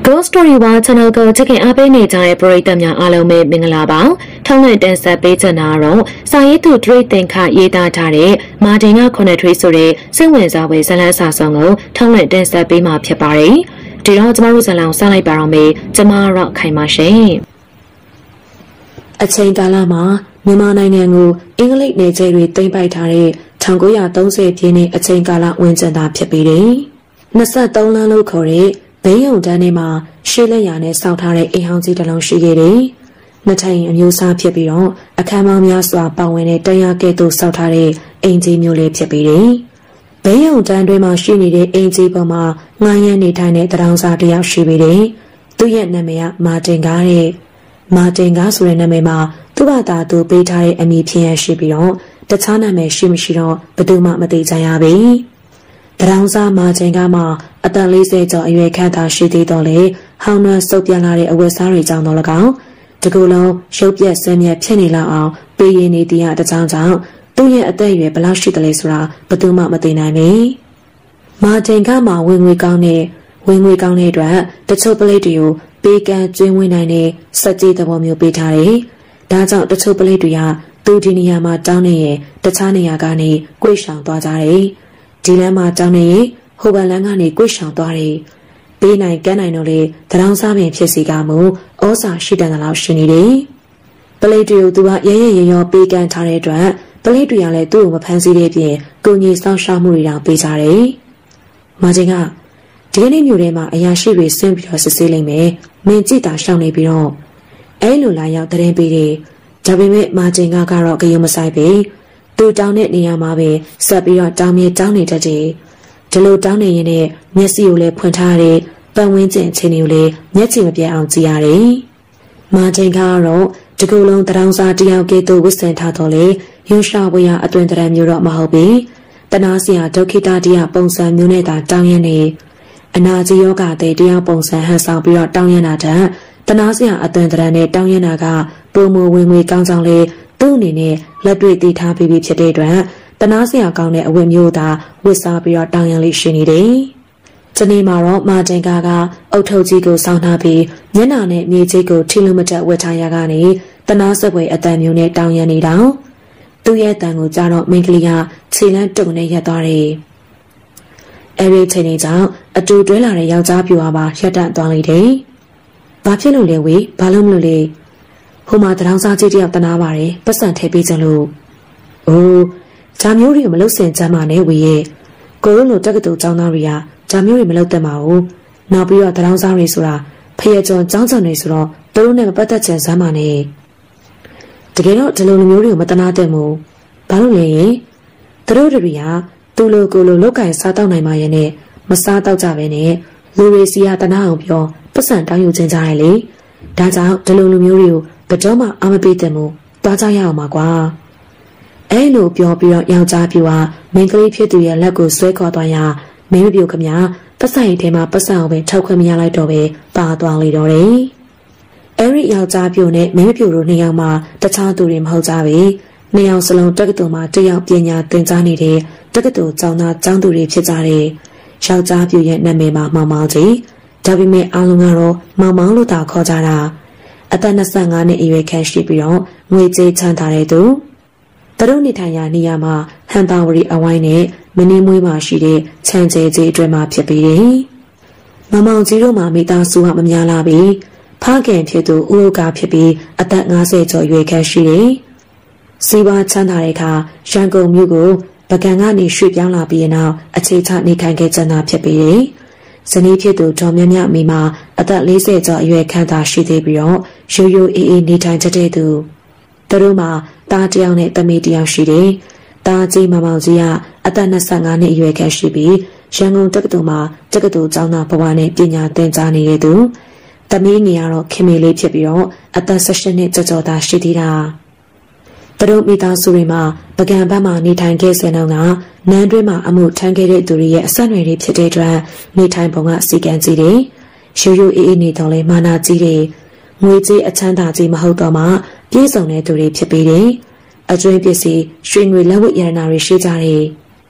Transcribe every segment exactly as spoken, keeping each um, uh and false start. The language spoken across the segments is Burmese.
Ghost Story ว่า channel ကိုချက်ခင်အားပေးနေကြတဲ့ပရိသတ်များအားလုံးပဲမင်္ဂလာပါထောင်းလန့်တင်ဆက်ပေးချင်တာတော့စာရေးသူဒရိတ်သင်္ခရေးသားထားတဲ့မာတင်ကခုနှစ်ထွေးဆိုတဲ့စိတ်ဝင်စားဖွယ်ဇာတ်လမ်းစာဆောင်ကိုထောင်းလန့်တင်ဆက်ပေးမှာဖြစ်ပါတယ်ဒီတော့ကျမတို့ဇာတ်လမ်းကိုစလိုက်ပါတော့မယ်ကျမတော့ခိုင်ပါရှင်အချိန်ကာလမှာမြန်မာနိုင်ငံကိုအင်္ဂလိပ်နယ်ချဲတွေတင်ပိုက်ထားတဲ့၁၉၃၀ပြည့်နှစ်အချိန်ကာလဝင်ကျင်တာဖြစ်ပြီးတယ်နှစ်ဆသုံးလမ်းလို့ခေါ်တဲ့ဘိန်းယုံတန်းထဲမှာရှေးလက်ရာနဲ့စောက်ထားတဲ့အိမ်ဟောင်းကြီးတစ်လုံးရှိခဲ့တယ်။နှစ်ထိုင်အမျိုးအစားဖြစ်ပြီးတော့အခမ်းအနားများစွာပါဝင်တဲ့တရားကဲ့သို့စောက်ထားတဲ့အိမ်ကြီးမျိုးလေးဖြစ်ပြီးတယ်။ဘိန်းယုံတန်းတွင်မှာရှိနေတဲ့အိမ်ကြီးပေါ်မှာငှားရမ်းနေထိုင်တဲ့တရောင်စားတစ်ယောက်ရှိပြီးတယ်။သူ့ရဲ့နာမည်ကမာတင်ကားတဲ့မာတင်ကားဆိုတဲ့နာမည်မှာသူ့ဘာသာသူပေးထားတဲ့အမည်ဖြစ်ရရှိပြီးတော့တခြားနာမည်ရှိမရှိတော့ဘယ်သူမှမသိကြရပါဘူး။တရောင်စားမာတင်ကားမှာအသက်၄၀ကျော်အရွယ်ခန့်သာရှိသေးတော့လေဟောင်းနှံစုပ်ပြလာတဲ့အဝတ်စားတွေကြောင့်တော့၎င်းဒီကုလုံးရုပ်ပြက်ဆင်းရဲဖြစ်နေလောက်အောင်ပေးရင်းနေတဲ့အကြောင်းကြောင့်သူ့ရဲ့အသက်အရွယ်ဘယ်လောက်ရှိတယ်လဲဆိုတာဘယ်သူမှမသိနိုင်ဘူးမာတင်ကမှဝင်ငွေကောင်းတဲ့ဝင်ငွေကောင်းတဲ့အတွက်တချို့ပလိတ်တွေကိုပေးကမ်းကျွင်းဝင်နိုင်တဲ့စက်ကြီးသဘောမျိုးပေးထားတယ်ဒါကြောင့်တချို့ပလိတ်တွေကသူဒီနေရာမှာတောင်းနေရင်တခြားနေရာကနေကွေ့ရှောင်သွားကြတယ်ဒီလမ်းမှာတောင်းနေရင်ဟိုဘက်လမ်းကနေကွေ့ရှောင်သွားတယ်ပေးနိုင်ကမ်းနိုင်တော့လေတရောင်စားပင်ဖြစ်စီကမှုဩစာရှိတဲ့လောက်ရှိနေတယ်ပလိတ်တွေကိုသူကရဲရဲရဲရောပေးကမ်းထားတဲ့အတွက်ပလိတ်တွေကလည်းသူ့ကိုမဖမ်းဆီးတဲ့ပြင်ကိုကြီးစောင့်ရှောက်မှုတွေတောင်ပေးကြတယ်မာချင်းကဒီကနေ့မြို့ထဲမှာအရာရှိတွေဆင်းပြီးတော့စစ်ဆေးလိုက်မယ်မင်းကြည့်တာရှောင်နေပြီးတော့အဲလိုလာရောက်တရင်ပေးတယ်ဒါပေမဲ့မာချင်းကကတော့ကြုံမဆိုင်ပဲသူတောင်းတဲ့နေရာမှာပဲဆက်ပြီးတော့တောင်းမြေတောင်းနေတတ်တယ်ဒီလိုတောင်းနေရင်လည်းမျက်စိကိုလည်းဖွင့်ထားတဲ့ပတ်ဝန်းကျင်အခြေအနေကိုလည်းမျက်ခြေမပြတ်အောင်ကြည့်ရတယ်။မာတင်ကတော့ဒီကုလုံးတရောင်စားတယောက်ကဲ့သို့ဝစ်ဆင်ထားတော့လေရုံရှာဝေးရအတွင်တရံမျိုးတော့မဟုတ်ဘူး။တနာစရာဒုက္ခိတတရားပုံစံမျိုးနဲ့သာတောင်းရနေအနာကြီးယောဂတဲ့တရားပုံစံဟန်ဆောင်ပြီးတော့တောင်းရတာတဲ့တနာစရာအတွင်တရံနဲ့တောင်းရတာကပုံမဝင်ငွေကောင်းကြောင်းလေသူ့အနေနဲ့လက်တွေ့တည်ထားပြီးဖြစ်တဲ့အတွက်တနာစရာကောင်းတဲ့အဝတ်မျိုးသာဝစ်စားပြီးတော့တောင်းရလေးရှိနေတယ်။ဒီနေ့မှာတော့မာတင်ကာကအုတ်ထုပ်ကြီးကိုစောင်းထားပြီးမျက်နှာနဲ့မြေကြီးကိုထိလို့မတက်ဝတ်ထားရကနေတနာဆက်ွယ်အတန်မျိုးနဲ့တောင်းရနေတာ။သူ့ရဲ့တန်ကိုကြားတော့မိန်းကလေးကခြေလန်းတုံနဲ့ရက်သွားတယ်။အဲဒီချိန်လေးကြောင့်အတူတွဲလာတဲ့ယောက်ျားပြူဟာပါရက်တန့်သွားလိုက်တယ်။ဘာဖြစ်လို့လဲဝေဘာလို့မလို့လဲဟိုမှာတရောင်စားကြီးတယောက်တနာပါတယ်ပတ်စံထည့်ပေးကြလို့အိုးဂျာမျိုးတွေမလုပ်စင်ကြမ်းပါနဲ့ဝေရဲ့ကိုရုံးလိုတက်ကတူចောင်းသားတွေကဂျာမျိုးတွေမလုပ်တတ်ပါဘူးနောက်ပြီးတော့တရောင်စားတွေဆိုတာဖျက်ကြောင်ចောင်းချံတွေဆိုတော့သူတို့နဲ့မပတ်သက်ချင်စမ်းပါနဲ့တကယ်တော့ဒီလိုလူမျိုးတွေကိုမတနာတဲ့မို့ဘာလို့လဲရင်သူတို့တွေကသူ့လိုကိုလိုလောက်ကင်စားတောက်နိုင်မှရဲ့နဲ့မစားတောက်ကြပဲနဲ့လူတွေစီကတနာအောင်ပြောပတ်စံတောင်းယူခြင်းကြရလေဒါကြောင့်ဒီလိုလူမျိုးတွေကိုဘယ်တော့မှအာမပေးတဲ့မို့တွားကြရအောင်ပါကွာအဲလိုပြောပြီးတော့ယောက်ျားပြူဟာမိန်းကလေးဖြစ်သူရဲ့လက်ကိုဆွဲခေါ်သွားရမင်းမပြူခမပတ်စံထဲမှာပတ်စံကိုပဲထောက်ခွင့်မရလိုက်တော့ပဲပါသွားလေတော့တယ်အဲဒီယောက်ျားပြူနဲ့မင်းမပြူတို့နှစ်ယောက်မှတခြားသူတွေမဟုတ်ကြပဲနှစ်ယောက်စလုံးတက္ကသိုလ်မှာတယောက်ပညာသင်ကြားနေတဲ့တက္ကသိုလ်ကျောင်းသားကျောင်းသူတွေဖြစ်ကြတယ်ယောက်ျားပြူရဲ့နာမည်မှာမောင်မောင်ကြီးဒါပေမဲ့အားလုံးကတော့မောင်မောင်လို့သာခေါ်ကြတာအသက်၂၅နှစ်အရွယ်ခန့်ရှိပြီးတော့ငွေကြေးချမ်းသာတဲ့သူသူတို့နေထိုင်ရာနေရာမှာဟန်တာဝရီအဝိုင်းနဲ့မင်းမွေးမှာရှိတဲ့ခြံကျဲကြီးအတွင်းမှာဖြစ်ပြီးတယ်။မမောင်ကြီးတို့မှာမိသားစုကမများလာပြီ။ဖခင်ဖြစ်သူဦးဥက္ကဖြစ်ပြီးအသက်၅၀ကျော်အရွယ်ခန့်ရှိတယ်။စီးပွားချမ်းသာတဲ့အခါရန်ကုန်မြို့ကိုပကံကနေရွှေ့ပြောင်းလာပြီးနောက်အခြေချနေထိုင်ခဲ့ကြတာဖြစ်ပြီးတယ်။ဇနီးဖြစ်သူဒေါ်မြမြမိမှာအသက်၄၀ကျော်အရွယ်ခန့်သာရှိသေးပြီးတော့ရိုးရိုးအေးအေးနေထိုင်တဲ့သူသူတို့မှာတားတယောက်နဲ့သမီးတယောက်ရှိတယ်။တားကြီးမမောင်ကြီးကအသက်၂၅နှစ်အရွယ်ခန့်ရှိပြီးရန်ကုန်တက္ကသိုလ်မှာတက္ကသိုလ်ကျောင်းသားဘဝနဲ့ပညာသင်ကြားနေတဲ့သူ။သမီးငယ်ကတော့ခင်မေလေးဖြစ်ပြီးတော့အသက်၁၈နှစ်ကျော်ကျော်သာရှိသေးတာ။သူတို့မိသားစုတွေမှာပကံဘက်မှာနေထိုင်ခဲ့စဉ်တော့ကနန်းတွင်းမှာအမှုထမ်းခဲ့တဲ့သူတွေရဲ့အဆက်အနွယ်တွေဖြစ်တဲ့အတွက်နေထိုင်ပုံကစီကံကြီးတယ်။ရိုးရိုးအေးအေးနေတော့လေမာနာကြီးတယ်။ငွေကြေးအချမ်းသာကြီးမဟုတ်တော့မှပြည့်စုံတဲ့သူတွေဖြစ်ပြီးတယ်။အကျွေးပစ္စည်းရွှေငွေလက်ဝတ်ရတနာတွေရှိကြတယ်။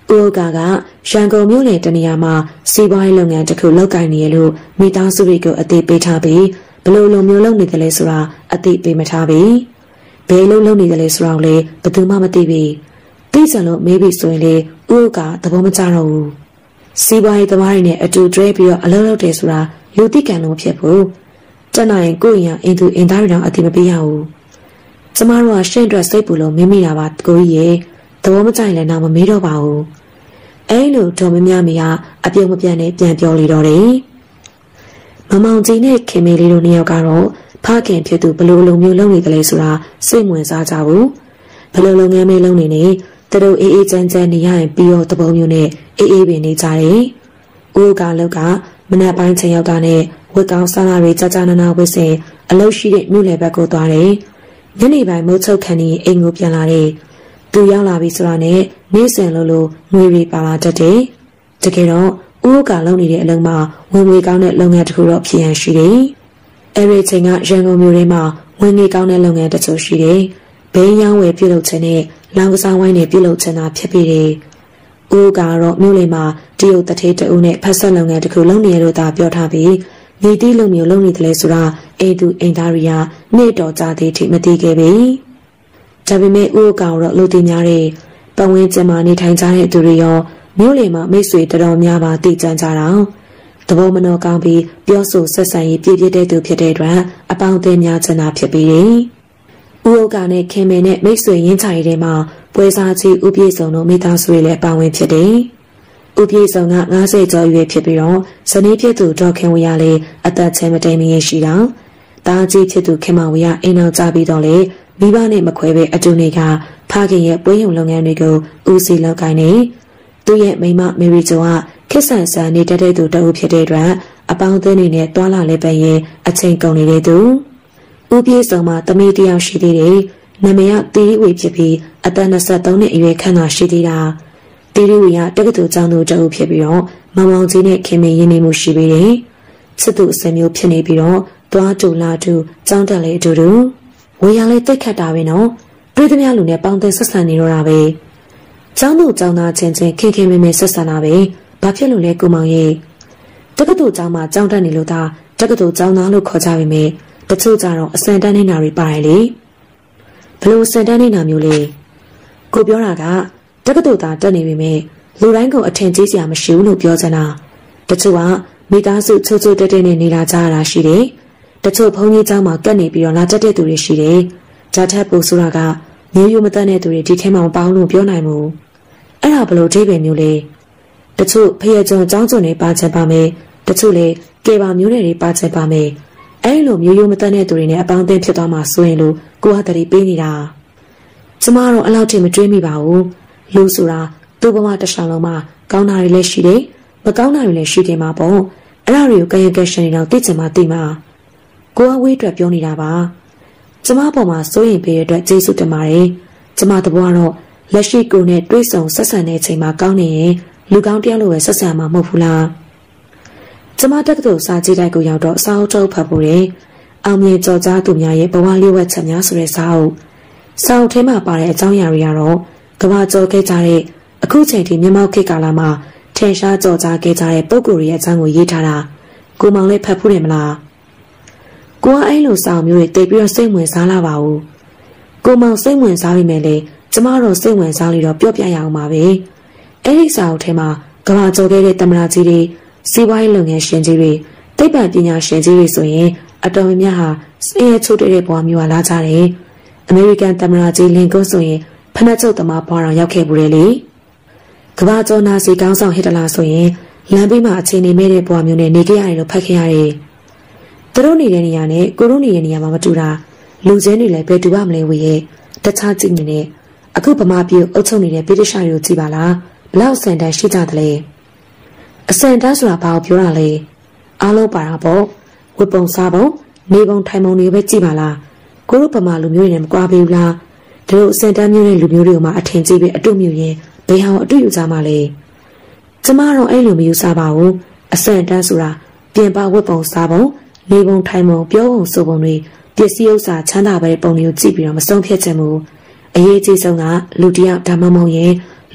ဦးကကရန်ကုန်မြို့နယ်တနေရာမှာစီးပွားရေးလုပ်ငန်းတစ်ခုလုပ်ကိုင်နေရလို့မိသားစုတွေကိုအသိပေးထားပြီးဘယ်လိုလိုမျိုးလုပ်နေတယ်လဲဆိုတာအသိပေးမထားပြီးဘယ်လိုလုပ်နေတယ်လဲဆိုတာကိုလည်းဘယ်သူမှမသိဘူးသိစံလို့မေးပြီးဆိုရင်လေဦးကသဘောမကျတော့ဘူးစီးပွားရေးသမားတွေနဲ့အတူတွဲပြီးတော့အလုပ်လုပ်တယ်ဆိုတာလူသိကံလို့ဖြစ်ဘူးတနိုင်ကိုရင်အင်သူအင်သားတွေတော့အသိမပေးရဘူးကျမတို့ကရှင့်အတွက်စိတ်ပူလို့မင်းမိတာပါကိုကြီးရေသဘောမကျရင်လည်းတော့မမေးတော့ပါဘူးအဲလိုတော်မများမရအပြုံးမပြတ်နဲ့ပြန်ပြောလေတော့တယ်မမောင်ကြီးနဲ့ခင်မေလေးတို့နှစ်ယောက်ကတော့ဖခင်ဖြစ်သူဘလို့လိုမျိုးလုပ်နေတယ်လဲဆိုတာစိတ်ဝင်စားကြဘူးဘလို့လုပ်ငန်းမဲလုပ်နေနေသူတို့အေးအေးချမ်းချမ်းနေရရင်ပြီးတော့တပုံမျိုးနဲ့အေးအေးပင်နေကြတယ်ဦးကလောက်ကမနက်ပိုင်းချိန်ရောက်တာနဲ့ဝတ်ကောင်းစားလာတွေကြာကြာနာနာဝတ်စင်အလုပ်ရှိတဲ့မြို့လယ်ဘက်ကိုသွားတယ်ညနေပိုင်းမိုးချုပ်ခန်းကြီးအိမ်ကိုပြန်လာတယ်သူရောက်လာပြီဆိုတာနဲ့နေ့စဉ်လိုလိုငွေတွေပါလာတတ်တယ်တကယ်တော့ဦးကလုပ်နေတဲ့အလုပ်မှာဝင်ငွေကောင်းတဲ့လုပ်ငန်းတစ်ခုတော့ဖြစ်ရန်ရှိတယ်အဲဒီချိန်ကရန်ကုန်မြို့ထဲမှာဝင်ငွေကောင်းတဲ့လုပ်ငန်းတစ်ချို့ရှိတယ်ဘိန်းရောင်းဝယ်ပြုလုပ်ခြင်းနဲ့လောင်ကစားဝိုင်းတွေပြုလုပ်ခြင်းသာဖြစ်ပြီးတယ်ဦးကတော့မြို့လယ်မှာတရုတ်တထေးတအုပ်နဲ့ဖက်ဆက်လုပ်ငန်းတစ်ခုလုပ်နေရလို့သာပြောထားပြီးမြေတီးလုပ်မျိုးလုပ်နေတယ်လဲဆိုတာအိမ်သူအိမ်သားတွေကနေ့တော်ကြသေးထိမသိခဲ့ပြီဒါပေမဲ့ဦးကောင်တော့လူသိများတဲ့ပတ်ဝန်းကျင်မှာနေထိုင်ကြတဲ့သူတွေရောမြို့လယ်မှာမိတ်ဆွေတော်တော်များပါတည်ကြကြတာသဘောမနှောကောင်းပြီးပြောဆိုဆက်ဆံရေးပြည့်ပြည့်တဲ့သူဖြစ်တဲ့အတွက်အပေါင်းအသင်းများချင်တာဖြစ်ပြီးတယ်။ဦးဥကနဲ့ခင်မင်နဲ့မိတ်ဆွေရင်းချာရီထဲမှာပွဲစားကြီးဦးပြေစုံတို့မိသားစုတွေလည်းပါဝင်ဖြစ်တယ်။ဦးပြေစုံကငါးဆယ်ကျော်ရွယ်ဖြစ်ပြီးတော့ဇနီးဖြစ်သူဒေါ်ခင်ဝေရလည်းအသက်ချဲမတိမ်မရင်ရှိတာ။တားကြီးဖြစ်သူခင်မဝေရအိမ်အောင်ကြပြီးတော့လေမိဘနဲ့မခွဲပဲအတူနေကဖခင်ရဲ့ပွဲရုံလုပ်ငန်းတွေကိုဦးစီးလုပ်ကိုင်းနေသူ့ရဲ့မိမမေရီကျော်ကခက်ဆန်ဆန်နေတတ်တဲ့သူတအုပ်ဖြစ်တဲ့အတွက်အပေါင်းအသင်းတွေနဲ့တွာလာလဲပဲရင်အချိန်ကုန်နေတဲ့သူဦးပြေစုံမှာတမီးတယောက်ရှိသေးတယ်နာမည်ကတီရီဝေဖြစ်ပြီးအသက်နှစ်ဆယ်သုံးနှစ်အရွယ်ခန့်သာရှိသေးတာတီရီဝေကတက္ကသိုလ်ကျောင်းသူတအုပ်ဖြစ်ပြီးတော့မောင်မောင်ကြီးနဲ့ခင်မင်ရင်းနေမှုရှိပြီးတယ်ချစ်သူအစင်မျိုးဖြစ်နေပြီးတော့တွားတူလာတူကျောင်းတက်လေအတူတူဝေရလေးတိတ်ခတ်တာပဲနော်ပြည်သူများလူနဲ့ပေါင်းသင်းဆက်ဆံနေတော့တာပဲကျောင်းသူကျောင်းသားချင်းချင်းခင်ခင်မင်မင်ဆက်ဆံတာပဲဘာဖြစ်လို့လဲကိုမောင်ရဲ့တက္ကသိုလ်ကျောင်းမှာကျောင်းတက်နေလို့သာတက္ကသိုလ်ကျောင်းသားလို့ခေါ်ကြပါမယ်တချို့ကြတော့အစံတန်းနေတာတွေပါတယ်လေဘလို့အစံတန်းနေတာမျိုးလဲကိုပြောတာကတက္ကသိုလ်သားတက်နေပြီမယ်လူတိုင်းကအထင်ကြီးစရာမရှိဘူးလို့ပြောချင်တာတချို့ကမိသားစုချိုးချိုးတက်တက်နဲ့နေလာကြရတာရှိတယ်တချို့ဘုန်းကြီးကျောင်းမှာကတ်နေပြီးတော့လာတက်တဲ့သူတွေရှိတယ်ဂျာထက်ပူဆိုတာကမျိုးရိုးမတတ်တဲ့သူတွေဒီထဲမှာမပေါင်းလို့ပြောနိုင်ဘူးအဲ့ဒါဘလို့ဒိဗယ်မျိုးလဲတချို့ဖျက်ကြုံចောင်းကျုံတွေပါချက်ပါမယ်တချို့လေကေပါမျိုးတွေပါချက်ပါမယ်အဲ့လိုမျိုးရိုးမတတ်တဲ့သူတွေနဲ့အပေါင်းအသင်းဖြစ်သွားမှာဆိုရင်လို့ကိုကတည်းပေးနေတာကျမတော့အလောက်ထိမတွေးမိပါဘူးလူဆိုတာသူ့ဘဝတစ်လျှောက်လုံးမှာကောင်းတာတွေလည်းရှိတယ်မကောင်းတာတွေလည်းရှိတယ်မှာပေါ့အဲ့ဒါတွေကိုကရကရှင်နေတော့သိချင်မှသိမှာကိုကဝေးအတွက်ပြောနေတာပါကျမပေါ်မှာစိုးရင်ပေးရတဲ့အတွက်ကျေးဇူးတင်ပါတယ်ကျမတဘောကတော့လက်ရှိကိုနဲ့တွေးဆုံဆက်ဆံတဲ့အချိန်မှာကောင်းနေရင်လူကောင်းတယောက်လိုပဲဆက်ဆံမှာမဟုတ်ဘူးလားကျမတက္ကသိုလ်စာကြည့်တိုက်ကိုရောက်တော့စာအုပ်ထုတ်ဖတ်ဖို့တယ်အောင်မြင်ကြော်ကြားသူများရဲ့ဘဝလျှို့ဝှက်ချက်များဆိုတဲ့စာအုပ်စာအုပ်ထဲမှာပါတဲ့အကြောင်းအရာတွေကတော့ကမ္ဘာကျော်ခဲ့ကြတဲ့အခုချိန်ထိမြန်မာခေတ်ကာလမှာထင်ရှားကြော်ကြားခဲ့ကြတဲ့ပုဂ္ဂိုလ်တွေရဲ့အကြောင်းကိုရေးထားတာကိုမောင်လေးဖတ်ဖို့တယ်မလားကိုကအဲ့လိုစာအုပ်မျိုးတွေတိတ်ပြီးတော့စိတ်ဝင်စားလာပါဘူးကိုမောင်စိတ်ဝင်စားပြီမဲ့လေကျမတို့စိတ်ဝင်စားလို့တော့ပြောပြရအောင်ပါပဲအဲ့ဒီစာအုပ်ထဲမှာကမ္ဘာကျော်ခဲ့တဲ့တမနာကြီးတွေစီးပွားရေးလုပ်ငန်းရှင်ကြီးတွေသိပ္ပံပညာရှင်ကြီးတွေဆိုရင်အတော်များများဟာစင်ရချိုးတဲ့ဘဝမျိုးလာကြတယ်အမေရိကန်တမနာကြီးလင်ကွန်းဆိုရင်ဖနက်ချုပ်သမားဘွားတော်ရောက်ခဲ့ဘူးလေကမ္ဘာကျော်နာစီကောင်းဆောင်ဟစ်တလာဆိုရင်လမ်းဘေးမှာအချိန်နေမဲ့တဲ့ဘဝမျိုးနဲ့နေကြရတယ်လို့ဖတ်ခဲ့ရတယ်သူတို့နေတဲ့နေရာနဲ့ကိုတို့နေတဲ့နေရာမှာမတူတာလူချင်းတွေလည်းဘယ်တူပါမလဲဝေရဲ့တခြားကြည့်နေတဲ့အခုဗမာပြည်အုပ်ချုပ်နေတဲ့ဗြိတိရှာတွေကိုကြည့်ပါလားဘလောက်စံတန်းရှိကြသလဲအစံတန်းဆိုတာဘာကိုပြောတာလဲအားလုံးပါတာပေါ့ဝတ်ပုံစားပုံနေပုံထိုင်ပုံတွေပဲကြည့်ပါလားကိုတို့ဗမာလူမျိုးတွေနဲ့မကွာပေဘူးလားတို့အစံတန်းမျိုးတဲ့လူမျိုးတွေကမှအထင်ကြီးပဲအတုမျိုးရင်ဘယ်ဟောင်အတုယူကြမှာလဲကျမတော့အဲ့လိုမယူစားပါဘူးအစံတန်းဆိုတာပြင်ပဝတ်ပုံစားပုံနေပုံထိုင်ပုံပြောပုံဆိုပုံတွေပစ္စည်းဥစ္စာချမ်းသာပဲပုံတွေကိုကြည့်ပြီးတော့မဆုံးဖြတ်ချင်ဘူးအရေးကြီးဆုံးကလူတယောက်ဒါမှမဟုတ်ရင်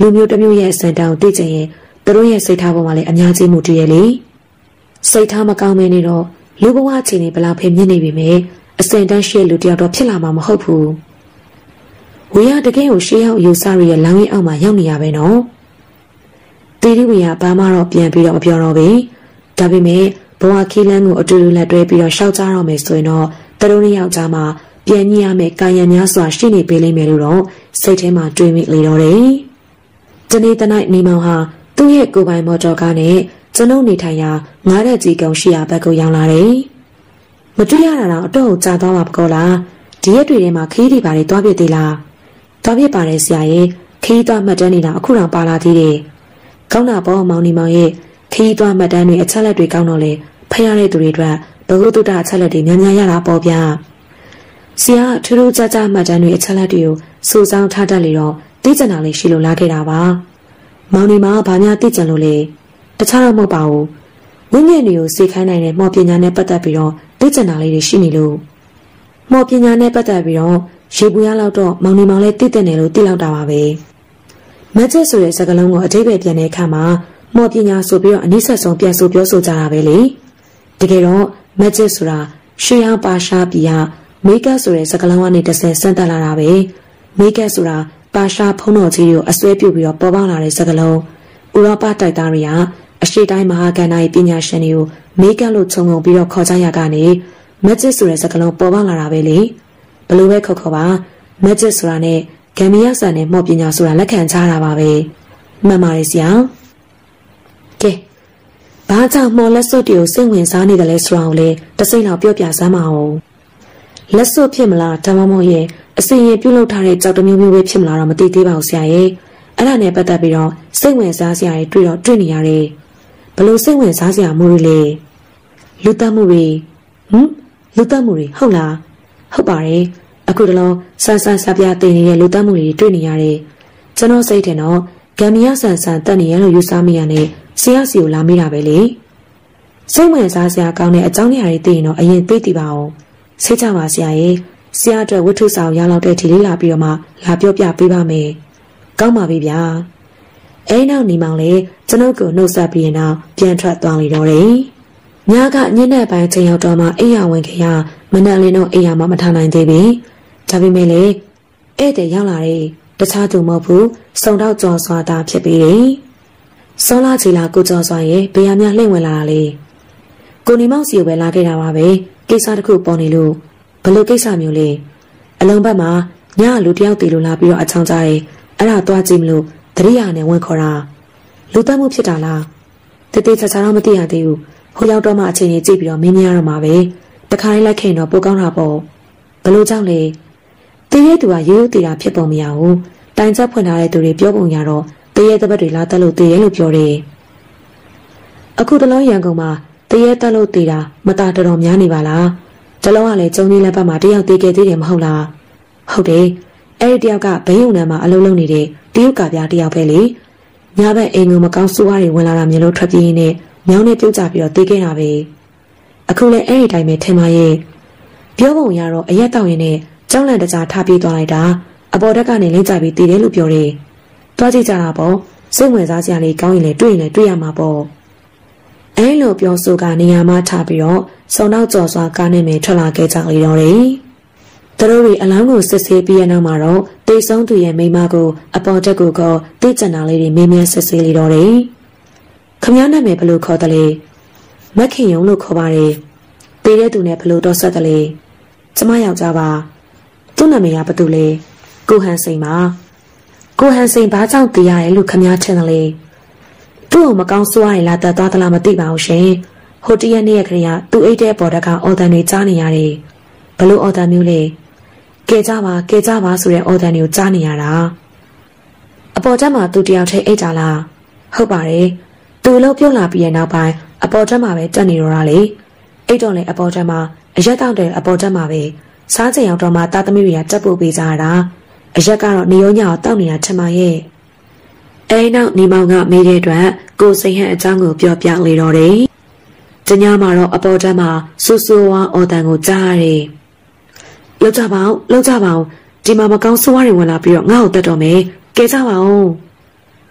လူမျိုးတစ်မျိုးရဲ့အစံတောင်သိကျင်ရင်သူတို့ရဲ့စိတ်ထားပေါ်မှာလည်းအများကြီးမှုတည်ရလေစိတ်ထားမကောင်းမင်းနေတော့လူဘဝအခြေအနေဘလောက်ဖိမြင့်နေပြီမဲ့အစံတန်းရှိလူတယောက်တော့ဖြစ်လာမှာမဟုတ်ဘူးဝေရတကယ်ကိုရှေးဟောင်းယူဆရရဲ့လောင်းရင်းအောက်မှာရောက်နေရပဲနော်တီရီဝေရဘာမှတော့ပြန်ပြီးတော့မပြောတော့ဘူးဒါပေမဲ့ဘဝခီးလန်းကိုအတူတူလက်တွဲပြီးတော့ရှောက်ကြတော့မယ်ဆိုရင်တော့သူတို့နှစ်ယောက်ကြားမှာပြန်ညှိရမယ်ကာယံများစွာရှိနေပေးလိမ့်မယ်လို့တော့စိတ်ထဲမှာတွေးမိလေတော့တယ်တနေ့တနေ့နေမောင်ဟာသူ့ရဲ့ကိုယ်ပိုင်မော်တော်ကားနဲ့ကျွန်ုပ်နေထိုင်ရာငားတဲ့ကြီးကုံရှိရာဘက်ကိုရောက်လာတယ်မတွေ့ရတာတော့အတော့ကိုကြာသွားပါပကောလားဒီရက်တွေထဲမှာခီးတွေပါတွေတွားပြစ်သေးလားတွားပြစ်ပါတယ်ဆရာရဲ့ခီးသွားမှတ်တမ်းနေတာအခုတောင်ပါလာသေးတယ်ကောင်းတာပေါ့မောင်နေမောင်ရဲ့ခီးသွားမှတ်တမ်းတွေအချက်လက်တွေကောင်းတော့လေဖျားတဲ့သူတွေအတွက်ဘဂုတုတ္တအချက်လက်တွေများများရတာပေါ့ဗျာဆရာထူးထူးခြားခြားမှတ်တမ်းတွေအချက်လက်တွေကိုစုဆောင်းထားတတ်လေတော့သိကျင်တာလေးရှိလို့လာခဲ့တာပါမောင်နေမောင်ကဘာများသိကျင်လို့လဲတခြားတော့မဟုတ်ပါဘူးဝိညာဉ်တွေကိုစေခိုင်းနိုင်တဲ့မော်ပညာနဲ့ပတ်သက်ပြီးတော့သိကျင်တာလေးတွေရှိနေလို့မော်ပညာနဲ့ပတ်သက်ပြီးတော့ရေပူရလောက်တော့မောင်နေမောင်လည်းသိတဲ့နယ်လို့သိလောက်တာပါပဲမက်ချက်ဆိုတဲ့စကားလုံးကိုအဓိပ္ပာယ်ပြန်တဲ့အခါမှာမော်ပညာဆိုပြီးတော့အနည်းဆက်ဆုံးပြန်ဆိုပြောဆိုကြတာပဲလေတကယ်တော့မက်ချက်ဆိုတာရှေးဟောင်းပါရှားပြည်ဟာမေကပ်ဆိုတဲ့စကားလုံးကနေတစ်ဆင့်ဆန်းတက်လာတာပဲမေကပ်ဆိုတာပါရှားဖုံးတော်ကြီးကိုအစွဲပြုတ်ပြီးတော့ပေါ်ပေါက်လာတဲ့စကားလုံးဥရောပတိုက်သားတွေကအရှေ့တိုင်းမဟာကန္နာ၏ပညာရှင်တွေကိုမေကပ်လို့ခြုံငုံပြီးတော့ခေါ်ကြရကနေမက်ဂျစ်ဆိုတဲ့စကားလုံးပေါ်ပေါက်လာတာပဲလေဘလို့ပဲခေါ်ခေါ်ပါမက်ဂျစ်ဆိုတာနဲ့ဂမ်မီယာဆန်နဲ့မော်ပညာဆိုတာလက်ခံချတာပါပဲမှန်ပါတယ်ဆရာကဲဘာကြောင့်မော်လက်စွပ်တွေကိုစိတ်ဝင်စားနေတယ်လဲဆိုတာကိုလေတစိမ့်လောက်ပြောပြစမ်းပါဦးလက်စွပ်ဖြစ်မလားဒါမှမဟုတ်ရဲ့အစီရင်ပြုတ်လောက်ထားတဲ့ကြောက်တမျိုးမျိုးပဲဖြစ်မလားတော့မသိသေးပါဘူးဆရာရဲ့အဲ့ဒါနဲ့ပတ်သက်ပြီးတော့စိတ်ဝင်စားစရာတွေတွေ့တော့တွေ့နေရတယ်ဘလို့စိတ်ဝင်စားစရာမှုတွေလဲလူတက်မှုတွေဟမ်လူတက်မှုတွေဟုတ်လားဟုတ်ပါတယ်အခုတလုံးဆန်းဆန်းစပြတင်နေတဲ့လူတက်မှုတွေတွေ့နေရတယ်ကျွန်တော်စိတ်ထင်တော့ဂမ်မီယာဆန်ဆန်တက်နေရလို့ယူဆမိရနဲ့ဆရာစီကိုလာမိတာပဲလေစိတ်ဝင်စားစရာကောင်းတဲ့အကြောင်းအရာတွေသိရင်တော့အရင်သိသိပါအောင်စိတ်ချပါဆရာရဲ့ဆရာအတွက်ဝတ္ထုဆောင်ရလောက်တဲ့ဒီလေးလာပြီးတော့မှလာပြောပြပေးပါမယ်ကောင်းပါပြီဗျာအဲနောက်နေမောင်လေကျွန်ုပ်ကိုနှုတ်ဆက်ပြီးရင်တော့ပြန်ထွက်သွားလိမ့်တော့တယ်ညကညနေပိုင်းချိန်ရောက်တော့မှအိယာဝင်ခရမနက်လင်းတော့အိယာမမထားနိုင်သေးပြီဒါပေမဲ့လေဧည့်သည်ရောက်လာတဲ့တခြားသူမဟုတ်ဘူးစုံတော့ကြော်စွာတာဖြစ်ပြီးတယ်စောလာချီလာကိုကြော်စွာရဲ့ဘေးရများလှိမ့်ဝင်လာတာလေကိုနေမောင်စီကိုပဲလာခဲ့တာပါပဲကိစ္စတစ်ခုပေါ်နေလို့ဘလို့ကိစ္စမျိုးလဲအလုံးဘက်မှာညလူတယောက်တည်လို့လာပြီးတော့အချောင်းကြတယ်အဲ့ဒါသွားကြည့်မလို့တရိယာနဲ့ဝင်ခေါ်တာလူတက်မှုဖြစ်တာလားတတိချာချာတော့မသိရသေးဘူးဟိုရောက်တော့မှအချိန်ကြီးကြည့်ပြီးတော့မင်းမရတော့မှာပဲတခါလေးလိုက်ခင်တော့ပိုကောင်းတာပေါ့ဘလို့ကြောင့်လဲတရေသူကရိုးရိုးတည်တာဖြစ်ပုံမရဘူးတိုင်ချက်ဖွင့်ထားတဲ့သူတွေပြောပုံရတော့တရေတပတ်တွေလာတက်လို့တည်ရဲလို့ပြောတယ်အခုတလုံးရန်ကုန်မှာတရေတက်လို့တည်တာမတာတော်တော်များနေပါလားတလုံးကလည်းကျုံကြီးလက်ပတ်မှာတယောက်တည်ခဲ့သေးတယ်မဟုတ်လားဟုတ်တယ်အဲ့ဒီတယောက်ကဘိန်းုံထဲမှာအလုံးလုံးနေတဲ့တရုတ်ကပြားတယောက်ပဲလေညဘက်အိမ်ကိုမကောင်းစိုးရတွေဝင်လာတာမျိုးလို့ထွက်ပြေးနေမြောင်းနဲ့ပြုတ်ကြပြီးတော့တည်ခဲ့တာပဲအခုလည်းအဲ့ဒီတိုင်းပဲထင်ပါရဲ့ပြောပုံရတော့အရက်တောက်ရင်နဲ့ကြောက်လန့်တကြားထားပြေးသွားလိုက်တာအပေါ်တက်ကနေလိမ့်ကြပြီးတည်တယ်လို့ပြောတယ်တွားကြည့်ကြတာပေါ့စိတ်ဝင်စားစရာလေးကောင်းရင်လည်းတွေ့ရင်လည်းတွေ့ရမှာပေါ့အဲလိုပြောဆိုကနေရာမှာထားပြီးတော့စုံတော့ကြော်စွာကားနဲ့ပဲထွက်လာခဲ့ကြလေတော့တယ်သူတို့တွေအလောင်းကိုစစ်ဆေးပြီးရနောက်မှာတော့တေဆုံးသူရဲ့မိမကိုအပေါ်တက်ကိုကတိကျန်တာလေးတွေမေးမြန်းစစ်ဆေးလေတော့တယ်ခမည်းနာမည်ဘယ်လိုခေါ်တယ်လဲမခင်ယုံလို့ခေါ်ပါတယ်တေးတဲ့သူနဲ့ဘယ်လိုတော့ဆက်တယ်လဲကျမယောက်ျားပါသူ့နာမည်ကဘာတူလဲကိုဟန်စိန်ပါကိုဟန်စိန်ဘာကြောင့်တည်ရတယ်လို့ခမည်းထင်တယ်လဲသူ့ကိုမကောင်းဆိုးရရင်လာတတ်သွားသလားမသိပါဘူးရှင်ဟိုတရက်နေ့ရခရီးကသူ့အိတ်တဲ့ပေါ်တက်ကအော်တန်တွေကြားနေရတယ်ဘလို့အော်တန်မျိုးလဲကဲကြပါကဲကြပါဆိုတဲ့အော်တန်တွေကိုကြားနေရတာအပေါ်တက်မှာသူတယောက်ထဲအိတ်ကြလားဟုတ်ပါတယ်သူလို့ပြုတ်လာပြီးရဲ့နောက်ပိုင်းအပေါ်တက်မှာပဲတက်နေတော့တာလေအိတ်တော့လေအပေါ်တက်မှာအရက်တောက်တယ်အပေါ်တက်မှာပဲစားချိန်ရောက်တော့မှတာသမီတွေကတက်ပို့ပေးကြတာအရက်ကတော့နေရောညောင်တောက်နေတာချင်ပါရဲ့အဲနောက်နေမောင်ကမေးတဲ့အတွက်ကိုစိန်ဟန်အကြောင်းကိုပြောပြလေတော့တယ်။တညမှာတော့အပေါ်တက်မှာဆူဆူဝါအော်တန်ကိုကြားရတယ်။လောက်ကြပါအောင်လောက်ကြပါအောင်ဒီမှာမကောင်းဆိုးဝါးတွေဝင်လာပြီးတော့ငါ့ကိုတက်တော့မယ်။ကဲကြပါအောင်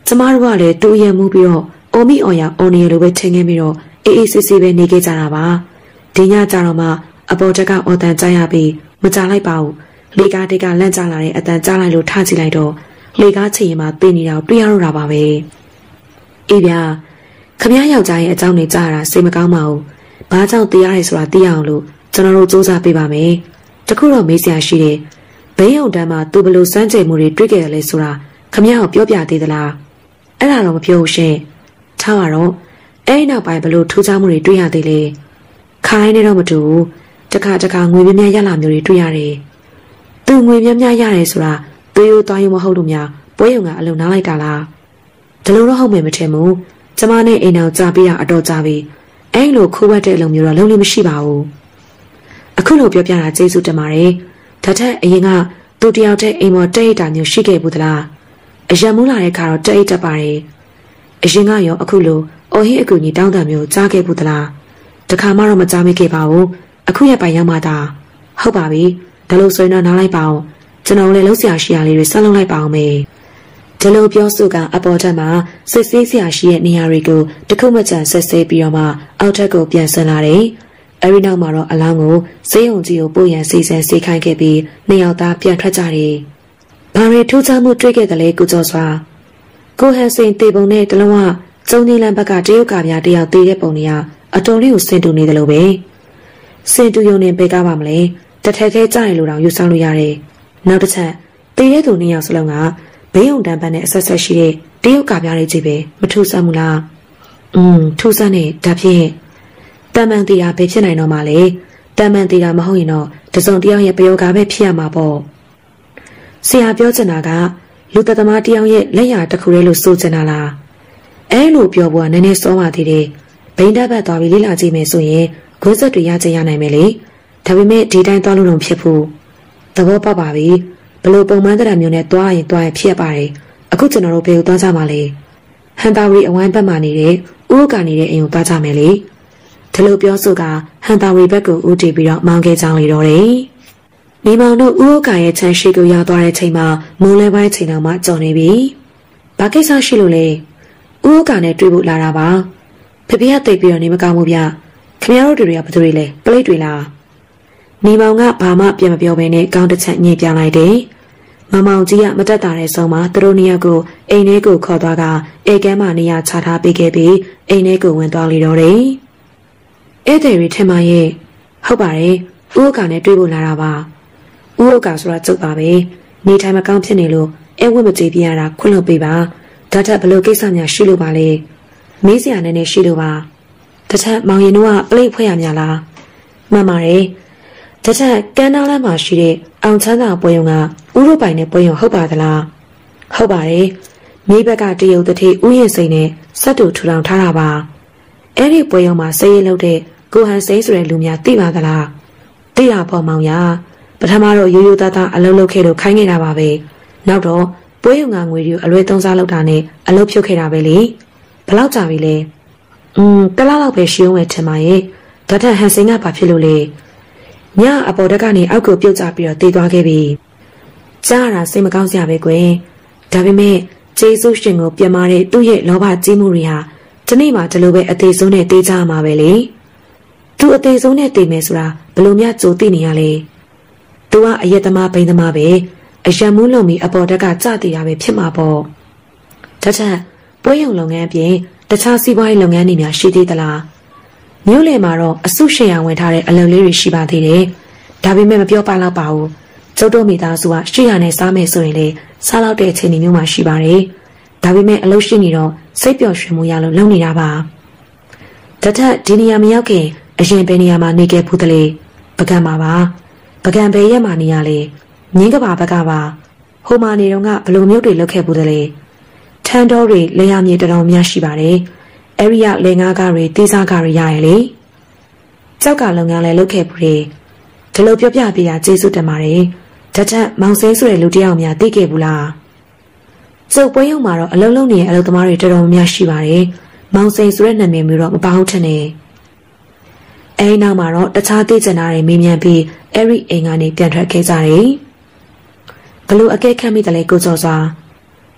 ကျမတို့ကလည်းတူရမှုပြီးတော့အော်မီအော်ရအော်နေလိုပဲထင်ခဲ့ပြီးတော့အေးအေးဆေးဆေးပဲနေခဲ့ကြတာပါဒီညကြတော့မှအပေါ်တက်ကအော်တန်ကြားရပြီးမကြလိုက်ပါဘူးလေကားတိတ်ကလန့်ကျလာတဲ့အတန်ကြားလိုက်လို့ထားကြည့်လိုက်တော့လေကားချင်ရင်မှသိနေတာတွေ့ရတော့တာပါပဲအေးဗျာခမည်းယောက်ျားရဲ့အကြောင်းတွေကြားရတာစိတ်မကောင်းပါဘူးဘာကြောင့်သိရတယ်ဆိုတာသိရအောင်လို့ကျွန်တော်တို့စူးစမ်းပေးပါမယ်တခုတော့မေးစရာရှိတယ်ဘိန်းအောင်တန်းမှာသူဘလို့စမ်းကြိမ်မှုတွေတွေ့ခဲ့တယ်လဲဆိုတာခမည်းကိုပြောပြသေးသလားအဲ့ဒါတော့မပြောဘူးရှင်ထားပါတော့အဲ့ဒီနောက်ပိုင်းဘလို့ထူးခြားမှုတွေတွေ့ရသေးလဲခိုင်းနေတော့မတူဘူးတခါတခါငွေပြင်းပြရလာမျိုးတွေတွေ့ရတယ်သူငွေပြင်းပြရတယ်ဆိုတာသွေးရိုးသွားရုံမဟုတ်လို့များပွဲရုံကအလုံးနားလိုက်တာလားဒီလိုတော့ဟုတ်မယ်မထင်ဘူးကျမနဲ့အိမ်အောင်ကြာပြီးတာအတော်ကြာပြီအဲ့လိုခိုးဝက်တဲ့အလုံးမျိုးတော့လုံးလို့မရှိပါဘူးအခုလိုပြောပြတာကျေးဇူးတင်ပါတယ်ဒါထက်အရင်ကသူတယောက်တည်းအိမ်ပေါ်တိတ်တာမျိုးရှိခဲ့ဘူးသလားအရံမူးလာတဲ့ခါတော့တိတ်တက်ပါတယ်အရင်ကရောအခုလိုအော်ဟစ်အကူကြီးတောင်းတမျိုးကြားခဲ့ဘူးသလားတခါမှတော့မကြားမိခဲ့ပါဘူးအခုရပိုင်ရောက်မှသာဟုတ်ပါပြီဒါလို့ဆိုရင်တော့နားလိုက်ပါအောင်ကျွန်တော်လည်းလုံးဆရာရှိရလေးတွေဆက်လုပ်လိုက်ပါအောင်မေဒီလိုပြောဆိုကအပေါ်ထက်မှာစစ်ဆေးဆရာရှိရဲ့နေရာတွေကိုတခုမှကြံဆက်ဆေးပြီးတော့မှအောက်ထက်ကိုပြန်ဆင်းလာတယ်အဲဒီနောက်မှာတော့အလောင်းကိုစေးုံကြီးကိုပို့ရန်စီစဉ်စေခိုင်းခဲ့ပြီးနှစ်ယောက်သားပြန်ထွက်ကြတယ်ဘာတွေထူးခြားမှုတွေ့ခဲ့တယ်လဲကိုကျော်စွာကိုဟန်စိန်တေပုံနဲ့တလုံးကကျုံနေလန်ဘက်ကတရုတ်ကပြတယောက်တေးတဲ့ပုံတွေကအတော်လေးကိုစင်တူနေတယ်လို့ပဲစင်တူယုံနေပေကားပါမလဲတထက်ခဲကြရလို့တော့ယူဆောင်လို့ရတယ်နောက်တစ်ချက်တေးတဲ့သူနှစ်ယောက်စလုံးကဘေးုံတန်းပန်းနဲ့အဆက်ဆက်ရှိတဲ့တရုတ်ကပြလေးကြီးပဲမထူးဆန်းဘူးလားอืมထူးဆန်းနေဒါဖြင့်တမန်တီတာပဲဖြစ်နိုင်တော့မှလေတမန်တီတာမဟုတ်ရင်တော့တစုံတယောက်ရဲ့ပယောဂါပဲဖြစ်ရမှာပေါ့ဆရာပြောချင်တာကလူတသမားတယောက်ရဲ့လက်ရာတစ်ခုလေးလို့ဆိုချင်တာလားအဲလိုပြောဖို့ကနည်းနည်းစောပါသေးတယ်ဘိန်းတက်ဘက်သွားပြီးလေ့လာကြည့်မယ်ဆိုရင်ဂုဏ်ဆက်တွေရချင်ရနိုင်မယ်လေဒါပေမဲ့ဒီတိုင်းသွားလို့တော့ဖြစ်ဘူးသဘောပေါက်ပါပြီဘလို့ပုံမှန်တဲ့မျိုးနဲ့သွားရင်သွားရင်ဖြစ်ပါတယ်အခုကျွန်တော်တို့ဘယ်ကိုသွားကြမှာလဲဟန်တာဝီအဝိုင်းဘက်မှာနေတဲ့ဥက္ကနေတဲ့အိမ်ကိုသွားကြမယ်လေဒီလိုပြောဆိုကဟန်တာဝီဘက်ကိုဦးတည်ပြီးတော့မောင်းခဲ့ကြောင်းလေတော့တယ်မိမောင်တို့ဥက္ကရဲ့ချမ်းရှိကိုရောက်သွားတဲ့ချိန်မှာမိုးလဲပိုင်းချိန်တော်မှကြော်နေပြီဘာကိစ္စရှိလို့လဲဥက္ကနဲ့တွေ့ဖို့လာတာပါဖဖေကတိတ်ပြီးတော့နေမကောင်းဘူးဗျခင်ဗျားတို့တွေကဘယ်သူတွေလဲပလိတ်တွေလားမိမောင်ကဘာမှပြန်မပြောဘဲနဲ့ကောင်းတစ်ချက်ညှိပြလိုက်တယ်မမောင်ကြီးကမတက်တာတဲ့ဆုံးမှာသူတို့နှစ်ယောက်ကိုအိမ်ထဲကိုခေါ်သွားကအေကမ်းမှနေရာချထားပေးခဲ့ပြီးအိမ်ထဲကိုဝင်သွားလေတော့တယ်ဧည့်သည်တွေထင်မှရဲ့ဟုတ်ပါတယ်ဥက္ကနဲ့တွေ့ဖို့လာတာပါဥက္ကဆိုတာကျုပ်ပါပဲနေထိုင်မကောင်းဖြစ်နေလို့အဲဝတ်မကြည့်ပြရတာခွင့်လွှတ်ပေးပါဒါထက်ဘလို့ကိစ္စများရှိလို့ပါလေမေးစရာနည်းနည်းရှိလို့ပါဒါထက်မောင်ရင်တို့ကပလိတ်ဖွဲ့ရများလားမှန်ပါတယ်ဒါထက်ကန်းနားလမ်းမှာရှိတဲ့အောင်ချမ်းသာပွဲရုံကဥရုပိုင်နဲ့ပွဲရုံဟုတ်ပါသလားဟုတ်ပါတယ်မိဘက်ကတရုတ်တတိဥယျာဉ်စိန်နဲ့စက်တူထူထောင်ထားတာပါအဲ့ဒီပွဲရုံမှာစေးရလုပ်တဲ့ကိုဟန်စိန်ဆိုတဲ့လူများသိပါသလားသိတာပေါ့မောင်ရပထမတော့ရိုးရိုးသားသားအလုပ်လုပ်ခဲ့လို့ခိုင်းနေတာပါပဲနောက်တော့ပွဲရုံကငွေတွေအလွဲသုံးစားလုပ်တာနဲ့အလုပ်ဖြုတ်ခဲ့တာပဲလေဘလောက်ကြာပြီလဲอืมတလားလောက်ပဲရှိအောင်ပဲထင်ပါရဲ့ဒါထက်ဟန်စိန်ကဘာဖြစ်လို့လဲညအပေါ်တက်ကနေအောက်ကိုပြုတ်ကျပြီးတော့တည်သွားခဲ့ပြီကြားရတာစိတ်မကောင်းစရာပဲကွယ်ဒါပေမဲ့ကျေးဇူးရှင်ကိုပြန်မာတဲ့သူ့ရဲ့လောဘကြီးမှုတွေဟာဒီနေ့မှဒီလိုပဲအသေးဆုံးနဲ့တေးကြမှာပဲလေသူအသေးဆုံးနဲ့တည်မယ်ဆိုတာဘယ်လိုများကြိုသိနေရလဲသူကအယက်သမားဘိန်းသမားပဲအယံမူးလုံးပြီးအပေါ်တက်ကကြတည်တာပဲဖြစ်မှာပေါ့ဒါထက်ပွဲရုံလုပ်ငန်းအပြင်တခြားစီးပွားရေးလုပ်ငန်းတွေများရှိသေးသလားမြို့လယ်မှာတော့အစုရှယ်ယာဝင်ထားတဲ့အလုပ်လေးတွေရှိပါသေးတယ်ဒါပေမဲ့မပြောပါတော့ပါဘူးကျုပ်တို့မိသားစုကရှယ်ယာနဲ့စားမယ်ဆိုရင်လေစားလောက်တဲ့အချိန်မျိုးမှရှိပါတယ်ဒါပေမဲ့အလုပ်ရှိနေတော့စိတ်ပျော်ရွှင်မှုရလို့လုပ်နေတာပါဒါထက်ဒီနေရာမရောက်ခင်အရင်ဘယ်နေရာမှာနေခဲ့ဘူးတလေပကံပါပါပကံဘယ်ရက်မှာနေရလဲငင်းကပါဘက်ကပါဟိုမာနေတော့ကဘလို့မျိုးတွေလုပ်ခဲ့ဘူးတလေထန်းတော်တွေလေယာမြေတတော်များရှိပါတယ်အဲ့ဒီရလေငါးကားတွေတေးစားကားတွေရရလေကြောက်ကလုပ်ငန်းလည်းလုပ်ခဲ့ဘူးတယ်ဒီလိုပြောပြပြတာကျေးဇူးတင်ပါတယ်ဒါထက်မောင်စိမ်းဆိုတဲ့လူတယောက်များသိခဲ့ဘူးလားကျုပ်ပွဲရုံမှာတော့အလုံးလုံးနေတဲ့အလုပ်သမားတွေတော်တော်များရှိပါတယ်မောင်စိမ်းဆိုတဲ့နာမည်မျိုးတော့မပါဘူးထင်တယ်အဲဒီနောက်မှာတော့တခြားသိကျင်တာတွေမေးမြန်းပြီးအဲ့ဒီအိမ်ကနေပြန်ထွက်ခဲ့ကြတယ်ဘလို့အကဲခတ်မိတယ်လေကိုကျော်စွာ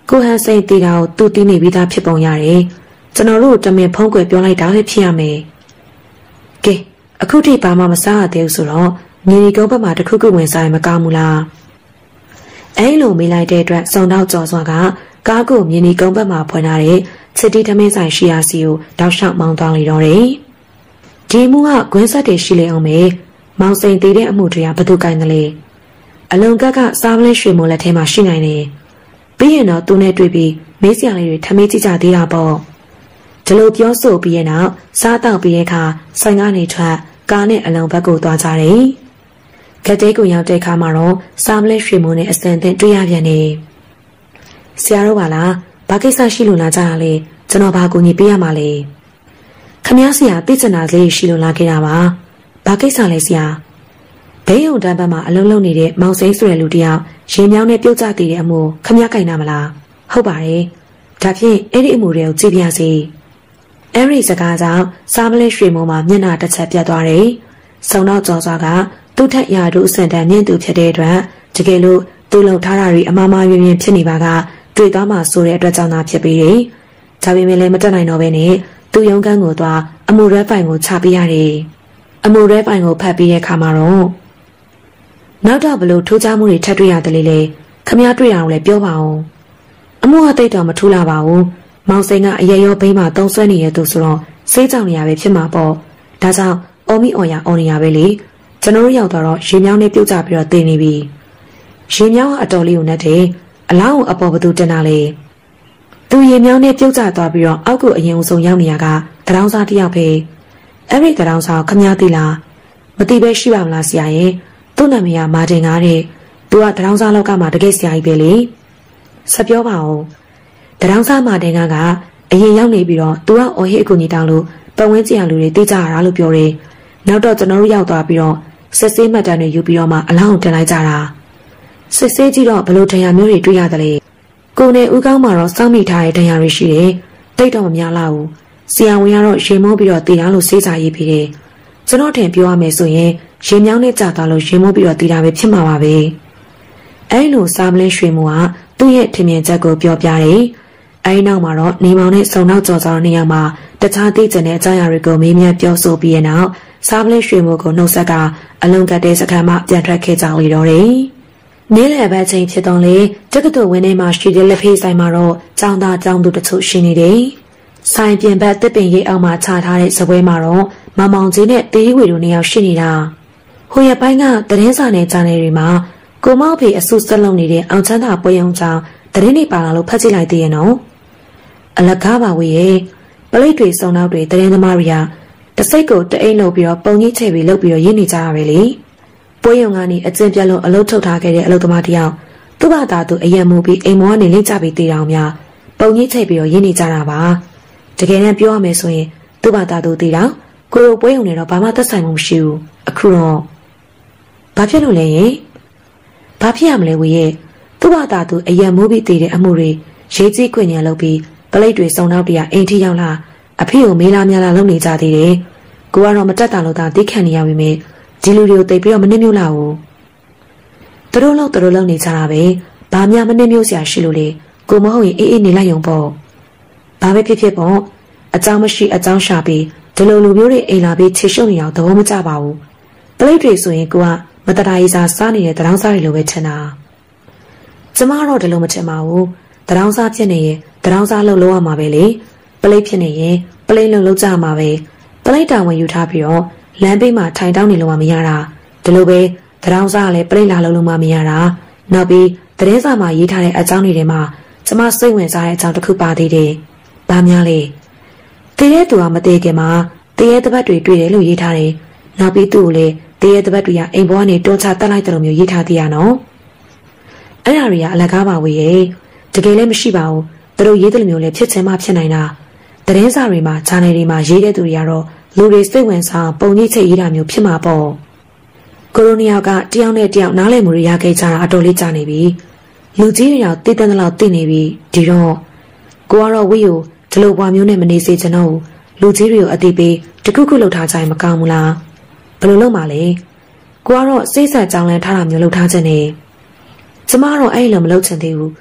ကိုဟန်စိန်တီတာကိုသူ့တီးနေပြီးသားဖြစ်ပုံရတယ်ကျွန်တော်တို့တမင်ဖုံးကွယ်ပြောလိုက်တာလည်းဖြစ်ရမယ်ကဲအခုထိဘာမှမစားရသေးဘူးဆိုတော့မြေဒီကုန်းဘက်မှာတခုခုဝင်စားရင်မကောင်းဘူးလားအဲ့လိုမေးလိုက်တဲ့အတွက်စုံတော့ကြော်စွာကကားကိုမြေဒီကုန်းဘက်မှာဖွင့်ထားတဲ့ချစ်တီထမင်းဆိုင်ရှိရာစီကိုတောက်လျှောက်မောင်းသွားလေတော့တယ်ဒီမှုကဂွင်းဆက်တွေရှိလေအောင်မေမောင်စိန်တီတဲ့အမှုတွေကဘသူကိုင်းတယ်လဲအလုံကက်ကစားပလင်းရွှေမိုးလက်ထဲမှာရှိနိုင်တယ်ပြီးရင်တော့သူနဲ့တွေ့ပြီးမေးစရာလေးတွေထမင်းကြည့်ကြသေးတာပေါ့ဒီလိုပြောဆိုပြီးရဲ့နောက်စားတောက်ပြီးတဲ့အခါဆိုင်ကနေထွက်ကားနဲ့အလုံဘက်ကိုသွားကြတယ်။ကတိတ်ကိုရောက်တဲ့အခါမှာတော့စားမလဲရွှေမိုးနဲ့အစံတင်တွေ့ရပြန်နေ။ဆရာတို့ပါလားဘာကိစ္စရှိလို့လာကြတာလဲကျွန်တော်ဘာကူညီပေးရမှာလဲ။ခမည်းဆရာသိချင်တာလေးရှိလို့လာခဲ့တာပါ။ဘာကိစ္စလဲဆရာ။ဘေးရုံတန်းဘက်မှာအလုံးလုံးနေတဲ့မောင်စိမ့်ဆိုတဲ့လူတယောက်ရေမြောင်းနဲ့ပြုတ်ကျတည်တဲ့အမှုခမည်းကင်နာမလား။ဟုတ်ပါတယ်။ဒါဖြင့်အဲ့ဒီအမှုတွေကိုကြည့်ပြစီ။အဲ့ဒီစကားကြောင့်စားမလဲရွှေမိုးမှာမျက်နှာတစ်ချက်ပြတ်သွားတယ်။စုံတော့ကြော်စွာကသူ့ထက်ရာတို့အစံတန်မြင့်သူဖြစ်တဲ့အတွက်တကယ်လို့သူ့လုံထားတာတွေအမှားမှားယွင်းယွင်းဖြစ်နေပါကတွေ့သွားမှဆိုတဲ့အတွက်ကြောင့်သာဖြစ်ပြီးတယ်။ဒါပေမဲ့လည်းမတက်နိုင်တော့ဘဲနဲ့သူ့ရုံးခန်းကိုသွားအမှုရဲပိုင်ကိုချပေးရတယ်။အမှုရဲပိုင်ကိုဖတ်ပြီးတဲ့အခါမှာတော့နောက်တော့ဘလို့ထိုးချမှုတွေထပ်တွေ့ရတယ်လေလေခမည်းတွေ့ရအောင်လည်းပြောပါဦး။အမှုအသိတော်မထူးလာပါဘူး။မောင်စိန်ကအရေရောဘိန်းမှာတုံးဆွဲနေရသူဆိုတော့စိတ်ကြောင်နေရပဲဖြစ်မှာပေါ့ဒါကြောင့်အော်မီအော်ရအော်နေရပဲလေကျွန်တော်တို့ရောက်တော့ရေမြောင်းနဲ့ပြုတ်ကြပြီးတော့တင်နေပြီရေမြောင်းကအတော်လေးကိုနဲ့တဲ့အလောင်းကိုအပေါ်ဘသူတင်တာလေသူရေမြောင်းနဲ့ပြုတ်ကြသွားပြီးတော့အောက်ကိုအရင်အဆုံးရောက်နေရကတရောင်းစားတယောက်ပဲအဲ့ဒီတရောင်းစားခမည်းသိလားမသိပဲရှိပါမလားဆရာရဲ့သူ့နာမည်ကမာတင်ကားတဲ့သူကတရောင်းစားလောက်ကမှတကယ်ဆရာကြီးပဲလေဆက်ပြောပါဦးတရောင်းစားမာတင်ကားကအရင်ရောက်နေပြီးတော့သူကအော်ဟစ်အကူကြီးတောင်းလို့ပတ်ဝန်းကျင်လူတွေသိကြရတာလို့ပြောတယ်နောက်တော့ကျွန်တော်တို့ရောက်သွားပြီးတော့စစ်ဆေးမှတ်တမ်းတွေယူပြီးတော့မှအလောင်းကိုတင်လိုက်ကြတာစစ်ဆေးကြည့်တော့ဘလို့တရားမျိုးတွေတွေ့ရတယ်လေကိုနေဦးကောင်းမှာတော့စောင့်မိထားတဲ့တရားတွေရှိတယ်တိတ်တော့မများလားဘူးဆရာဝန်ကတော့ရေမိုးပြီးတော့တည်တာလို့စေးစာရေးပြီးတယ်ကျွန်တော်ထင်ပြောရမယ်ဆိုရင်ရေမြောင်းနဲ့ကြာသွားလို့ရေမိုးပြီးတော့တည်တာပဲဖြစ်မှာပါပဲအဲ့လိုစားမလင်းရွှေမိုးကသူ့ရဲ့ထင်မြင်ချက်ကိုပြောပြတယ်အဲဒီနောက်မှာတော့နေမောင်နဲ့စုံနောက်ကြော်စောနေရာမှာတခြားသိကျင်တဲ့အကြောင်းအရာတွေကိုမေးမြန်းပြောဆိုပြီးတဲ့နောက်စားပလင်းရွှေမိုးကိုနှုတ်ဆက်ကအလုံကတဲ့စခန်းမှပြန်ထွက်ခဲ့ကြလေတော့တယ်။နေ့လယ်ဘက်ချိန်ဖြစ်တော့လေတက္ကသိုလ်ဝင်းထဲမှာရှိတဲ့လက်ဖေးဆိုင်မှာတော့ကျောင်းသားကျောင်းသူတချို့ရှိနေတယ်။ဆိုင်ပြင်ဘက်တစ်ပင်ရိပ်အောက်မှာခြာထားတဲ့စပွဲမှာတော့မမောင်ကြီးနဲ့တေးဝေတို့နှစ်ယောက်ရှိနေတာ။ဟိုရပိုင်းကသတင်းစာနဲ့ဂျာနယ်တွေမှာကိုမောက်ဖေအဆုစက်လုံးနေတဲ့အောင်ချမ်းသာပွဲရုံကြောင့်သတင်းတွေပါလာလို့ဖတ်ကြည့်လိုက်သေးရဲ့နော်။အလကားပါဝေရဲ့ပလိတ်တွေစုံနောက်တွေသတင်းသမားတွေကတစိတ်ကိုတအိမ်လုပ်ပြီးတော့ပုံကြီးချဲ့ပြီးလုပ်ပြီးတော့ရင်းနေကြရပဲလေပွဲရုံကနေအကျဉ်းပြတ်လို့အလုပ်ထုတ်ထားခဲ့တဲ့အလုပ်သမားတယောက်သူ့ဘာသာသူအယံမူပြီးအိမ်မောကနေလိမ့်ချပြီးတည်တော်များပုံကြီးချဲ့ပြီးတော့ရင်းနေကြတာပါတကယ်တမ်းပြောရမယ်ဆိုရင်သူ့ဘာသာသူတည်တော်ကိုလိုပွဲရုံနဲ့တော့ဘာမှသက်ဆိုင်မှုမရှိဘူးအခုတော့ဘာဖြစ်လို့လဲရင်ဘာဖြစ်ရမလဲဝေရဲ့သူ့ဘာသာသူအယံမူပြီးတည်တဲ့အမှုတွေရေးကြီးခွင့်ရလုပ်ပြီးပလိတ်တွေစုံနောက်တရအိမ်ထိရောက်လာအဖေကိုမေးလာများလာလုပ်နေကြသေးတယ်။ကိုကတော့မတက်တာလို့သာသိခံနေရပြီမေဒီလူတွေကိုတိတ်ပြီးတော့မနှိမ့်မျိုးလာဘူး။သူတို့လုံးသူတို့လုံးနေကြတာပဲ။ဘာမှမနှိမ့်မျိုးစရာရှိလို့လေ။ကိုမဟုတ်ရင်အေးအေးနေလိုက်ရုံပေါ့။ဘာပဲဖြစ်ဖြစ်ပေါ့။အကြောင်းမရှိအကြောင်းရှာပြီးဒီလိုလူမျိုးတွေအိမ်လာပြီးချေရှုံနေအောင်သဘောမကျပါဘူး။ပလိတ်တွေဆိုရင်ကိုကမတရာရေးစားစားနေတဲ့တရောင်းစားတွေလိုပဲထင်တာ။ကျမတော့ဒီလိုမထင်ပါဘူး။တရောင်းစားဖြစ်နေရင်တရောင်းစားလုပ်လို့ရမှာပဲလေ။ပလိတ်ဖြစ်နေရင်ပလိတ်လုံးလုံးကြမှာပဲပလိတ်တာဝန်ယူထားပြီးတော့လမ်းဘေးမှာထိုင်တောင်းနေလို့မှမရတာဒီလိုပဲတရောင်းစားကလည်းပလိတ်လာလုံးလုံးမှမရတာနောက်ပြီးသတင်းစာမှာရေးထားတဲ့အကြောင်းတွေထဲမှာကျမစိတ်ဝင်စားတဲ့အကြောင်းတစ်ခုပါသေးတယ်။ဘာများလဲတည်တဲ့သူကမတည်ခင်မှာတည်ရဲ့တပတ်တွေတွေ့တယ်လို့ရေးထားတယ်နောက်ပြီးသူ့ကိုလည်းတည်ရဲ့တပတ်တွေကအိမ်ဘွားကနေတွန်းချတက်လိုက်တယ်လို့မျိုးရေးထားသေးရနော်အဲ့ဒါတွေကအလကားပါဝေးရဲ့တကယ်လည်းမရှိပါဘူးသူတို့ရေးတယ်လို့မျိုးလည်းဖြစ်ချင်မှဖြစ်နိုင်တာသတင်းစာတွေမှာဂျာနယ်တွေမှာရေးတဲ့သူတွေကတော့လူတွေစိတ်ဝင်စားပုံကြီးချိတ်ရေးတာမျိုးဖြစ်မှာပေါ့ကိုရိုနီယာကတယောက်နဲ့တယောက်နားလည်မှုတွေရခဲ့ကြတာအတော်လေးကြာနေပြီလူကြီးတွေတော့တည်တန်းတဲ့လောက်တည်နေပြီဒီတော့ကိုကတော့ဝီကိုဒီလိုဘွားမျိုးနဲ့မနေစေချင်တော့လူကြီးတွေကိုအတိပေးတခုခုလှုပ်ထားကြရင်မကောင်းဘူးလားဘယ်လိုလုပ်မှာလဲကိုကတော့စိတ်ဆက်ကြောင်းလန်းထားတာမျိုးလှုပ်ထားခြင်းနဲ့ကျမတော့အဲ့လိုမလုပ်ချင်သေးဘူး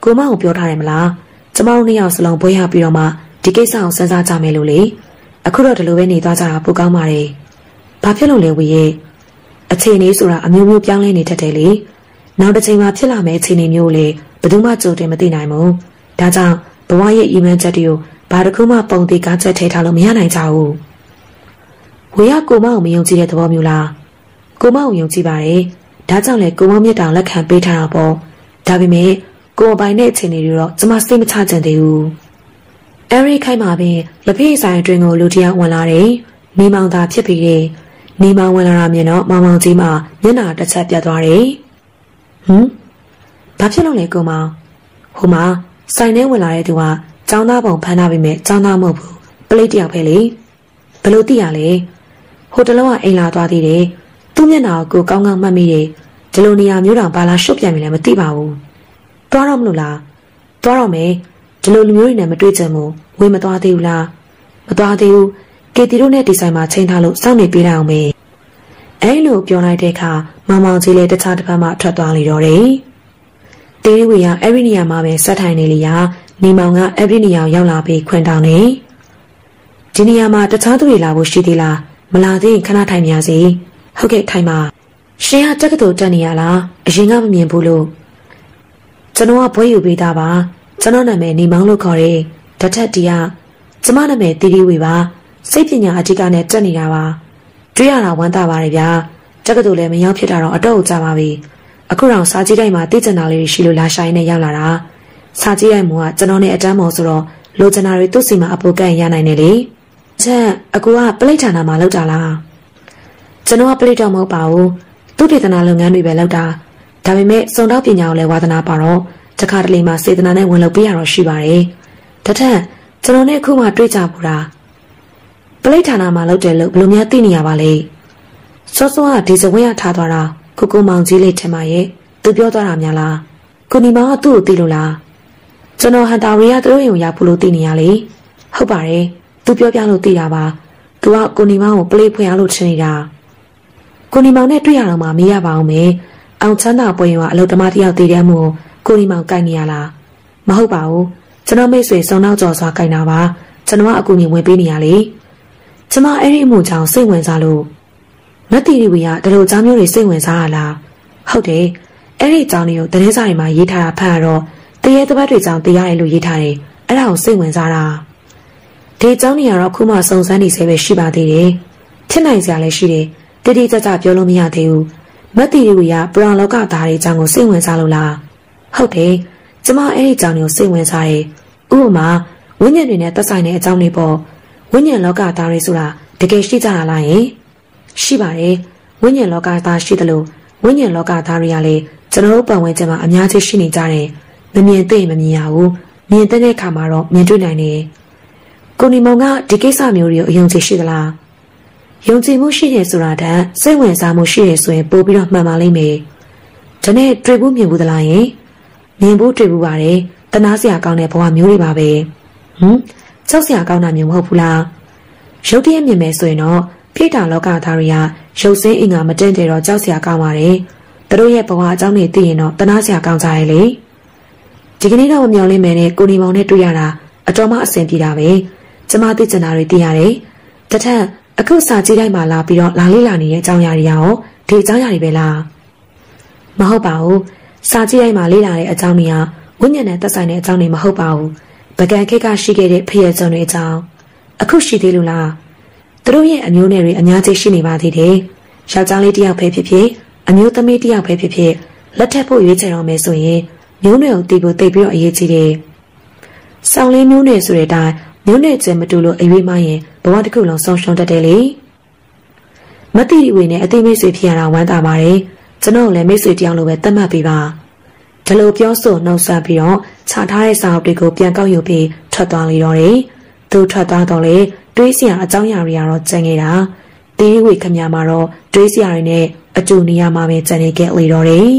ကိုမအောင်ပြောထားတယ်မလားကျမတို့နှစ်ယောက်စလုံးဘွေးရပြီးတော့မှဒီကိစ္စကိုစဉ်းစားကြမယ်လို့လေအခုတော့ဒီလိုပဲနေသွားကြတာပိုကောင်းပါတယ်ဘာဖြစ်လို့လဲဝီရဲ့အခြေအနေဆိုတာအမျိုးမျိုးပြောင်းလဲနေတတ်တယ်လေနောက်တစ်ချိန်မှာဖြစ်လာမယ့်အခြေအနေမျိုးလေဘယ်သူမှကြိုတင်မသိနိုင်ဘူးဒါကြောင့်ဘဝရဲ့အီမန်ချက်တွေကိုဘာတစ်ခုမှပုံသေးကားချက်ထဲထားလို့မရနိုင်ကြဘူးဝီရကိုမအောင်မယုံကြည်တဲ့သဘောမျိုးလားကိုမအောင်ယုံကြည်ပါတယ်ဒါကြောင့်လေကိုမမြတ်တောင်လက်ခံပေးထားတာပေါ့ဒါပေမဲ့ကိုအပိုင်တဲ့အခြေအနေတွေတော့ကျမစိတ်မချကြသေးဘူးအဲရီခိုင်မှာပင်လက်ဖေးဆိုင်အတွင်းကိုလူတယောက်ဝင်လာတယ်နေမောင်သာဖြစ်ပြီးတယ်နေမောင်ဝင်လာတာမြင်တော့မောင်မောင်ကြီးမှမျက်နှာတစ်ချက်ပြတ်သွားတယ်ဟမ်ဘာဖြစ်လို့လဲကိုမောင်ဟိုမှာဆိုင်ထဲဝင်လာတဲ့သူကចောင်းသားပုံဖမ်းထားပြီးမဲ့ចောင်းသားမဟုတ်ဘူးပလိတ်တယောက်ပဲလေဘယ်လိုသိရလဲဟိုတလုံးကအိမ်လာသွားသေးတယ်သူ့မျက်နှာကိုကောင်းကောင်းမှတ်မိတယ်ဒီလိုနေရာမျိုးတောင်ဘာလာရှုပ်ပြန်ပြီလဲမသိပါဘူးတွားတော့မလို့လားတွားတော့မယ်ဒီလိုလူမျိုးတွေနဲ့မတွေ့ကြဘူးဝေးမသွားသေးဘူးလားမသွားသေးဘူးကေတီတို့နဲ့ဒီဆိုင်မှာချိန်ထားလို့စောင့်နေပေးလိုက်အောင်မယ်အဲလိုပြောလိုက်တဲ့အခါမောင်မောင်ကြီးလည်းတခြားတစ်ဖက်မှထွက်သွားလေတော့တယ်တေးဝေကအဲ့ဒီနေရာမှာပဲဆက်ထိုင်နေလေရာနေမောင်ကအဲ့ဒီနေရာရောက်လာပြီးခွင်တောင်းနေဒီနေရာမှာတခြားသူတွေလာဖို့ရှိသေးလားမလာသေးရင်ခဏထိုင်ပါစေဟုတ်ကဲ့ထိုင်ပါရှင်ကတက္ကသိုလ်တက်နေရလားအရင်ကမမြင်ဘူးလို့ကျွန်တော်ကဘွဲယူပေးတာပါကျွန်တော်နာမည်နေမောင်လို့ခေါ်တယ်ဓာတ်ထက်တီကကျမနာမည်တီတီဝေပါစိတ်ပညာအဓိကနဲ့တက်နေတာပါတွေ့ရတာဝမ်းသာပါတယ်ဗျာတက္ကသိုလ်လည်းမရောက်ဖြစ်တာတော့အတော့ကြပါပြီအခုတော့စာကြည့်တိုင်းမှာသိကျင်တာလေးရှိလို့လာဆိုင်နဲ့ရောက်လာတာစာကြည့်တိုင်းမှာကျွန်တော်နဲ့အတန်းမော်ဆိုတော့လိုချင်တာတွေသူ့စီမှာအပိုကန်ရနိုင်တယ်လေချက်အကူကပလိတ်ဌာနမှာလောက်တာလားကျွန်တော်ကပလိတ်တော့မဟုတ်ပါဘူးသူတေသနာလုပ်ငန်းတွေပဲလုပ်တာဒါပေမဲ့စုံတော့ပညာကိုလည်းဝါသနာပါတော့တခါတလေမှစေတနာနဲ့ဝင်လုပ်ပေးရတော့ရှိပါတယ်တထက်ကျွန်တော်နဲ့အခုမှတွေ့ကြဘူးလားပလိတ်ဌာနမှာလုပ်တယ်လို့ဘယ်လိုများသိနေရပါလဲစောစောကဒီစဝင်းရထားသွားတာကိုကိုမောင်ကြီးလေးထင်ပါရဲ့သူပြောသွားတာများလားကိုနီမောင်ကသူ့ကိုသိလို့လားကျွန်တော်ဟန်တာရီကသူတို့ရုံရဖို့လို့သိနေရလေဟုတ်ပါတယ်သူပြောပြလို့သိတာပါသူကကိုနီမောင်ကိုပလိတ်ဖွင့်ရလို့ထင်နေတာကိုနီမောင်နဲ့တွေ့ရတော့မှမေးရပါအောင်မယ်အောင်ချမ်းသာပွဲရောအလုပ်သမားတယောက်တည်တဲ့မှုကိုနီမောင်ကိုင်နေရလားမဟုတ်ပါဘူးကျွန်တော်မိတ်ဆွေစုံနောက်ကျော်စွာကိုင်တာပါကျွန်တော်ကအကူအညီဝင်ပေးနေရလေကျမအဲ့ဒီအမှုကြောင့်စိတ်ဝင်စားလို့မတီရီဝီကဒီလိုအကြောင်းမျိုးတွေစိတ်ဝင်စားရလားဟုတ်တယ်အဲ့ဒီအကြောင်းတွေကိုသတင်းစာတွေမှာရေးထားတာဖတ်ရတော့တရေတပတ်တွေကြောင့်တရားရလို့ရေးထားတယ်အဲ့ဒါကိုစိတ်ဝင်စားတာဒီအကြောင်းတွေကတော့ခုမှစုံစမ်းနေဆဲပဲရှိပါသေးတယ်ဖြစ်နိုင်စရာလည်းရှိတယ်တိတိကျကျပြောလို့မရသေးဘူးမတီရီဝီကပရောင်လောကသားတွေအကြောင်းကိုစိတ်ဝင်စားလို့လားဟုတ်တယ်ကျမအဲ့ဒီအကြောင်းတွေကိုစိတ်ဝင်စားတယ်ဥပမာဝိညာဉ်တွေနဲ့သက်ဆိုင်တဲ့အကြောင်းတွေပေါ့ဝိညာဉ်လောကသားတွေဆိုတာတကယ်ရှိကြတာလားယင်ရှိပါတယ်ဝိညာဉ်လောကသားရှိတယ်လို့ဝိညာဉ်လောကသားတွေကလည်းကျွန်တော်တို့ပတ်ဝန်းကျင်မှာအများကြီးရှိနေကြတယ်မမြင်သိမမြင်ရဘူးမြင်တဲ့အခါမှာတော့မြင်တွေ့နိုင်တယ်ကိုနီမောင်ကဒီကိစ္စမျိုးတွေကိုအယုံကြည်ရှိသလားယုံကြည်မှုရှိတယ်ဆိုတာတည်းစိတ်ဝင်စားမှုရှိတယ်ဆိုရင်ပို့ပြီးတော့မှန်ပါလိမ့်မယ်ဒါနဲ့တွေ့ဘူးမြင်ဘူးသလားယင်မြင်ဘူးတွေ့ဘူးပါတယ်တနာစရာကောင်းတဲ့ဘဝမျိုးတွေပါပဲဟမ်ကြောက်စရာကောင်းတာမျိုးမဟုတ်ဘူးလားရုပ်တရက်မြင်မယ်ဆိုရင်တော့ဖိတာလောကသားတွေကရုပ်စင်းအင်္ဂါမတင့်တယ်တော့ကြောက်စရာကောင်းပါတယ်သူတို့ရဲ့ဘဝအကြောင်းတွေသိရင်တော့တနာစရာကောင်းကြရဲ့လေဒီကနေ့တော့မမျော်လင့်မယ်နဲ့ကိုနီမောင်နဲ့တွေ့ရတာအတော်မှအဆင်ပြေတာပဲကျမသိချင်တာတွေသိရတယ်တထက်အခုစာကြည့်တိုင်းမှာလာပြီးတော့လာလေးလာနေတဲ့အကြောင်းအရာတွေရောဒီအကြောင်းအရာတွေပဲလားမဟုတ်ပါဘူးစာကြည့်တိုင်းမှာလေးလာတဲ့အကြောင်းတွေကဝိညာဉ်နဲ့သက်ဆိုင်တဲ့အကြောင်းတွေမဟုတ်ပါဘူးပကံခိတ်ကရှိခဲ့တဲ့ဖျက်စုံတွေအကြောင်းအခုရှိသေးလို့လားသူတို့ရဲ့အမျိုးနယ်တွေအများကြီးရှိနေပါသေးတယ်ယောက်ျားလေးတစ်ယောက်ပဲဖြစ်ဖြစ်အမျိုးသမီးတစ်ယောက်ပဲဖြစ်ဖြစ်လက်ထပ်ဖို့ရွေးချယ်တော့မယ်ဆိုရင်မျိုးနွယ်ကိုတည်ဖို့တိတ်ပြီးတော့အရေးကြီးတယ်ဆောင်းလေးမျိုးနွယ်ဆိုတဲ့အတိုင်းမျိုးနွယ်ချင်းမတူလို့အရွေးမရင်ဘဝတစ်ခုလုံးဆုံးရှုံးတတ်တယ်လေမတိရီဝေနဲ့အသိမိတ်ဆွေဖြစ်ရတာဝမ်းသာပါတယ်ကျွန်တော်လည်းမိတ်ဆွေတယောက်လိုပဲသတ်မှတ်ပေးပါဒီလိုပြောဆိုနှုတ်ဆက်ပြီးတော့ခြာထားတဲ့စာအုပ်တွေကိုပြန်ကောက်ယူပြီးထွက်သွားလေတော့တယ်သူထွက်သွားတော့လေတွေးစရာအကြောင်းအရာတွေကတော့ကျန်နေတာတီးဝေခမမှာတော့တွေးစရာတွေနဲ့အကျိုးနေရာမှာပဲကျန်နေခဲ့လေတော့တယ်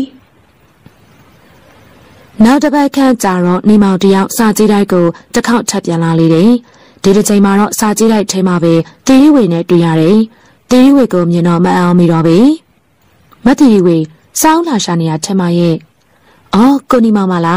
နောက်တစ်ပတ်ခန့်ကြာတော့နေမောင်တယောက်စာကြည့်တိုက်ကိုတစ်ခေါက်ထပ်ပြန်လာလေတယ်ဒီတစ်ချိန်မှာတော့စာကြည့်တိုက်ထဲမှာပဲတီးဝေနဲ့တွေ့ရတယ်တီးဝေကိုမြင်တော့မအောင်မိတော့ပြီမတီးဝေစောင်းလာရှာနေရထမရဲ့အော်ကိုနီမောင်မလား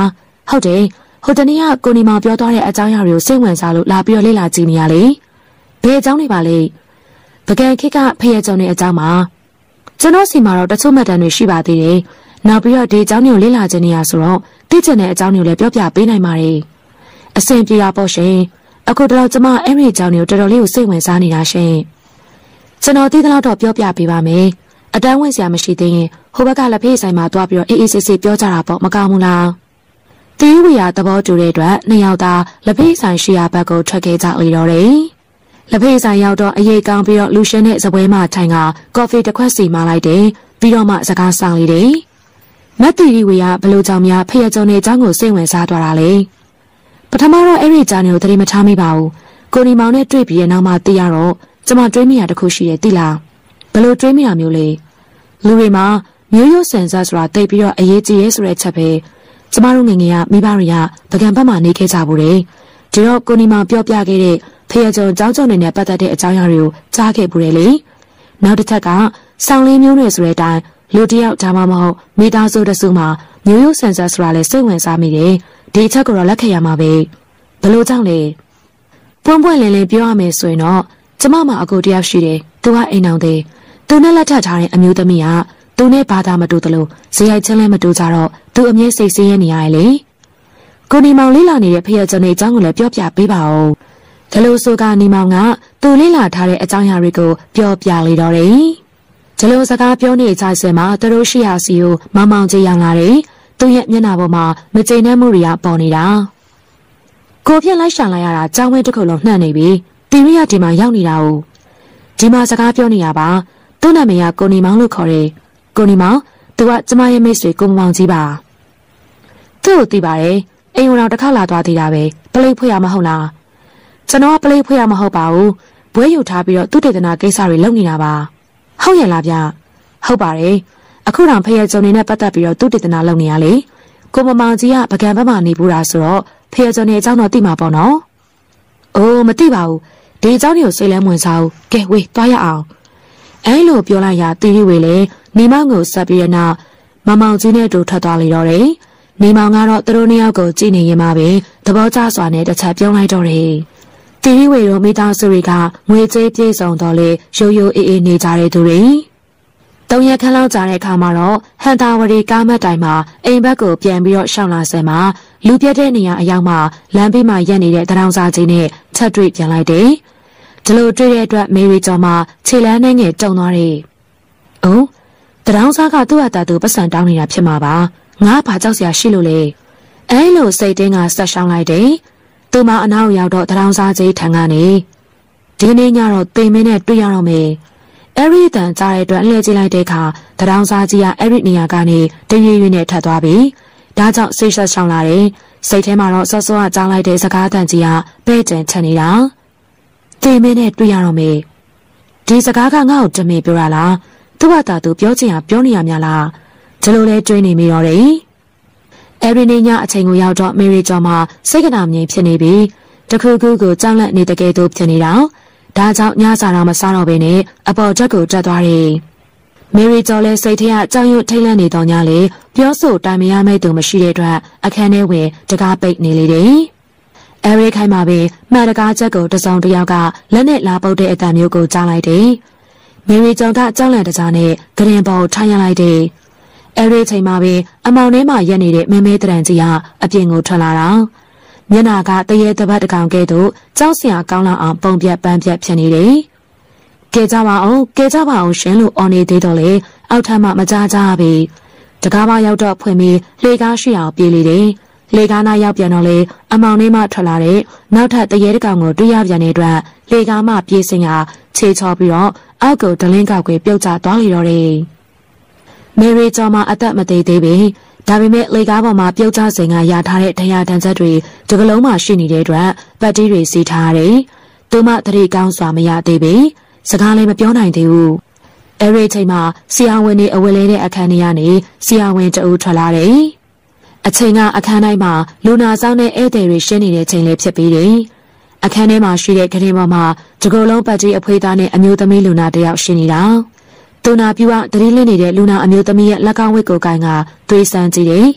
ဟုတ်တယ်ဟိုတနေ့ကကိုနီမောင်ပြောသွားတဲ့အကြောင်းအရာတွေကိုစိတ်ဝင်စားလို့လာပြီးတော့လေ့လာကြည့်နေရလေဘယ်အကြောင်းတွေပါလဲပကံခိကဖရဲ့ကြုံတဲ့အကြောင်းမှာကျွန်တော်စီမှာတော့တချို့မှတ်တမ်းတွေရှိပါသေးတယ်နောက်ပြီးတော့ဒီအကြောင်းတွေကိုလေ့လာခြင်းနေရဆိုတော့သိချင်တဲ့အကြောင်းတွေကိုလည်းပြောပြပေးနိုင်ပါတယ်အဆင်ပြေတာပေါ့ရှင်အခုတော့ကျွန်မအဲ့ဒီအကြောင်းတွေကိုတော်တော်လေးကိုစိတ်ဝင်စားနေတာရှင်ကျွန်တော်သိသလောက်တော့ပြောပြပေးပါမယ်အတန်းဝင်စရာမရှိသေးရင်ဟိုဘက်ကလက်ဖေးဆိုင်မှာတွားပြီးတော့အေးအေးဆေးဆေးပြောကြတာပေါ့မကောင်းဘူးလားတီးဝီယာသဘောတူတဲ့အတွက်နှစ်ယောက်သားလက်ဖေးဆိုင်ရှိရာဘက်ကိုထွက်ခဲ့ကြလေတော့တယ်လက်ဖေးဆိုင်ရောက်တော့အရေးကောင်းပြီးတော့လူရှင်နဲ့စပွဲမှထိုင်ကကော်ဖီတစ်ခွက်စီမလိုက်တယ်ပြီးတော့မှစကားဆောင်လေတယ်မတ်တီရီဝီယာဘလို့ကြောင့်များဖရဲ့ကျုံနေအကြောင်းကိုစိတ်ဝင်စားသွားတာလေပထမတော့အဲ့ဒီအကြောင်းကိုသတိမထားမိပါဘူးကိုနီမောင်နဲ့တွေ့ပြီးတဲ့နောက်မှသိရတော့ကျမတွေးမိရတခုရှိတယ်သိလားဘလို့တွေးမိရမျိုးလေလူတွေမှာမျိုးရိုးဆန်ဆက်ဆိုတာတိတ်ပြီးတော့အရေးကြီးရဲဆိုတဲ့ချက်ပဲကျမတို့ငငယ်ကမိဘတွေကပကံဘက်မှာနေခဲ့ကြဘူးလေဒီတော့ကိုနီမောင်ပြောပြခဲ့တဲ့ဖရဲ့ကျုံကြောင်းကျုံနေနဲ့ပတ်သက်တဲ့အကြောင်းအရာတွေကိုကြားခဲ့ဘူးလေနောက်တစ်ချက်ကဆောင်းလေးမျိုးတွေဆိုတဲ့အတိုင်းလူတယောက်ဒါမှမဟုတ်မိသားစုတစုမှာမျိုးရိုးဆန်ဆက်ဆိုတာလဲစိတ်ဝင်စားမိတယ်ဒီအချက်ကိုတော့လက်ခံရမှာပဲဘလို့ကြောင့်လဲပွန့်ပွန့်လင်းလင်းပြောရမယ်ဆိုရင်တော့ကျမမှာအကိုတယောက်ရှိတယ်သူကအိမ်အောင်သေးသူနဲ့လက်ထပ်ထားတဲ့အမျိုးသမီးကသူနဲ့ဘာသာမတူသလိုဇေယိုက်ချင်းလည်းမတူကြတော့သူအမြဲစိတ်ဆင်းရဲနေရတယ်လေကိုနီမောင်လေးလာနေတဲ့ဖရဲ့ကျုံနေအကြောင်းကိုလည်းပြောပြပေးပါဦးဒါလို့ဆိုကနီမောင်ကသူလေးလာထားတဲ့အကြောင်းအရာတွေကိုပြောပြလေတော့တယ်ဒီလိုစကားပြောနေကြစင်မှာသူတို့ရှိရာစီကိုမောင်မောင်ကြီးရောက်လာတယ်သူရဲ့မျက်နှာပေါ်မှာမကျေနပ်မှုတွေကပေါ်နေတာကိုပြက်လိုက်ရှာလိုက်ရတာကြောင်းဝဲတစ်ခုလုံးနှံ့နေပြီတီရီယာဒီမှာရောက်နေတာ ਉ ဒီမှာစကားပြောနေရပါသူ့နာမည်ကကိုနီမောင်လို့ခေါ်တယ်ကိုနီမောင်သူကကျမရဲ့မိတ်ဆွေကိုမောင်ကြီးပါသူ့ကိုသိပါတယ်အိမ်ဝင်တော့တစ်ခါလာသွားသေးတာပဲပလိတ်ဖွေရမဟုတ်လားကျွန်တော်ကပလိတ်ဖွေရမဟုတ်ပါဘူးဘွဲယူထားပြီးတော့သူ့တေသနာကိစ္စတွေလုပ်နေတာပါဟုတ်ရဲ့လားဗျဟုတ်ပါတယ်အခုတောင်ဖရဲ့ကျုံနေနဲ့ပတ်သက်ပြီးတော့သူ့တေသနာလုပ်နေရလေကိုမမောင်ကြီးကပကံဘက်မှာနေဘူးလားဆိုတော့ဖရဲ့ကျုံနေအကြောင်းတော့သိမှာပေါ့နော်အိုးမသိပါဘူးဒီအကြောင်းတွေကိုစိတ်လဲမဝင်စားဘူးကဲဝေးသွားရအောင်အဲလိုပြောလိုက်ရတီရီဝေလေနေမောင်ကိုဆက်ပြီးတဲ့နောက်မမောင်ကြီးနဲ့တူထွက်သွားလေတော့တယ်နေမောင်ကတော့သူတို့နှစ်ယောက်ကိုကြည့်နေရင်မှပဲသဘောကျစွာနဲ့တစ်ချက်ပြောလိုက်တော့တယ်တီရီဝေတို့မိသားစုတွေကငွေကြေးပြေဆုံးတော့လေရိုးရိုးအေးအေးနေကြတဲ့သူတွေသုံးရက်ခန့်လောက်ကြာတဲ့အခါမှာတော့ဟန်တာဝရီကားမတ်တိုင်မှာအိမ်ဘက်ကိုပြန်ပြီးတော့ရှောင်းလာစင်မှာလူပြတ်တဲ့နေရာအရောက်မှာလမ်းဘေးမှာရက်နေတဲ့တရောင်စာကြီးနဲ့ချက်တွေ့ပြန်လိုက်တယ်ဒီလိုတွေ့တဲ့အတွက်မေရီကျော်မှာခြေလမ်းနဲ့ငယ်တုံသွားတယ်။အိုးတရောင်စာကသူ့အတားသူပတ်စံတောင်းနေတာဖြစ်မှာပါ။ငါဘာကြောက်စရာရှိလို့လဲ။အဲလိုစိတ်တင်းကဆက်ရှောင်းလိုက်တယ်။သူမအနောက်ရောက်တော့တရောင်စာကြီးထံကနေဒီနေ့ညတော့တိမ်မင်းနဲ့တွေ့ရတော့မယ်။အဲ့ဒီတန်ကြားတဲ့အတွက်လှည့်ကြည့်လိုက်တဲ့အခါတရောင်စာကြီးကအဲ့ဒီနေရာကနေတရွေ့ရွေ့နဲ့ထပ်သွားပြီ။ဒါကြောင့်စိတ်ဆက်ရှောင်းလာတယ်။စိတ်ထဲမှာတော့စောစောကကြားလိုက်တဲ့စကားတန်ကြီးကပဲ့ကျန်ချက်နေတာ။တိမ်မင်းနဲ့တွေ့ရတော့မယ်ဒီစကားကငါ့ကိုတမင်ပြောရလားသူ့ဘာသာသူပြောချင်ရပြောနေရများလားဒီလိုလဲတွေးနေမိတော့တယ်အဲ့ဒီနေ့ညအချိန်ကိုရောက်တော့မေရီကျော်မှာစိတ်ကနာမြင်ဖြစ်နေပြီတခုခုကိုကြောက်လန့်နေတကယ်တော့ဖြစ်နေတာဒါကြောင့်ညစာတော့မစားတော့ဘဲနဲ့အပေါ်ချက်ကိုတက်သွားတယ်မေရီကျော်လဲစိတ်ထဲကကြောက်ရွံ့ထိတ်လန့်နေတော့ညလေပြောဆိုတိုင်မရမိတ်သူမရှိတဲ့အတွက်အခန်းထဲဝင်တကားပိတ်နေလေတယ်အဲရီခိုင်မှာပဲမှန်တကားချက်ကိုတစုံတစ်ယောက်ကလက်နဲ့လာပုတ်တဲ့အတန်မျိုးကိုကြားလိုက်တယ်။မေရီကျော်ကကြောက်လန့်တကြားနဲ့ဂရင်ပေါ်ထိုင်ရလိုက်တယ်။အဲရီချိန်မှာပဲအမောင်ထဲမှာရက်နေတဲ့မဲမဲတရံကြီးကအပြင်ကိုထွက်လာတာ။မျက်နာကတရေတပတ်တကောင်ကဲ့သို့ကြောက်စရာကောင်းလောက်အောင်ပုံပြက်ပန်းပြက်ဖြစ်နေတယ်။ကဲကြပါအောင်ကဲကြပါအောင်ရှင်လို့အော်နေသေးတော့လေအောက်ထပ်မှမကြားကြပြီ။တကားမရောက်တော့ဖွင့်ပြီးလေကားရှိအောင်ပြေးလေတယ်။လေကားနာရောက်ပြန်တော့လေအမောင်လေးမှထွက်လာတဲ့နောက်ထပ်တရေတကောင်ကိုတွေ့ရပြန်တဲ့အတွက်လေကားမှပြေးစင်ကခြေချော်ပြီးတော့အောက်ကိုဒလင်းကောက်ကိုပြုတ်ကျသွားလေတော့တယ်။မေရီကျော်မှာအသက်မသေးသေးပဲဒါပေမဲ့လေကားပေါ်မှာပြုတ်ကျစင်ကရထားတဲ့တရားတန်ချက်တွေဒီကလုံးမှရှိနေတဲ့အတွက်ပတ်တီးတွေစီးထားရတယ်။သူမသတိကောင်းစွာမရသေးပဲစကားလည်းမပြောနိုင်သေးဘူး။အဲရီချိန်မှာဆီယာဝင်နေအဝယ်လဲတဲ့အခန်းထဲကနေဆီယာဝင်တအူထွက်လာတယ်။အချိန်ကအခန်းတိုင်းမှာလူနာဆောင်တဲ့ဧည့်သည်တွေရှင်းနေတဲ့ချိန်လေးဖြစ်ပြီးတယ်။အခန်းထဲမှာရှိတဲ့ခရင်ပေါ်မှာတကူလုံးပတ်တီးအဖွေးသားနဲ့အမျိုးသမီးလူနာတယောက်ရှင်းနေတာ။သူနာပြူကသတိလင်းနေတဲ့လူနာအမျိုးသမီးရဲ့လက်ကောင်းဝတ်ကိုကိုင်ကသွေးဆန်းကြည့်တယ်။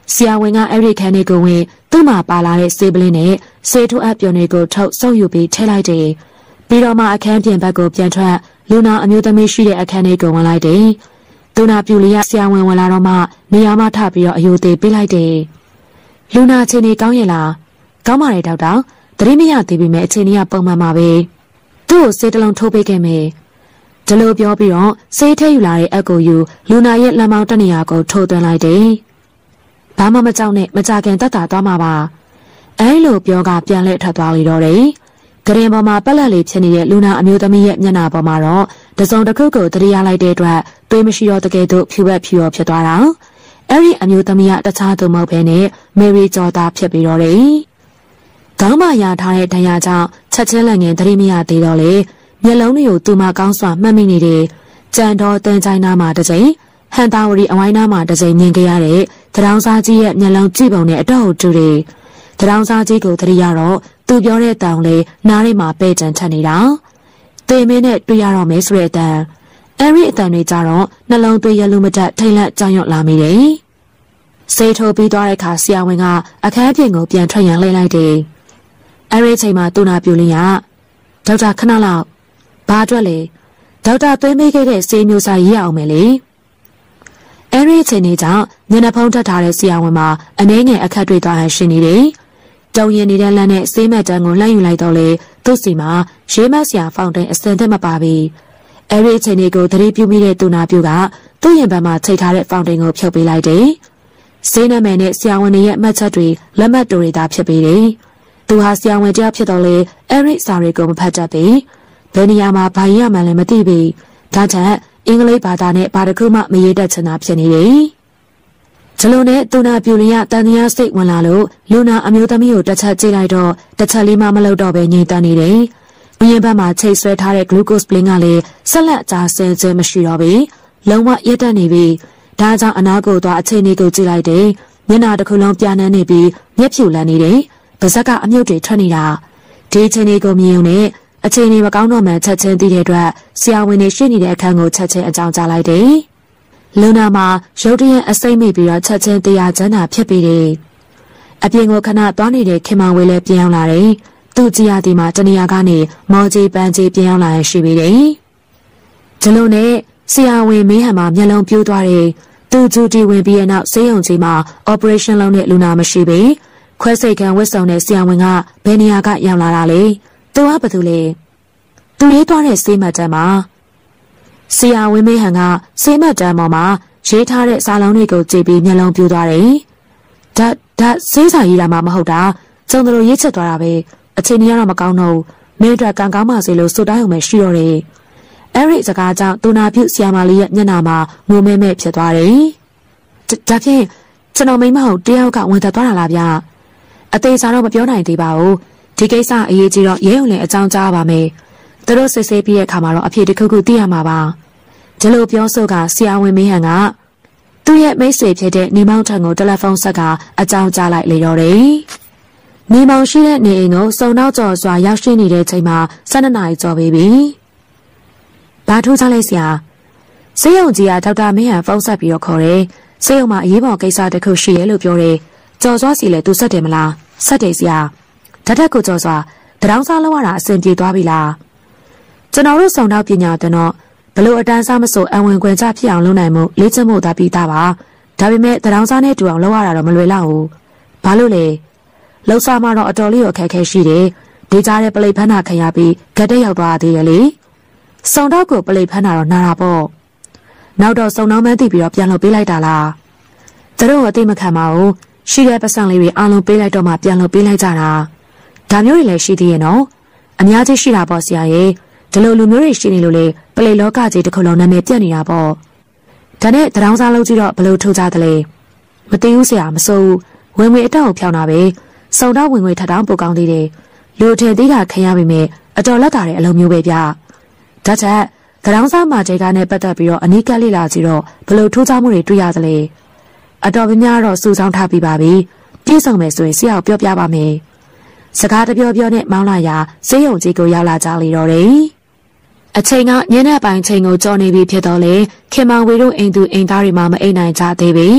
ဆရာဝန်ကအဲ့ဒီခန်းလေးကိုဝင်သူ့မှာပါလာတဲ့ဆေးပလင်းနဲ့ဆေးထိုးအပ်ပြုံတွေကိုထုတ်စုပ်ယူပြီးထည့်လိုက်တယ်ပြီးတော့မှအခန်းပြင်ဘက်ကိုပြန်ထွက်လူနာအမျိုးသမီးရှိတဲ့အခန်းလေးကိုဝင်လိုက်တယ်သူနာပြူလေးကဆရာဝန်ဝင်လာတော့မှနေရာမှထပြီးတော့အယိုသေးပေးလိုက်တယ်လူနာအခြေအနေကောင်းရဲ့လားကောင်းပါတယ်ဒေါက်တာသတိမရသေးပေမဲ့အခြေအနေကပုံမှန်ပါပဲသူ့ကိုဆေးတစ်လုံးထိုးပေးခဲ့မယ်ဒီလိုပြောပြီးတော့ဆေးထည့်ယူလာတဲ့အက်ကိုယူလူနာရဲ့လက်မောင်းတစ်နေရာကိုထိုးသွင်းလိုက်တယ်ဘာမှမကြောက်နဲ့မကြခင်တက်တာသွားမှာပါအဲလိုပြောကပြန်လှည့်ထွက်သွားလေတော့တယ်ဂရင်ပေါ်မှာပက်လက်လေးဖြစ်နေတဲ့လူနာအမျိုးသမီးရဲ့မျက်နှာပေါ်မှာတော့တစုံတစ်ခုကိုတတိယလိုက်တဲ့အတွက်သွေးမရှိတော့တကယ်တော့ဖြူဘက်ဖြူရောဖြစ်သွားတာအဲ့ဒီအမျိုးသမီးကတခြားသူမဟုတ်ဘဲနဲ့မေရီကျော်သားဖြစ်ပြီးတော့တယ်ခေါင်းမရထားတဲ့ဒဏ်ရာကြောင့်ချက်ချင်းလက်ငင်သတိမရသေးတော့လေမျက်လုံးတွေကိုသူမကောင်းစွာမှတ်မိနေတယ်ကြံတော်တန်ချိုင်းနာမှာတစ်ချိန်ဟန်တာဝရီအဝိုင်းနာမှာတစ်ချိန်မြင်ခဲ့ရတဲ့တရောင်စားကြီးရဲ့မျက်လုံးကြည့်ပုံနဲ့အတော့တူတယ်တရောင်စားကြီးကိုသတိရတော့သူပြောတဲ့တောင်လေးနားထဲမှာပဲ့ကြံထက်နေတာတေမင်းနဲ့တွေ့ရတော့မယ်ဆိုတဲ့အတန်အဲ့ဒီအတန်တွေကြတော့နှလုံးသွေးရလူမတက်ထိတ်လန့်ကြောင်ရွံ့လာမိတယ်ဆေးထိုးပြီးသွားတဲ့အခါဆရာဝန်ကအခန်းပြင်ကိုပြန်ထွက်ရန်လှည့်လိုက်တယ်အဲ့ဒီအချိန်မှာသူနာပြူလင်းကဒေါက်တာခဏလောက်ဘာအတွက်လဲဒေါက်တာသွေးမေးခဲ့တဲ့ဆေးမျိုးစားရေးရအောင်မယ်လေအဲ့ဒီအချိန်လေးကြောင့်ညနေဖုံးတက်ထားတဲ့ဆရာဝန်မှာအနှဲငယ်အခက်တွေ့သွားဟန်ရှိနေတယ်တုံရင်နေတဲ့လမ်းနဲ့ဆေးမက်တန်းကိုလှမ်းယူလိုက်တော့လေသူ့စီမှာရေးမဆရာဖောင်တိန်အစင်သက်မပါပြီအဲ့ဒီအချိန်လေးကိုသတိပြုမိတဲ့သူနာပြူကသူ့ရင်ဘတ်မှာချိန်ထားတဲ့ဖောင်တိန်ကိုဖြုတ်ပေးလိုက်တယ်ဆေးနာမည်နဲ့ဆရာဝန်ရဲ့အမှတ်ချက်တွေလက်မှတ်တူတွေသာဖြစ်ပေတယ်သူဟာဆရာဝန်တယောက်ဖြစ်တော့လေအဲ့ဒီစာတွေကိုမဖတ်တတ်ပြီဘယ်နေရာမှာဘာရေးရမှန်းလည်းမသိပြီဒါကြောင့်အင်္ဂလိပ်ဘာသာနဲ့ဘာတစ်ခုမှမရေးတတ်ချင်တာဖြစ်နေတယ်။ဒီလိုနဲ့သူနာပြူလင်ရတန်တရားစိတ်ဝင်လာလို့လူနာအမျိုးသမီးကိုတစ်ချက်ကြည့်လိုက်တော့တစ်ချက်လေးမှမလုပ်တော့ပဲငြိမ်သက်နေတယ်။ဘရင်ဘက်မှာချိတ်ဆွဲထားတဲ့ glucose plane ကလည်းဆက်လက်အကြဆင်းခြင်းမရှိတော့ပြီ။လုံးဝရက်တက်နေပြီ။ဒါကြောင့်အနာကိုသွားအချိန်လေးကိုကြည့်လိုက်တယ်။မျက်နှာတစ်ခုလုံးပြာနှမ်းနေပြီးမျက်ဖြူလန်းနေတယ်။ပါးစပ်ကအမြုပ်တွေထွက်နေတာ။ဒီအချိန်လေးကိုမြင်ုံနဲ့အချိန်ကြီးမကောင်းတော့မှချက်ချင်းသိတဲ့အတွက်ဆရာဝန်တွေရှိနေတဲ့အခန်းကိုချက်ချင်းအကြောင်းကြားလိုက်တယ်။လူနာမှာရုတ်တရက်အစိမ့်မိပြီးတော့ချက်ချင်းတရားချမ်းသာဖြစ်ပြီးတယ်။အပြင်ကိုခဏသွားနေတဲ့ခင်မောင်ဝေးလည်းပြန်ရောက်လာတယ်။သူ့ကြည်ရသည်မှာတနေရာကနေမော်ကြီးပန်းကြီးပြန်ရောက်လာရရှိပြီးတယ်။ဒီလိုနဲ့ဆရာဝန်မင်းဟန်မှာမျက်လုံးပြိုးသွားတယ်။သူ့ဂျူတီဝင်ပြီးတဲ့နောက်ဆေးရုံကြီးမှာ operation လုပ်တဲ့လူနာမရှိပြီ။ခွဲစိတ်ခံဝတ်စုံတဲ့ဆရာဝန်ကဘယ်နေရာကရောက်လာတာလဲ။သူကဘာတူလဲသူရေးသွားတဲ့ဆေးမတ်တန်းမှာဆရာဝင်းမေးဟန်ကဆေးမတ်တန်းပေါ်မှာရေးထားတဲ့စာလုံးတွေကိုကြည့်ပြီးမျက်လုံးပြိုးသွားတယ်ဒါဒါဆေးစာရေးတာမှမဟုတ်တာကျုံတို့ရေးချက်သွားတာပဲအချိန်ကြီးကတော့မကောင်းတော့မင်းအတွက်ကံကောင်းပါစေလို့စွတ်တိုင်းအောင်ပဲရှိတော့တယ်အဲ့ဒီစကားကြောင့်သူနာပြုဆရာမလေးရဲ့မျက်နှာမှာငိုမဲမဲဖြစ်သွားတယ်ဒါဖြင့်ကျွန်တော်မိမဟုတ်တယောက်ကဝင်သက်သွားတာလားဗျအသေးစားတော့မပြောနိုင်သေးပါဘူးဒီကိစ္စအရေးကြီးတော့ရဲုံလည်းအကြောင်းကြားပါမယ်။သူတို့စစ်ဆေးပြီးတဲ့အခါမှာတော့အဖြေတစ်ခုခုသိရမှာပါ။ဒီလိုပြောဆိုကဆရာဝန်မင်းဟန်ကသူ့ရဲ့မိတ်ဆွေဖြစ်တဲ့နေမောင်ထံကိုတယ်လီဖုန်းဆက်ကအကြောင်းကြားလိုက်လေတော့တယ်။နေမောင်ရှိတဲ့နေအိမ်ကိုစုံနောက်ကျော်စွာရောက်ရှိနေတဲ့ချိန်မှာဆယ်နှစ်နာရီကျော်ပြီ။ဘာထူးခြားလဲဆရာ။ဆေးရုံကြီးကဒေါက်တာမင်းဟန်ဖုန်းဆက်ပြီးတော့ခေါ်တယ်။ဆေးရုံမှာအရေးပေါ်ကိစ္စတစ်ခုရှိရဲလို့ပြောတယ်။ကျော်စွာစီလည်းသူဆက်တယ်မလား။ဆက်တယ်ဆရာ။ဓာတ်တက်ကိုကြော်စွာတရောင်းစားလောက်ရတာအဆင်ပြေသွားပြီလားကျွန်တော်တို့ဆောင်တော့ပညာတဲ့တော့ဘလို့အတန်းစားမစိုးအဝင်ခွင်ကြဖြစ်အောင်လုပ်နိုင်မှုလေ့ကျင့်မှုသာပြီးသားပါဒါပေမဲ့တရောင်းစားနဲ့တူအောင်လုပ်ရတာတော့မလွယ်လောက်ဘူးဘာလို့လဲလှုပ်ရှားမှတော့အတော်လေးအခက်အခဲရှိတယ်ဒေကြားတဲ့ပလိတ်ဖန်းတာခံရပြီးဂတ်တက်ရောက်သွားသေးတယ်လေဆောင်တော့ကိုပလိတ်ဖန်းတာတော့နာတာပေါ့နောက်တော့စုံနှောင်းမှန်းသိပြီးတော့ပြန်လုပ်ပေးလိုက်တာလားသူတို့အသိမခံပါဘူးရှိတဲ့ပတ်စံလေးတွေအားလုံးပေးလိုက်တော့မှပြန်လုပ်ပေးလိုက်ကြတာဒါမျိုးတွေလည်းရှိသေးရဲ့နော်အများကြီးရှိတာပေါ့ဆရာရဲ့ဒီလိုလူမျိုးတွေရှိနေလို့လေပလေလောကကြီးတစ်ခုလုံးနာမည်ပြတ်နေတာပေါ့ဒါနဲ့တရောင်းစားလုပ်ကြည့်တော့ဘလို့ထုတ်ကြသလဲမသိဘူးဆရာမစိုးဝင်ငွေအတောက်ဖြောင်းတာပဲစုံတော့ဝင်ငွေထပ်တောင်းပိုကောင်းသေးတယ်လူထင်သေးတာခံရပေမဲ့အတော်လက်တာတဲ့အလုံးမျိုးပဲဗျဒါချက်တရောင်းစားမာဂျေကနဲ့ပတ်သက်ပြီးတော့အနီးကပ်လေးလာကြည့်တော့ဘလို့ထိုးကြမှုတွေတွေ့ရသလဲအတော်များများတော့စူဆောင်းထားပြီးပါပြီပြည့်စုံမယ်ဆိုရင်ဆရာကိုပြောပြပါမယ်စကားတပြောပြောနဲ့မောင်းလာရာဆေးရုံကြီးကိုရောက်လာကြလေတော့တယ်အချိန်ကညနေပိုင်းချိန်ကိုကြော်နေပြီဖြစ်တော့လေခင်မောင်ဝေတို့အိမ်သူအိမ်သားတွေမှမအိမ်နိုင်ကြသေးပြီ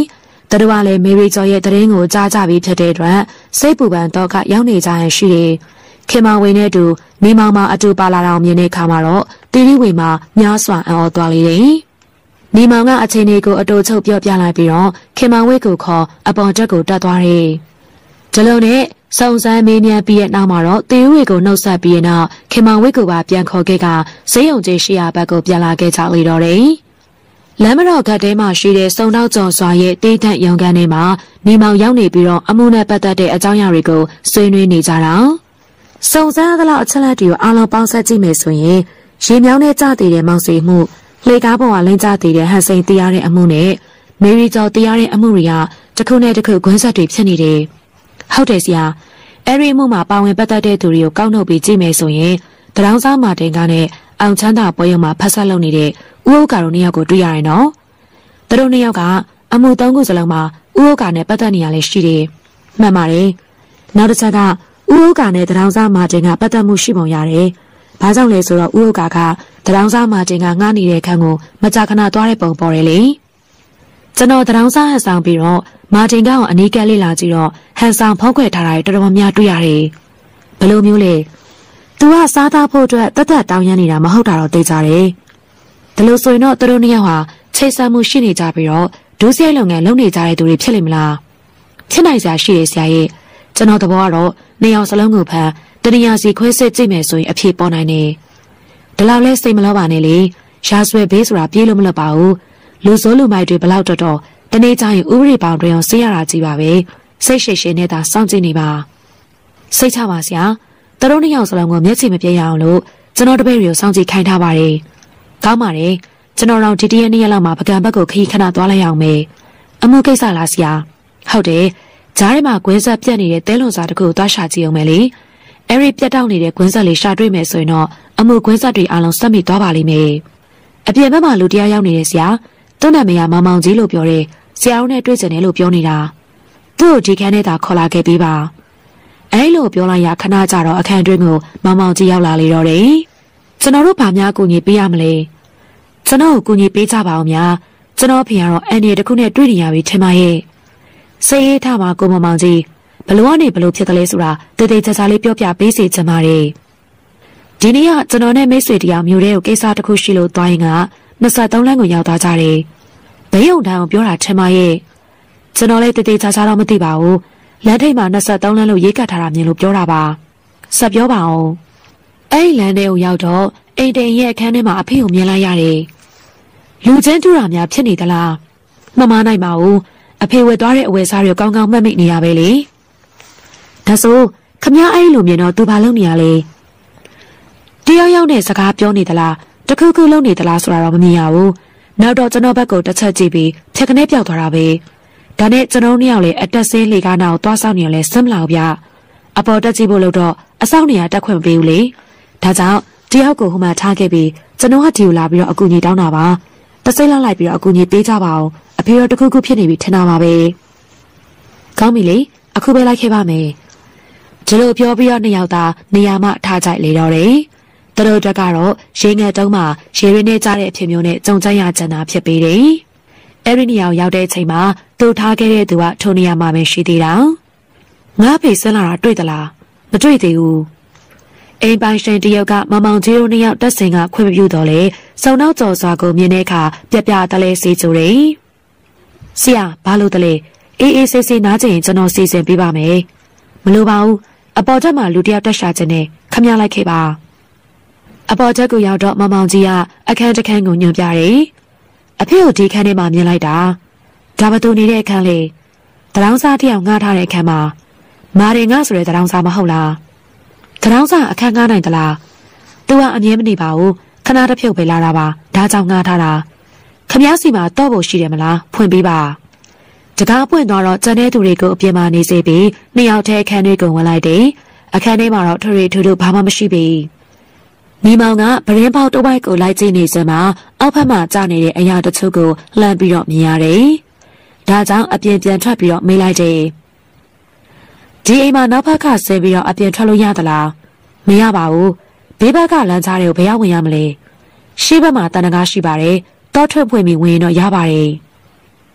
တတော်ကလည်းမေရီကျော်ရဲ့တရင်ကိုကြားကြပြီးဖြစ်တဲ့အတွက်စိတ်ပူပန်တော့ကရောက်နေကြရင်ရှိတယ်ခင်မောင်ဝင်းနဲ့တူမိမောင်မအတူပါလာတော်မြင်တဲ့ခါမှာတော့တီရီဝေမှာများစွာအံ့ဩသွားလေတယ်မိမောင်ကအချိန်လေးကိုအတူချုပ်ပြောပြလိုက်ပြီးတော့ခင်မောင်ဝင်းကိုခေါ်အပေါ်တက်ကိုတက်သွားတယ်ဒီလိုနဲ့စုံစမ်းမေးမြန်းပြီးတဲ့နောက်မှာတော့တီရီဝေကိုနှုတ်ဆက်ပြီးနောက်ခင်မောင်ဝင်းကိုပါပြန်ခေါ်ခဲ့ကဈေးရုံကြီးရှိရာဘက်ကိုပြန်လာခဲ့ကြလေတော့တယ်လမ်းမတော်ကတဲမှာရှိတဲ့စုံတော့ကျော်စွာရဲ့တေးထက်ရုံကန်ထဲမှာမိမောင်ရောက်နေပြီးတော့အမှုနဲ့ပတ်သက်တဲ့အကြောင်းအရာတွေကိုဆွေးနွေးနေကြတာစုံစမ်းသလောက်အချက်လက်တွေကိုအားလုံးပေါင်းစပ်ကြည့်မယ်ဆိုရင်ရေမြောင်းနဲ့ကြတည်တဲ့မောင်စီမှုလှေကားပေါ်ကလင်းကြတည်တဲ့ဟန်စိန်တရားတဲ့အမှုနဲ့မေရီကျော်တရားတဲ့အမှုတွေကတစ်ခုနဲ့တစ်ခုခွန်းဆက်တွေဖြစ်နေတယ်ဟုတ်တယ်ဆရာအဲ့ဒီအမှုမှာပါဝင်ပတ်သက်တဲ့သူတွေကိုကောက်နှုတ်ပြီးကြည့်မယ်ဆိုရင်တရောင်းစားမာတင်ကနဲ့အောင်ချမ်းသာပွဲရုံမှာဖက်ဆက်လုပ်နေတဲ့ဦးဟုတ်ကတို့နှစ်ယောက်ကိုတွေ့ရတယ်နော်သူတို့နှစ်ယောက်ကအမှုသုံးခုစလုံးမှာဦးဟုတ်ကနဲ့ပတ်သက်နေရလဲရှိတယ်မှန်ပါတယ်နောက်တစ်ချက်ကဦးဟုတ်ကနဲ့တရောင်းစားမာတင်ကပတ်သက်မှုရှိပုံရတယ်ဘာကြောင့်လဲဆိုတော့ဦးဟုတ်ကကတရောင်းစားမာတင်ကငှားနေတဲ့ခန်းကိုမကြာခဏသွားတဲ့ပုံပေါ်တယ်လေကျွန်တော်တရောင်းစားဟန်ဆောင်ပြီးတော့မာတင်ကောင်အနီးကပ်လေးလာကြည့်တော့ဟန်ဆောင်ဖောက်ခွဲထားတာတော်တော်များတွေ့ရတယ်ဘယ်လိုမျိုးလဲသူကစားသားဖို့အတွက်တသက်တောင်းရနေတာမဟုတ်တာတော့သိကြတယ်ဒါလို့ဆိုရင်တော့သူတို့နှစ်ယောက်ဟာချိတ်ဆက်မှုရှိနေကြပြီးတော့ဒုစရိုက်လုပ်ငန်းလုပ်နေကြတဲ့သူတွေဖြစ်လိမ့်မလားဖြစ်နိုင်စရာရှိရဆရာရဲ့ကျွန်တော်သဘောကတော့နှစ်ယောက်စလုံးကိုဖန်တဏှာစီခွဲစစ်ကြည့်မယ်ဆိုရင်အဖြေပေါ်နိုင်တယ်ဒါလောက်လဲစိတ်မလောပါနဲ့လေရာဇဝဲဘေးဆိုတာပြေးလို့မလွတ်ပါဘူးလူစိုးလူမိုက်တွေဘလောက်တော်တော်တနေ့ကျရင်ဥပဒေပေါင်းတွင်အောင်ဆေးရတာကြီးပါပဲစိတ်ရှိရှိနဲ့သာစောင့်ကြည့်နေပါစိတ်ချပါဆရာသူတို့နှစ်ယောက်စလုံးကိုမျက်ခြေမပြတ်ရအောင်လို့ကျွန်တော်တပည့်တွေကိုစောင့်ကြည့်ခိုင်းထားပါတယ်ကောင်းပါတယ်ကျွန်တော်တို့ဒီတရက်နေ့ရက်လောက်မှာပကံဘက်ကိုခရီးခဏသွားလိုက်အောင်မယ်အမှုကိစ္စလားဆရာဟုတ်တယ်ဂျားထဲမှာကွင်းဆက်ပြတ်နေတဲ့တဲလွန်စာတစ်ခုကိုသွားရှာကြည့်အောင်မယ်လေအဲ့ဒီပြတ်တောက်နေတဲ့ကွင်းဆက်လေးရှာတွေ့မယ်ဆိုရင်တော့အမှုကွင်းဆက်တွေအလုံးစက်မိသွားပါလိမ့်မယ်အပြင်ဘက်မှာလူတရားရောက်နေတယ်ဆရာသူ့နာမည်ကမောင်မောင်ကြီးလို့ပြောတယ်ဆရာတို့နဲ့တွေ့ကြတယ်လို့ပြောနေတာသူ့ကိုဒီခန်းထဲသာခေါ်လာခဲ့ပေးပါအဲလိုပြောလိုက်ရခဏကြတော့အခန်းတွင်းကိုမောင်မောင်ကြီးရောက်လာလေတော့တယ်ကျွန်တော်တို့ဗာများကူညီပေးရမလဲကျွန်တော်ကိုကူညီပေးကြပါအောင်များကျွန်တော်ဖေကတော့အန်ဒီတခုနဲ့တွေ့နေရပြီထင်ပါရဲ့စိတ်ရေးထားပါကိုမောင်မောင်ကြီးဘလို့ကနေဘလို့ဖြစ်တယ်လဲဆိုတာတည်တည်ချာချာလေးပြောပြပေးစီချင်ပါတယ်ဒီနေ့ကကျွန်တော်နဲ့မိတ်ဆွေတရားမျိုးတဲ့ကိုကိစ္စတစ်ခုရှိလို့သွားရင်ကနှစ်ဆက်သုံးလမ်းကိုရောက်သွားကြတယ်ဘဲယုံတန်းကိုပြောတာထင်ပါရဲ့ကျွန်တော်လည်းတည်တည်ချာချာတော့မသိပါဘူးလမ်းထိပ်မှာနှစ်ဆက်သုံးလမ်းလို့ရေးကတ်ထားတာမြင်လို့ပြောတာပါဆက်ပြောပါအောင်အဲ့ဒီလမ်းထဲကိုရောက်တော့အိမ်တိန်ရဲ့အခန်းထဲမှာအဖေကိုမြင်လိုက်ရတယ်လူချင်းတူတာများဖြစ်နေသလားမမနိုင်ပါဘူးအဖေဝယ်သွားတဲ့အဝယ်စားတွေကောင်းကောင်းမှတ်မိနေရပဲလေဒါဆိုခမအဲ့လိုမြင်တော့သူဘာလုပ်နေရလဲတရားရောက်တဲ့စကားပြောနေသလားတခုခုလုပ်နေသလားဆိုတာတော့မမြင်ရဘူးနောက်တော့ကျွန်တော်ဘက်ကိုတစ်ချက်ကြည့်ပြီးဖြက်ကနေပြောက်သွားတာပဲဒါနဲ့ကျွန်တော်နှစ်ယောက်လည်းအတက်ဆင်းလေကားနာကိုသွားဆောင်နေရလဲစမ်းမလာဘူးဗျအပေါ်တက်ကြည့်ဖို့လို့တော့အဆောင်နေရတက်ခွင့်မပေးဘူးလေဒါကြောင့်တယောက်ကိုဟိုမှာထားခဲ့ပြီးကျွန်တော်ကဒီကိုလာပြီးတော့အကူကြီးတောင်းတာပါတစိမ့်လောက်လိုက်ပြီးတော့အကူကြီးပေးကြပါအောင်အဖေတော့တခုခုဖြစ်နေပြီထင်တာပါပဲကောင်းပြီလေအခုပဲလိုက်ခဲ့ပါမယ်ဒီလိုပြောပြီးတော့နှစ်ယောက်သားနေရာမှထားကြလေတော့တယ်သူတို့တက်ကတော့ရေငတ်တုံးမှာရေရင်းနဲ့ကြားတဲ့အဖြစ်မျိုးနဲ့ကြုံကြရကြတာဖြစ်ပေတယ်အဲ့ဒီနေရာရောက်တဲ့အချိန်မှာသူထားခဲ့တဲ့သူကထိုနေရာမှာပဲရှိသေးတာငါဖေဆင်းလာတာတွေ့သလားမတွေ့သေးဘူးအိမ်ပိုင်ရှင်တယောက်ကမမောင်ကြီးတို့နှစ်ယောက်တက်စင်ကခွင့်မပြုတော့လေစုံနောက်ကျော်စွာကိုမြင်တဲ့အခါပြပြတလဲစီကြိုတယ်ဆရာဘာလို့တလဲအေးအေးဆေးဆေးနားကျင်ကျွန်တော်စီစဉ်ပေးပါမယ်မလိုပါဘူးအပေါ်တက်မှာလူတယောက်တက်ရှာခြင်းနဲ့ခမရလိုက်ခဲ့ပါအပေါ်တက်ကိုရောက်တော့မမောင်ကြီးကအခန်းတစ်ခန်းကိုညွှန်ပြတယ်အဖေကိုဒီခန်းထဲမှာမြင်လိုက်တာဒါဘသူနေတဲ့အခန်းလေတရောင်းစားတယောက်ငှားထားတဲ့အခန်းမှာမာရင်ငါဆိုတဲ့တရောင်းစားမဟုတ်လားတရောင်းစားအခန်းငှားနိုင်သလားသူကအမြဲမနေပါဘူးခဏတစ်ဖြုတ်ပဲလာတာပါဒါကြောင့်ငှားထားတာခမည်းစီမှာတော့ဖို့ရှိတယ်မလားဖွင့်ပေးပါတကားပွင့်သွားတော့ကျန်တဲ့သူတွေကိုအပြင်မှာနေစေပြီးနှစ်ယောက်တည်းအခန်းတွေကိုဝင်လိုက်တယ်အခန်းထဲမှာတော့ထရီထူထူဘာမှမရှိပြီမိမောင်ကဗရင်ပေါက်တစ်ဝိုက်ကိုလိုက်ကြည့်နေစမှာအောက်ဖက်မှာကျနေတဲ့အရာတချို့ကိုလှမ်းပြီးတော့မြင်ရတယ်ဒါကြောင့်အပြင်ပြန်ထွက်ပြီးတော့မေးလိုက်တယ်ဒီအိမ်မှာနောက်ဘက်ကဆဲပြီးတော့အပြင်ထွက်လို့ရသလားမရပါဘူးဘေးဘက်ကလမ်းကြားတွေကိုဘယ်ရောက်ဝင်ရမလဲရှေ့ဘက်မှာတန်တကားရှိပါတယ်တောထွက်ဖွင့်ပြီးဝင်ရင်တော့ရပါတယ်ဒီ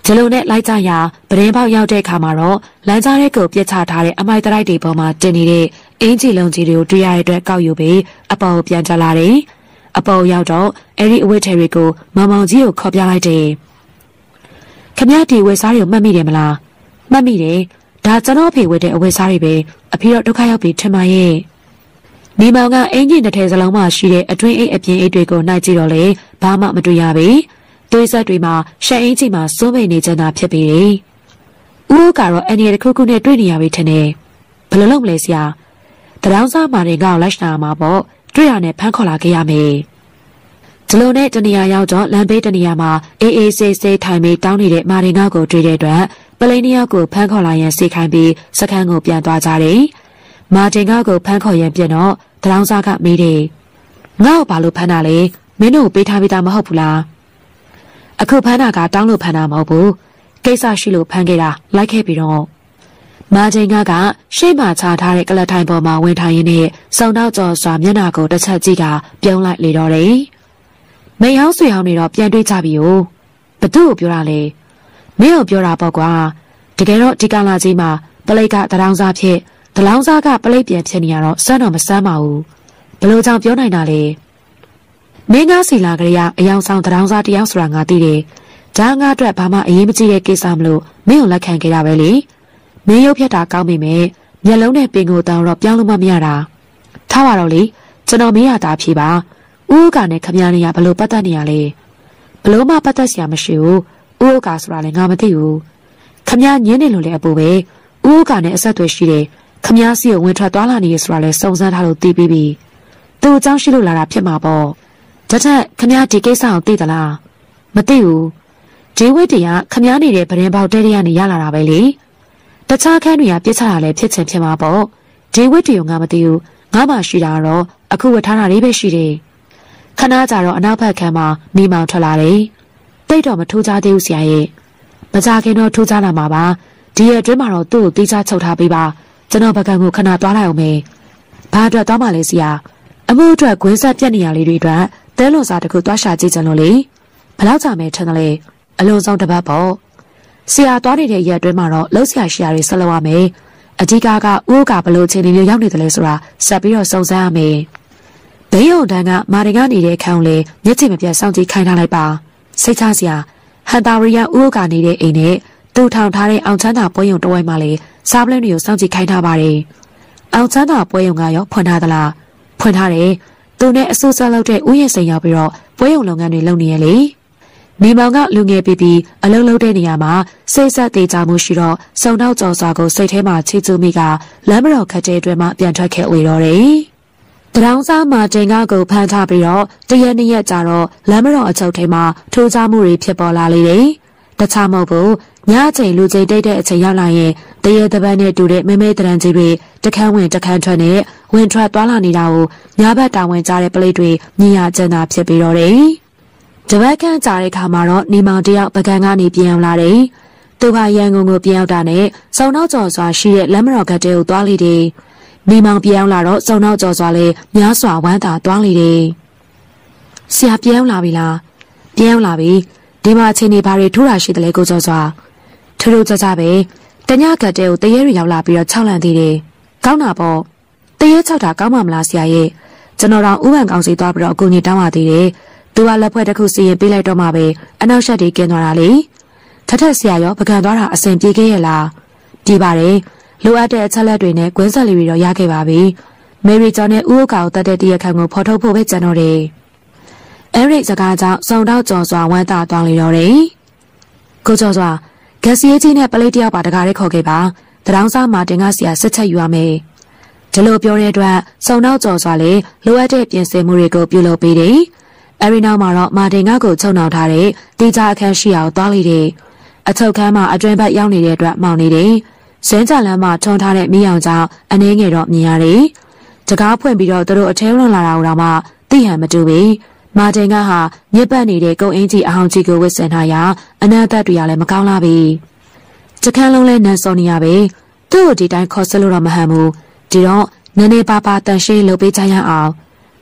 ဂျလုံးနဲ့လိုက်ကြရာပရင်းပေါက်ရောက်တဲ့အခါမှာတော့လမ်းကြားထဲကိုပြစ်ချထားတဲ့အမိုက်တရိုက်တွေပေါ်မှာတင်နေတဲ့အင်ဂျီလုံးကြီးတွေကိုတွေ့ရတဲ့အတွက်ကောက်ယူပြီးအပေါ်ကိုပြန်တက်လာတယ်။အပေါ်ရောက်တော့အဲ့ဒီအဝတ်ထည်တွေကိုမောင်မောင်ကြီးကိုခေါ်ပြလိုက်တယ်။ခမရဒီဝတ်စားတွေကိုမှတ်မိတယ်မလား။မှတ်မိတယ်။ဒါကျွန်တော်ဖေဝတ်တဲ့အဝတ်စားတွေပဲအဖေတော့ဒုက္ခရောက်ပြီထင်ပါရဲ့။မိမောင်ကအင်ဂျီတစ်ထည်စလုံးမှာရှိတဲ့အထွင်းအိတ်အပြင်အိတ်တွေကိုနှိုက်ကြည့်တော့လေဘာမှမတွေ့ရပြီ။သွေးဆက်တွေမှာရှက်အင်းကြီးမှာစိုးမိန်နေကြတာဖြစ်ပေတယ်။ဦးကတော့အန်ဒီရတစ်ခုခုနဲ့တွေ့နေရပြီထင်တယ်။ဘယ်လိုလုပ်မလဲဆရာ။တရောင်းစားမာတွေကောက်လိုက်နာမှာပေါ့တွေ့ရနဲ့ဖမ်းခေါ်လာခဲ့ရမယ်။ဂျလုံးနဲ့တနေရာရောက်တော့လမ်းဘေးတနေရာမှာအေးအေးဆေးဆေးထိုင်ပြီးတောင်းနေတဲ့မာရင်ကောက်ကိုတွေ့တဲ့အတွက်ပလိန်နှစ်ယောက်ကိုဖမ်းခေါ်လာရန်စီခိုင်းပြီးစခန်းကိုပြန်သွားကြတယ်။မာတင်ကောက်ကိုဖမ်းခေါ်ရန်ပြန်တော့တရောင်းစားကမေးတယ်။ငါ့ကိုဘာလို့ဖမ်းတာလဲမင်းတို့ပေးထားပြီးသားမဟုတ်ဘူးလား။အခုဖမ်းတာကတောင်းလို့ဖမ်းတာမဟုတ်ဘူး။ကိစ္စရှိလို့ဖမ်းခဲ့တာလိုက်ခဲ့ပြီးတော့မာချိန်ကကရှေ့မှာချထားတဲ့ကလထိုင်ပေါ်မှာဝင်ထိုင်ရင်းနဲ့စုံတော့ကြော်စွာမျက်နှာကိုတစ်ချက်ကြည့်ကပြုံးလိုက်လေတော့တယ်။မိန်ဟောင်းဆွေဟောင်းတွေတော့ပြန်တွေ့ကြပြီ哦။ဘသူ့ကိုပြောတာလဲ။မင်းကိုပြောတာပေါ့ကွာ။တကယ်တော့ဒီကလာကြီးမှာပလိတ်ကတရောင်းစားဖြစ်တလောင်းစားကပလိတ်ပြန်ဖြစ်နေရတော့စမ်းတော့မစမ်းပါဘူး။ဘလို့ကြောင့်ပြောနိုင်တာလဲ။မင်းကားစီလာကလေးကအယောင်ဆောင်တရောင်းစားတယောက်ဆိုတာငါသိတယ်။ဒါငါအတွက်ဘာမှအရေးမကြီးတဲ့ကိစ္စမလို့မင်းကိုလက်ခံခဲ့ရပဲလေ။မင်းရုပ်ဖြတ်တာကောင်းပြီမဲ့မျက်လုံးနဲ့ပင်ကိုတောင်းတော့ပြောင်းလို့မမရတာထားပါတော့လေကျွန်တော်မရတာဖြေပါဦးကနဲ့ခမရနေရဘလို့ပတ်သက်နေရလဲဘလို့မှပတ်သက်စရာမရှိဘူးဦးကဆိုတာလည်းငါမသိဘူးခမရညင်းနေလို့လည်းအပူပဲဦးကနဲ့အဆက်အသွယ်ရှိတယ်ခမရစီကိုဝင်ထွက်သွားလာနေရဆိုတာလည်းစုံစမ်းထားလို့သိပြီးပြီသူ့အကြောင်းရှိလို့လာတာဖြစ်မှာပေါ့တထက်ခမရဒီကိစ္စကိုသိသလားမသိဘူးဂျေဝိတ်တရားခမရနေတဲ့ဗရင်ပေါက်တဲတွေကနေရလာတာပဲလေတခြားခန်းတွေကပြစ်ချတာလည်းဖြစ်ချင်ဖြစ်မှာပေါ့ဂျေဝိတ်တီကိုငါမသိဘူးငါမှရှိတာတော့အခုဝတ်ထားတာလေးပဲရှိတယ်ခဏကြာတော့အနောက်ဘက်ခန်းမှာမိမောင်ထွက်လာတယ်တိတ်တော့မထူးခြားသေးဘူးဆရာရဲ့မကြခင်တော့ထူးခြားလာမှာပါဒီရဲ့အတွင်းမှာတော့သူ့ကိုတီးခြားချုပ်ထားပေးပါကျွန်တော်ဘက်ကကိုခဏသွားလိုက်အောင်မယ်ဘာအတွက်သွားမှလဲဆရာအမှုအတွက်ဂွင်းဆက်ပြက်နေရလေးတွေအတွက်တဲလွန်စာတစ်ခုသွားရှာကြည့်ကြလို့လေဘယ်လောက်ကြာမယ်ထင်တယ်လဲအလုံးစုံတစ်ပတ်ပေါ့ဆရာသွားနေတဲ့ရက်အတွင်းမှာတော့လှုပ်ရှားရှာတွေဆက်လုပ်ရမယ်အဓိကကဦးကဘလို့အခြေအနေမျိုးရောက်နေတယ်လဲဆိုတာဆက်ပြီးတော့စုံစမ်းရမယ်ဘိယုံတန်းကမာရီကနေတဲ့ခေါင်းလေးမျက်ခြေမပြတ်စောင့်ကြည့်ခိုင်းထားလိုက်ပါစိတ်ချစရာဟန်တာရီယာဦးကနေတဲ့အိမ်နဲ့သူထောင်ထားတဲ့အောင်ချမ်းသာပွဲရုံတဝိုက်မှာလေစားပလင်းတွေကိုစောင့်ကြည့်ခိုင်းထားပါတယ်အောင်ချမ်းသာပွဲရုံကရောဖွင့်ထားသလားဖွင့်ထားတယ်သူနဲ့အဆိုးစားလုပ်တဲ့ဦးရဲ့စိန်ရောက်ပြီးတော့ပွဲရုံလုပ်ငန်းတွေလုပ်နေရလေမိမောင်ကလူငယ်ပြီးပြီးအလုံးလုံးတဲ့နေရာမှာစိတ်ဆက်သေးကြမှုရှိတော့စုံတော့ကြော်စွာကိုစိတ်ထဲမှာချီကျူးမိကလမ်းမတော်ခက်တဲ့အတွင်းမှာပြန်ထွက်ခဲ့ဝေတော့တယ်။တရောင်းစားမှာတင်ကားကိုဖမ်းထားပြီးတော့တရက်နှစ်ရက်ကြာတော့လမ်းမတော်အချုပ်ထဲမှာထိုးကြမှုတွေဖြစ်ပေါ်လာလေတယ်။တခြားမဟုတ်ဘူးညအချိန်လူချိန်တိတ်တဲ့အချိန်ရောက်လာရင်တရေတပန်းနဲ့တူတဲ့မဲမဲတရံကြီးတွေတခန်းဝင်တခန်းထွက်နဲ့ဝင်ထွက်သွားလာနေတာကိုညဘက်တာဝန်ကြတဲ့ပလိတ်တွေမြင်ရကျန်တာဖြစ်ပြီးတော့တယ်။တပတ်ခန့်ကြာတဲ့ခါမှာတော့နေမောင်တယောက်ပကံကနေပြန်ရောက်လာတယ်။သူကရန်ကုန်ကိုပြန်ရောက်တာနဲ့စုံနောက်ကျော်စွာရှိတဲ့လမ်းမတော်ကတဲကိုသွားလေတယ်။နေမောင်ပြန်ရောက်လာတော့စုံနောက်ကျော်စွာလည်းများစွာဝမ်းသာသွားလေတယ်။ဆရာပြန်ရောက်လာပြီလား။ပြန်ရောက်လာပြီ။ဒီမှာအချိန်နေဘာတွေထိုးတာရှိတယ်လဲကိုကျော်စွာ။ထူးထူးခြားခြားပဲ။တညကတဲကိုတရေတွေရောက်လာပြီးတော့ခြောက်လန့်သေးတယ်။ကောင်းတာပေါ့။တရေခြောက်တာကောင်းမှမလားဆရာရဲ့။ကျွန်တော်တော့ဥပန်ကောင်စီသွားပြီးတော့အကူအညီတောင်းပါသေးတယ်။သူကလက်ဖွဲ့တစ်ခုစီရင်ပေးလိုက်တော့မှပဲအနောက်ရှက်တွေကင်းသွားတာလေထထက်ဆရာရောပကံသွားတာအစဉ်ပြေခဲ့ရဲ့လားပြေးပါတယ်လိုအပ်တဲ့အချက်လက်တွေနဲ့ကွင်းဆက်လေးတွေတော့ရခဲ့ပါပြီမေရီကျော်နဲ့ဦးဥကာကိုတတ်တဲ့တရခန့်ကိုဖော်ထုတ်ဖို့ပဲကြံတော့တယ်အဲရိတ်စကားကြောင့်စုံတော့ကြော်စွာဝမ်းသာသွားလေတော့တယ်ကိုကျော်စွာဂက်စီရေးကြီးနဲ့ပလိတ်တယောက်ပါတကားလေးခေါ်ခဲ့ပါတရောင်းစားမာတင်ကဆရာစစ်ချက်ယူရမယ်ဒီလိုပြောတဲ့အတွက်စုံတော့ကြော်စွာလေလိုအပ်တဲ့ပြင်ဆင်မှုတွေကိုပြုလုပ်ပေးတယ်အဲဒီနောက်မှာတော့မာတင်ကကိုချုံနှောင်ထားတဲ့တေချာအခန်းရှိအောင်သွားလိုက်တယ်။အချုပ်ခန်းမှာအတွင်းဘက်ရောက်နေတဲ့အတွက်မောင်နေတယ်။ဇင်းကြလမ်းမှာထုံထားတဲ့မီးရောင်ကြောင့်အနှဲငယ်တော့မြင်ရတယ်။တကားဖွင့်ပြီးတော့သူတို့အထဲဝင်လာတာတော့မှသိဟန်မတူဘူး။မာတင်ကဟာညစ်ပတ်နေတဲ့ကုံအင်းကြီးအဟောင်းကြီးကိုဝစ်ဆင်ထားရာအနံ့သက်တွေကလည်းမကောင်းလာပြီ။တခန်းလုံးလဲနန်းစောနေရပဲ။သူ့ကိုဒီတိုင်းခေါ်ဆက်လို့တော့မဟန်ဘူး။ဒီတော့နည်းနည်းပါးပါတန်ရှင်းလုပ်ပေးကြရအောင်။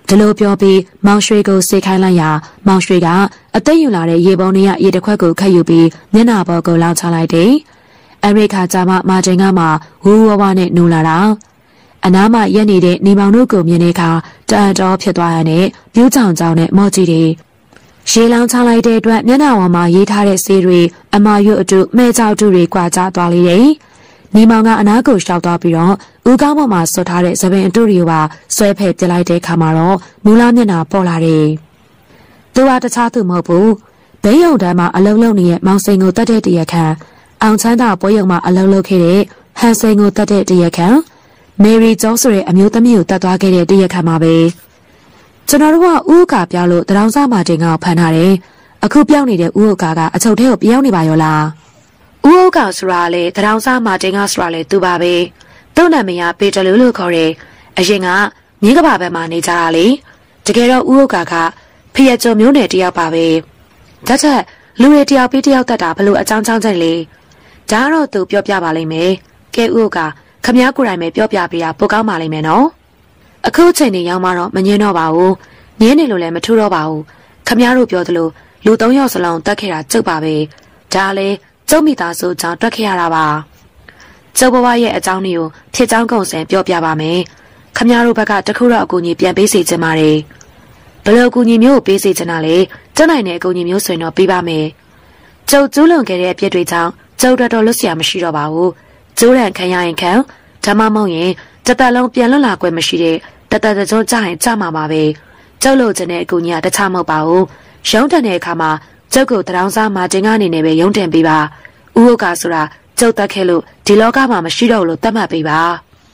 ဒီလိုပြောပြီးမောင်ရွှေကိုစေခိုင်းလိုက်ရာမောင်ရွှေကအသက်ယူလာတဲ့ရေပုံးတွေကရေတစ်ခွက်ကိုခတ်ယူပြီးမျက်နှာပေါ်ကိုလောင်းချလိုက်တယ်။အမေရိကကြာမှမာတင်ကမှဝူဝဝနဲ့နူလာတာအနားမှာရက်နေတဲ့နေမောင်တို့ကိုမြင်တဲ့အခါတန်တော်ဖြစ်သွားရတဲ့ပြူးချောင်ချောင်နဲ့မော့ကြီးတွေရေလောင်းချလိုက်တဲ့အတွက်မျက်နှာပေါ်မှာရေးထားတဲ့ဆေးတွေအမာရွတ်အတုမဲကြောက်တုတွေကွာကျသွားလေတယ်။နေမောင်ကအနားကိုရှောက်သွားပြီးတော့ဦးကောင်းပေါ်မှာဆွတ်ထားတဲ့သပင်အတုတွေကိုပါဆွဲဖက်ပြလိုက်တဲ့အခါမှာတော့မူလာမျက်နှာပေါ်လာတယ်။သူကတခြားသူမဟုတ်ဘူး။ဘဲရုံတန်းမှာအလုံးလုံးနေတဲ့မောင်စိန်ကိုတတ်တဲ့တရက်ခံအောင်ချမ်းသာပွဲရုံမှာအလုံးလုံးခဲ့တဲ့ဟန်စိန်ကိုတတ်တဲ့တရက်ခံမေရီကျောင်းဆိုတဲ့အမျိုးသမီးကိုတတ်သွားခဲ့တဲ့တရက်ခံမှာပဲကျွန်တော်တို့ကဥက္ကာပြောလို့တရောင်စားမာတင်ကဖမ်းထားတယ်အခုပြောင်းနေတဲ့ဥက္ကာကအချုပ်ထဲကိုပြောင်းနေပါရောလားဥက္ကာဆိုတာလေတရောင်စားမာတင်ကဆိုတာလေသူပါပဲသူ့နာမည်ကပေတလူလို့ခေါ်တယ်အရင်ကမြင်းကပါဘက်မှာနေကြတာလေတကယ်တော့ဥက္ကာကဖျက်ကျော်မျိုးနယ်တယောက်ပါပဲဒါချက်လူတွေတယောက်ပြီးတယောက်တတ်တာဘလို့အကြောင်းကြောင်းချက်လေဒါကတော့သူပြောပြပါလိမ့်မယ်ကဲဥက္ကာခမ ्या ကိုယ်တိုင်ပဲပြောပြပေးတာပိုကောင်းပါလိမ့်မယ်နော်အခုချိန်နေရောက်မှတော့မငင်းတော့ပါဘူးငင်းနေလို့လည်းမထူတော့ပါဘူးခမ ्या တို့ပြောသလိုလူသုံးယောက်စလုံးတက်ခဲ့တာကျုပ်ပါပဲဒါလည်းကျုပ်မိသားစုကြောင့်တက်ခဲ့ရတာပါကျုပ်ဘဝရဲ့အကြောင်းတွေကိုဖြစ်ကြောင်းကုန်စင်ပြောပြပါမယ်ခမ ्या တို့ဘက်ကတခုတော့အကူအညီပြန်ပေးစီခြင်းပါတယ်ဘယ်လိုအကူအညီမျိုးကိုပေးစီခြင်းလဲကျနိုင်တဲ့အကူအညီမျိုးဆိုရင်တော့ပေးပါမယ်ကျုပ်ကျူးလွန်ခဲ့တဲ့အပြစ်တွေကြောင့်ကျုပ်တော်တော်လွတ်เสียမရှိတော့ပါဘူးကျိုးရန်ခံရရင်ခံဓမ္မမဟုတ်ရင်တသက်လုံးပြန်လွတ်လာခွင့်မရှိတဲ့တသက်တကြကြရင်ကြမှာပါပဲကျုပ်လို့ခြင်းတဲ့အကူကြီးကတခြားမဟုတ်ပါဘူးရုံးတင်တဲ့အခါမှာကျုပ်ကိုတရောင်းစားမာတင်ကနေနေပဲရုံးတင်ပေးပါဥဟုတ်ကဆိုတာကျုပ်တက်ခဲ့လို့ဒီလောကမှာမရှိတော့လို့သတ်မှတ်ပေးပါ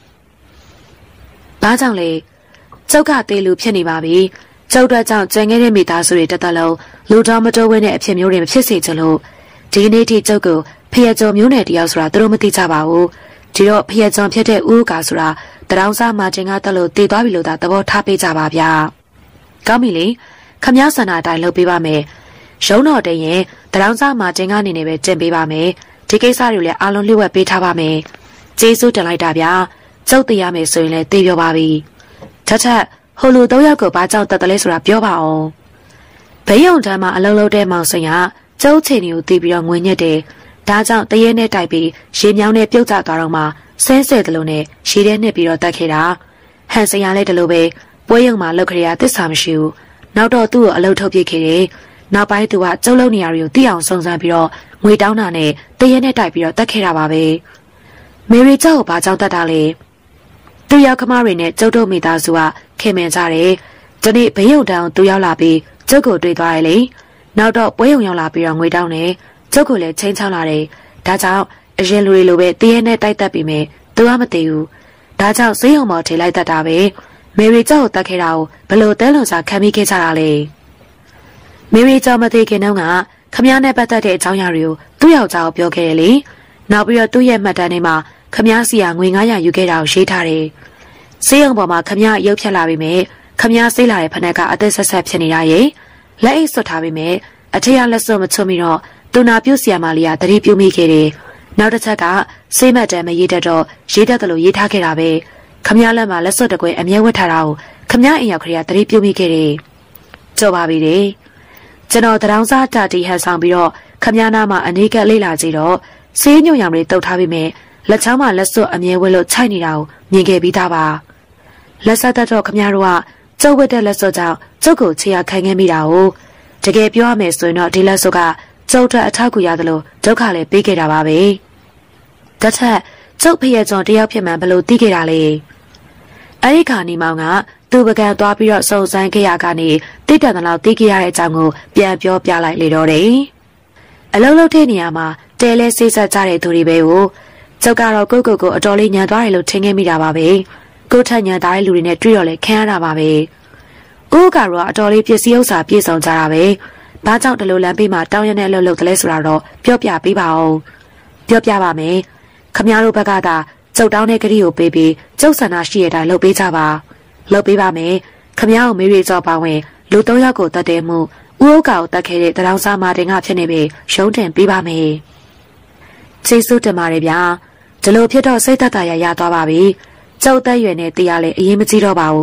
ဘာကြောင့်လဲကျုပ်ကတေးလူဖြစ်နေပါပြီကျုပ်တို့ကြောင့်ကြံခဲ့တဲ့မိသားစုတွေတသက်လုံးလူတော်မတော်ဝင်းတဲ့အဖြစ်မျိုးတွေမဖြစ်စေချင်လို့ဒီကနေ့ထိကျုပ်ကိုဖျက်ကျော်မျိုးနယ်တယောက်ဆိုတာသူတို့မသိကြပါဘူးဒီတော့ဖျက်ကျော်ဖြစ်တဲ့ဥကာဆိုတာတရောင်းစားမာတင်ကတက်လို့တည်သွားပြီလို့သာသဘောထားပေးကြပါဗျာကောင်းပြီလေခမ ्या ဆန္ဒအတိုင်းလုပ်ပေးပါမယ်ရုံးတော်တည်းရင်တရောင်းစားမာတင်ကနေနေပဲတင်ပေးပါမယ်ဒီကိစ္စတွေလည်းအားလုံးလျှို့ဝှက်ပေးထားပါမယ်ကျေးဇူးတင်လိုက်တာဗျာကျုပ်သိရမယ်ဆိုရင်လည်းသိပြောပါပြီထထဟိုလူသုံးယောက်ကိုဘာကြောင့်တက်တယ်လဲဆိုတာပြောပါအောင်ဘေးရုံတန်းမှာအလုံးလုံးတဲ့မောင်စိန်ကကျုပ်ချိန်ကိုတီးပြီးတော့ငွေညက်တယ်ဒါကြောင့်တရဲနဲ့တိုက်ပြီးရေမြောင်းနဲ့ပြုတ်ကျသွားတော့မှဆဲဆဲတယ်လို့နဲ့ရေထဲနှစ်ပြီးတော့တက်ခဲ့တာဟန်စရာလည်းတလို့ပဲပွဲရုံမှာလောက်ခရရသစ္စာမရှိဘူးနောက်တော့သူ့ကိုအလုပ်ထုတ်ပြခဲ့တယ်နောက်ပိုင်းသူကကျုပ်လုံနေရတွေကိုသိအောင်စုံစမ်းပြီးတော့ငွေတောင်းတာနဲ့တရဲနဲ့တိုက်ပြီးတော့တက်ခဲ့တာပါပဲမေရီကျောက်ကိုဘာကြောင့်တက်တာလဲသူရောက်ခမတွေနဲ့ကျုပ်တို့မိသားစုကခင်မင်ကြတယ်ဒီနေ့ဘေးရုံတောင်သူရောက်လာပြီးကျုပ်ကိုတွေ့သွားတယ်လေနောက်တော့ပွဲရုံရောက်လာပြီးတော့ငွေတောင်းတယ်ကျုပ်ကလည်းချင်းချောင်းလာတယ်ဒါကြောင့်အရင်လူတွေလိုပဲတရဲနဲ့တိုက်တက်ပြီးမယ်သူကမသိဘူးဒါကြောင့်ဈေးရုံပေါ်ထိလိုက်တတ်တာပဲမေရီကျောက်ကိုတတ်ခဲ့တာကိုဘလို့တဲလွန်စာခံပြီးခဲ့ကြတာလေမေရီကျောက်မသိခင်တုန်းကခမ ्या နဲ့ပတ်သက်တဲ့အကြောင်းအရာတွေကိုသူ့ယောက်ျားကိုပြောခဲ့တယ်လေနောက်ပြီးတော့သူ့ရဲ့မှတ်တမ်းထဲမှာခမ ्या စီကငွေငါးရာယူခဲ့တာကိုရေးထားတယ်ဈေးရုံပေါ်မှာခမ ्या ရုပ်ဖြတ်လာပြီမဲ့ခမ ्या ဆေးလာတဲ့ဖနက်ကအသက်ဆက်ဆက်ဖြစ်နေတာရဲ့လက်အိတ်ဆွတ်ထားပြီမဲ့အထက်ကလက်စွပ်မချွတ်ပြီးတော့သူနာပြုတ်ဆီယာမာလီယာတတိပြုမိခဲ့တယ်နောက်တစ်ချက်ကဆေးမတ်တမ်းမရေးတတ်တော့ရေးတတ်တယ်လို့ရေးထားခဲ့တာပဲခမ ्या လက်မှာလက်စွပ်တကွဲအမြဲဝတ်ထားတာကိုခမ ्या အိမ်ရောက်ခရီးတတိပြုမိခဲ့တယ်ကြော်ပါပြီလေကျွန်တော်တရောင်းစားတာတီဟန်ဆောင်ပြီးတော့ခမ ्या နာမှာအနေကလေးလာကြည့်တော့ဆေးညွန့်ရောင်တွေတုတ်ထားပြီးမြဲလက်ချောင်းမှာလက်စွပ်အမြဲဝတ်လို့ခြိုက်နေတာကိုမြင်ခဲ့ပြီးသားပါလက်ဆက်တတ်တော့ခမ ्या တို့ကကျုပ်ဝတ်တဲ့လက်စွပ်ကြောင့်ကျုပ်ကိုချေရခံခဲ့မိတာကိုတကယ်ပြောရမယ်ဆိုရင်တော့ဒီလက်စွပ်ကကျုပ်တို့အထောက်ကူရတယ်လို့ဒုက္ခလည်းပေးခဲ့တာပါပဲတထက်ကျုပ်ဖရဲ့ကြောင့်တယောက်ဖြစ်မှန်ဘလို့သိခဲ့တာလေအဲ့ဒီခါနေမောင်ကသူ့ပကံသွားပြီးတော့စုံစမ်းခဲ့ရကနေတိတ်တန်တဲ့လောက်သိခဲ့ရတဲ့အကြောင်းကိုပြန်ပြောပြလိုက်လေတော့တယ်အလုံးလုံးတဲ့နေရာမှာတဲလဲဆေးဆက်ကြတဲ့သူတွေပဲကိုကျုပ်ကတော့ကိုကိုကိုအတော်လေးညံသွားတယ်လို့ထင်ခဲ့မိတာပါပဲကိုထက်ညံသားတဲ့လူတွေနဲ့တွေ့တော့လဲခံရတာပါပဲဦးကတော့အတော်လေးပစ္စည်းဥစ္စာပြည့်စုံကြတာပဲဘာကြောင့်ဒီလိုလမ်းပေးမှာတောင်းရတဲ့လှုပ်လှုပ်တယ်လဲဆိုတာတော့ပြောပြပေးပါအောင်ပြောပြပါမယ်ခမ ्या တို့ဘက်ကသာကျုပ်တောင်းတဲ့ကတိကိုပေးပြီးကျုပ်ဆန္ဒရှိတဲ့အတိုင်းလုပ်ပေးကြပါလုပ်ပေးပါမယ်ခမ ्या ကိုမေးရကြောပါဝင်လူသုံးယောက်ကိုတတ်တယ်မှုဥဥကာကိုတတ်ခဲ့တဲ့တရောင်းစားမာတင်ကဖြစ်နေပြီရုံးတင်ပေးပါမယ်ကျေးဇူးတင်ပါတယ်ဗျာဒီလိုဖြစ်တော့စိတ်သက်သာရရသွားပါပြီကျုပ်သက်ရွယ်နဲ့တရားလေအရင်မကြည့်တော့ပါဘူး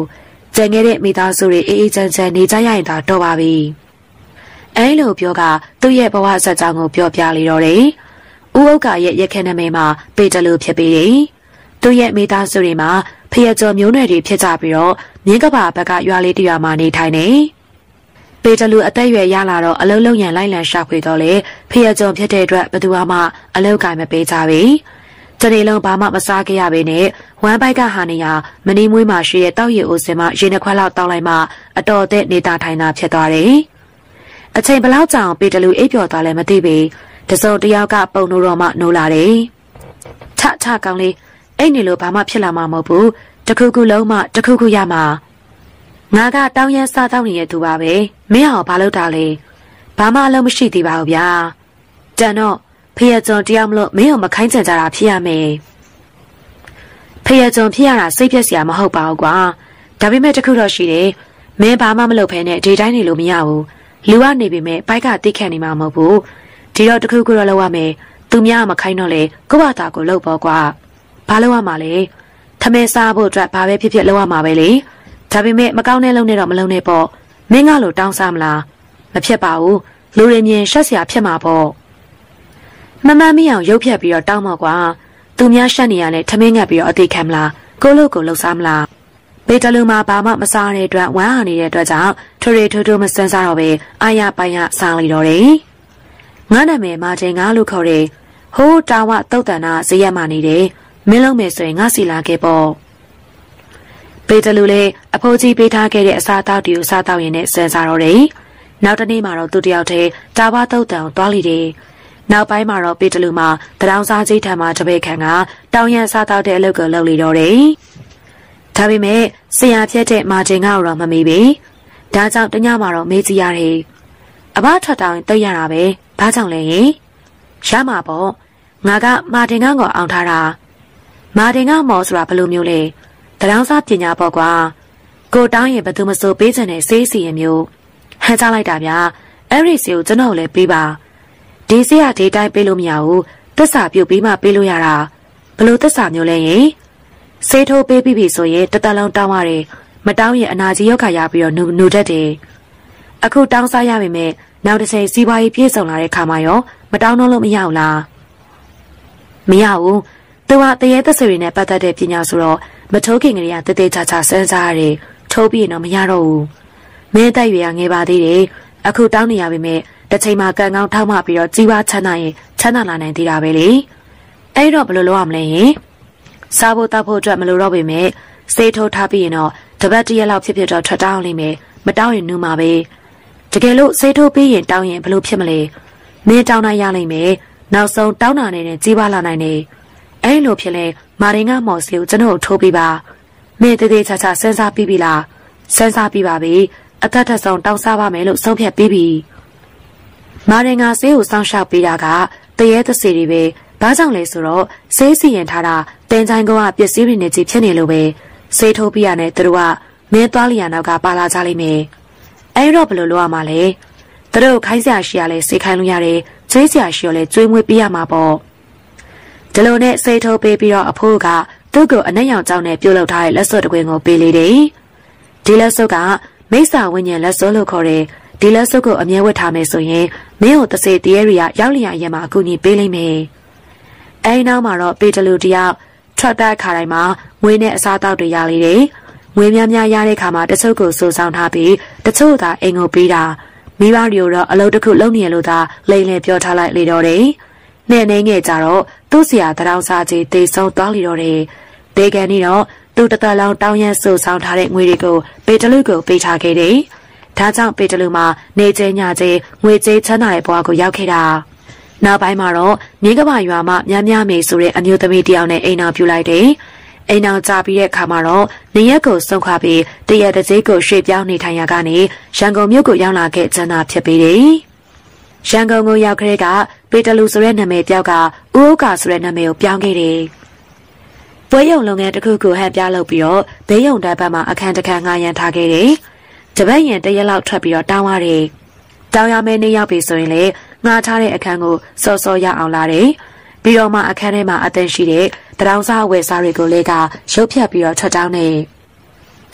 ကျန်ခဲ့တဲ့မိသားစုတွေအေးအေးချမ်းချမ်းနေကြရရင်သာတော့ပါပြီအဲလိုပြောကသူ့ရဲ့ဘဝဇာတ်ကြောင်းကိုပြောပြလေတော့တယ်ဦးဥက္ကာရဲ့ရက်ခက်နမိတ်မှာပေတလူဖြစ်ပြီးတယ်သူ့ရဲ့မိသားစုတွေမှာဖျက်ကျော်မျိုးနွယ်တွေဖြစ်ကြပြီးတော့မြင်းကပါဘက်ကရွာလေးတရွာမှာနေထိုင်နေပေတလူအသက်အရွယ်ရလာတော့အလုံးလုံးရန်လိုက်လံရှာဖွေတော့လေဖျက်ကျော်ဖြစ်တဲ့အတွက်ဘသူမှအလောက်ကင်မပေးကြဘူးတနေ့လုံးဘာမှမစားခဲ့ရပေနဲ့ဝမ်းပိုက်ကဟာနေရမနီမွေးမှာရှိတဲ့တောက်ရည်အိုစင်မှရေနှခွက်လောက်တောက်လိုက်မှအတော်အသင့်နေတာထိုင်တာဖြစ်သွားတယ်အချိန်ဘလောက်ကြာအောင်ပေတလူအိပ်ပျော်သွားလဲမသိပေတစုံတယောက်ကပုံလို့တော့မှနိုးလာတယ်ထထကောင်းလေးအိတ်နေလို့ဘာမှဖြစ်လာမှာမဟုတ်ဘူးတခုခုလုံးမှတခုခုရမှာငါကတောင်းရမ်းစားတောင်းနေတဲ့သူပါပဲမင်းအောင်ဘာလုပ်တာလဲဘာမှအလုံးမရှိသေးပါဘူးဗျာတန်တော့ဖေရကျွန်းတရားမလို့မင်းအောင်မခိုင်းချင်ကြတာဖြစ်ရမယ်ဖေရကျွန်းဖြစ်ရတာစိတ်ပြက်စရာမဟုတ်ပါဘူးကွာဒါပေမဲ့တခုတော့ရှိတယ်မင်းဘာမှမလုပ်ဖ ೇನೆ ဒီတိုင်းနေလို့မရဘူးလူကနေပေမဲ့ဘိုက်ကတိခတ်နေမှာမဟုတ်ဘူးဒီတော့တခုခုတော့လုပ်ရမယ်သူများမခိုင်းတော့လေကိုယ့်ဘာသာကိုလုပ်ပေါ့ကွာဘာလုပ်ရမှာလဲထမင်းစားဖို့အတွက်ဘာပဲဖြစ်ဖြစ်လုပ်ရမှာပဲလေဒါပေမဲ့မကောင်းတဲ့လုပ်နေတော့မလုပ်နဲ့ပေါ့မင်းကလို့တောင်းစားမလားမဖြစ်ပါဘူးလူတွေမြင်ရှက်စရာဖြစ်မှာပေါ့မမမီအောင်ရုပ်ဖြတ်ပြီးတော့တောင်းမော့ကွာသူများရှက်နေရလဲထမင်းငတ်ပြီးတော့အသေးခံမလားကိုလို့ကိုလှုပ်စားမလားပေတလူမှာဘာမှမစားတဲ့အတွက်ဝမ်းဟာနေတဲ့အတွက်ကြောင့်ထရီထူးထူးမစမ်းစားတော့ပဲအာရပိုင်ရစားလိုက်တော့တယ်ငါနာမည်မာတင်ငါလို့ခေါ်တယ်ဟိုးတာဝတုတ်တန်နာဇရက်မှနေတယ်မင်းလုံးမယ်ဆိုရင်ငါစီလာခဲ့ပေါ့ပေတလူလည်းအဖိုးကြီးပေးထားခဲ့တဲ့အစားအသောက်တွေကိုစားတော့ရင်နဲ့စမ်းစားတော့တယ်နောက်တနေ့မှာတော့သူတယောက်တည်းတာဝတုတ်တန်ကိုသွားလိတယ်နောက်ပိုင်းမှာတော့ပေတလူမှာတရောင်စားကြီးထံမှာတပည့်ခံကတောင်းရန်စားတော့တဲ့အလုပ်ကိုလုပ်လိတော့တယ်ဒါပေမဲ့ဆရာဖြစ်တဲ့မာတင်ကတော့မမေ့ပြီဒါကြောင့်တညမှာတော့မေးကြည့်ရတယ်အဘထွက်တောင်းရင်တိတ်ရတာပဲဘာကြောင့်လဲရင်ရမှာပေါ့ငါကမာတင်ကကိုအောင်ထားတာမာတင်ကမော်ဆိုတာဘယ်လိုမျိုးလဲတရောင်စားပညာပေါ့ကွာကိုတောင်းရင်ဘယ်သူမဆိုပေးချင်တဲ့စေးစီရင်မျိုးဟန်ချလိုက်တာဗျာအဲ့ဒီစီကိုကျွန်တော်လည်းပေးပါဒီစီကဒီတိုင်းပေးလို့မရဘူးသစ္စာပြုတ်ပြီးမှပေးလို့ရတာဘယ်လိုသစ္စာမျိုးလဲရင်စေးထိုးပေးပြီးပြီဆိုရင်တသက်လုံးတောင်းရတယ်မတောင်းရင်အနာကြီးရောက်ခါရပြီးတော့နူတတ်တယ်အခုတောင်းစားရပါမယ်နောက်တစ်ချိန်စီးပွားရေးပြည့်စုံလာတဲ့ခါမှာရောမတောင်းတော့လို့မရဘူးလားမရဘူးသူကတရေသက်ဆွေတွေနဲ့ပတ်သက်တဲ့ပညာဆိုတော့မထိုးခင်ကလေးကတသေးချာချာစမ်းစားရတယ်ထိုးပြီးရင်တော့မရတော့ဘူးမင်းတိုက်ရွယ်ကငယ်ပါသေးတယ်အခုတောင်းနေရပါမယ်တစ်ချိန်မှာကံကောင်းထောက်မှပြီးတော့ကြီးပွားချမ်းသာရင်ချမ်းသာလာနိုင်သေးတာပဲလေအဲ့တော့ဘယ်လိုလုပ်ရမလဲရင်စားဖို့တောက်ဖို့အတွက်မလိုတော့ပေမဲ့စေးထိုးထားပြီးရင်တော့တပတ်တရက်လောက်ဖြစ်ဖြစ်တော့ထွက်တောင်းလိမ့်မယ်မတောင်းရင်နူးမှာပဲတကယ်လို့စေးထိုးပြီးရင်တောင်းရင်ဘယ်လိုဖြစ်မလဲမင်းတောင်းနိုင်ရလိမ့်မယ်နောက်ဆုံးတောင်းတာနဲ့ကြီးပွားလာနိုင်တယ်အဲ့လိုဖြစ်လဲမာရင်ကမော်စီကိုကျွန်တော်ထိုးပေးပါမင်းတသေးချာချာစဉ်းစားပြီးပြီလားစဉ်းစားပြီးပါပြီအသက်ထက်ဆုံးတောင်းစားပါမယ်လို့ဆုံးဖြတ်ပြီးပြီမာရင်ကဆေးကိုစောင့်ရှောက်ပေးတာကတရေသစီတွေပဲဘာကြောင့်လဲဆိုတော့ဆေးစီရင်ထားတာတင်ချိုင်းကောင်ကပစ္စည်းတွေနဲ့ကြီးဖြစ်နေလို့ပဲဆေးထိုးပြရတဲ့သူတို့ကမင်းသွားလျာနောက်ကပါလာကြလိမ့်မယ်အဲ့တော့ဘယ်လိုလုပ်ရမှာလဲသူတို့ခိုင်းစရာရှိရလဲစေခိုင်းလို့ရတယ်ကျွေးစရာရှိရလဲကျွေးမွေးပေးရမှာပေါ့ဒီလိုနဲ့ဆေးထိုးပေးပြီးတော့အဖိုးကသူ့ကိုအနက်ရောင်ကြောင်းနဲ့ပြုတ်လောက်ထားတဲ့လက်စွပ်တစ်ခွင်ကိုပေးလေတယ်ဒီလက်စွပ်ကမိစ္ဆာဝိညာဉ်လက်စွပ်လို့ခေါ်တယ်ဒီလက်စွပ်ကိုအမြဲဝတ်ထားမယ်ဆိုရင်မင်းကိုတစေတရေရီကရောက်လျာရဲမှာအကူအညီပေးလိမ့်မယ်အဲဒီနောက်မှာတော့ပေတလူတယောက်ထွက်တဲ့ခါတိုင်းမှာငွေနဲ့အစားတောက်တွေရလေတယ်ငွေများများရတဲ့ခါမှာတချို့ကိုစိုးဆောင်ထားပြီးတချို့သာအိမ်ကိုပေးတာမိဘတွေကိုတော့အလုပ်တစ်ခုလုပ်နေရလို့သာလိမ့်လည်ပြောထားလိုက်လေတော့တယ်နဲ့နေငယ်ကြတော့သူ့ဆရာတရောင်စားကြီးတေဆုံးသွားလေတော့တယ်ဒေကန်นี่တော့သူတသက်လုံးတောင်းရန်စိုးဆောင်ထားတဲ့ငွေတွေကိုပေတလူကိုပေးထားခဲ့တယ်ဒါကြောင့်ပေတလူမှာနေကျညကျငွေကြေးချမ်းသာတဲ့ဘဝကိုရောက်ခဲ့တာနောက်ပိုင်းမှာတော့မြင်းကပရွာမှာများများမေဆိုတဲ့အမျိုးသမီးတယောက်နဲ့အိမ်အောင်ပြုလိုက်တယ်အိမ်အောင်ကြပြီးတဲ့အခါမှာတော့နေရက်ကိုဆုံးခွာပြီးတရက်တစ်ကြီးကိုရွှေ့ပြောင်းနေထိုင်ရကနေရန်ကုန်မြို့ကိုရောက်လာခဲ့ကျန်းသာဖြစ်ပေတယ်ရန်ကုန်ကိုရောက်ခဲ့တဲ့ကပေတလူဆိုတဲ့နာမည်ပြောက်ကဦးဥက္ကာဆိုတဲ့နာမည်ကိုပြောင်းခဲ့တယ်ပွဲရုံလုပ်ငန်းတစ်ခုကိုဟန်ပြလုပ်ပြီးတော့ဘေးရုံတန်းဘက်မှာအခန်းတစ်ခန်းငှားရမ်းထားခဲ့တယ်တပတ်ရင်တရက်လောက်ထွက်ပြီးတော့တောင်းရတယ်တောင်းရမယ့်နေ့ရောက်ပြီဆိုရင်လေငှားထားတဲ့အခန်းကိုစောစောရအောင်လာတယ်ပြီးတော့မှအခန်းထဲမှာအသင်ရှိတဲ့တရောင်စားဝယ်စားတွေကိုလေကရုပ်ဖြတ်ပြီးတော့ထွက်တောင်းနေ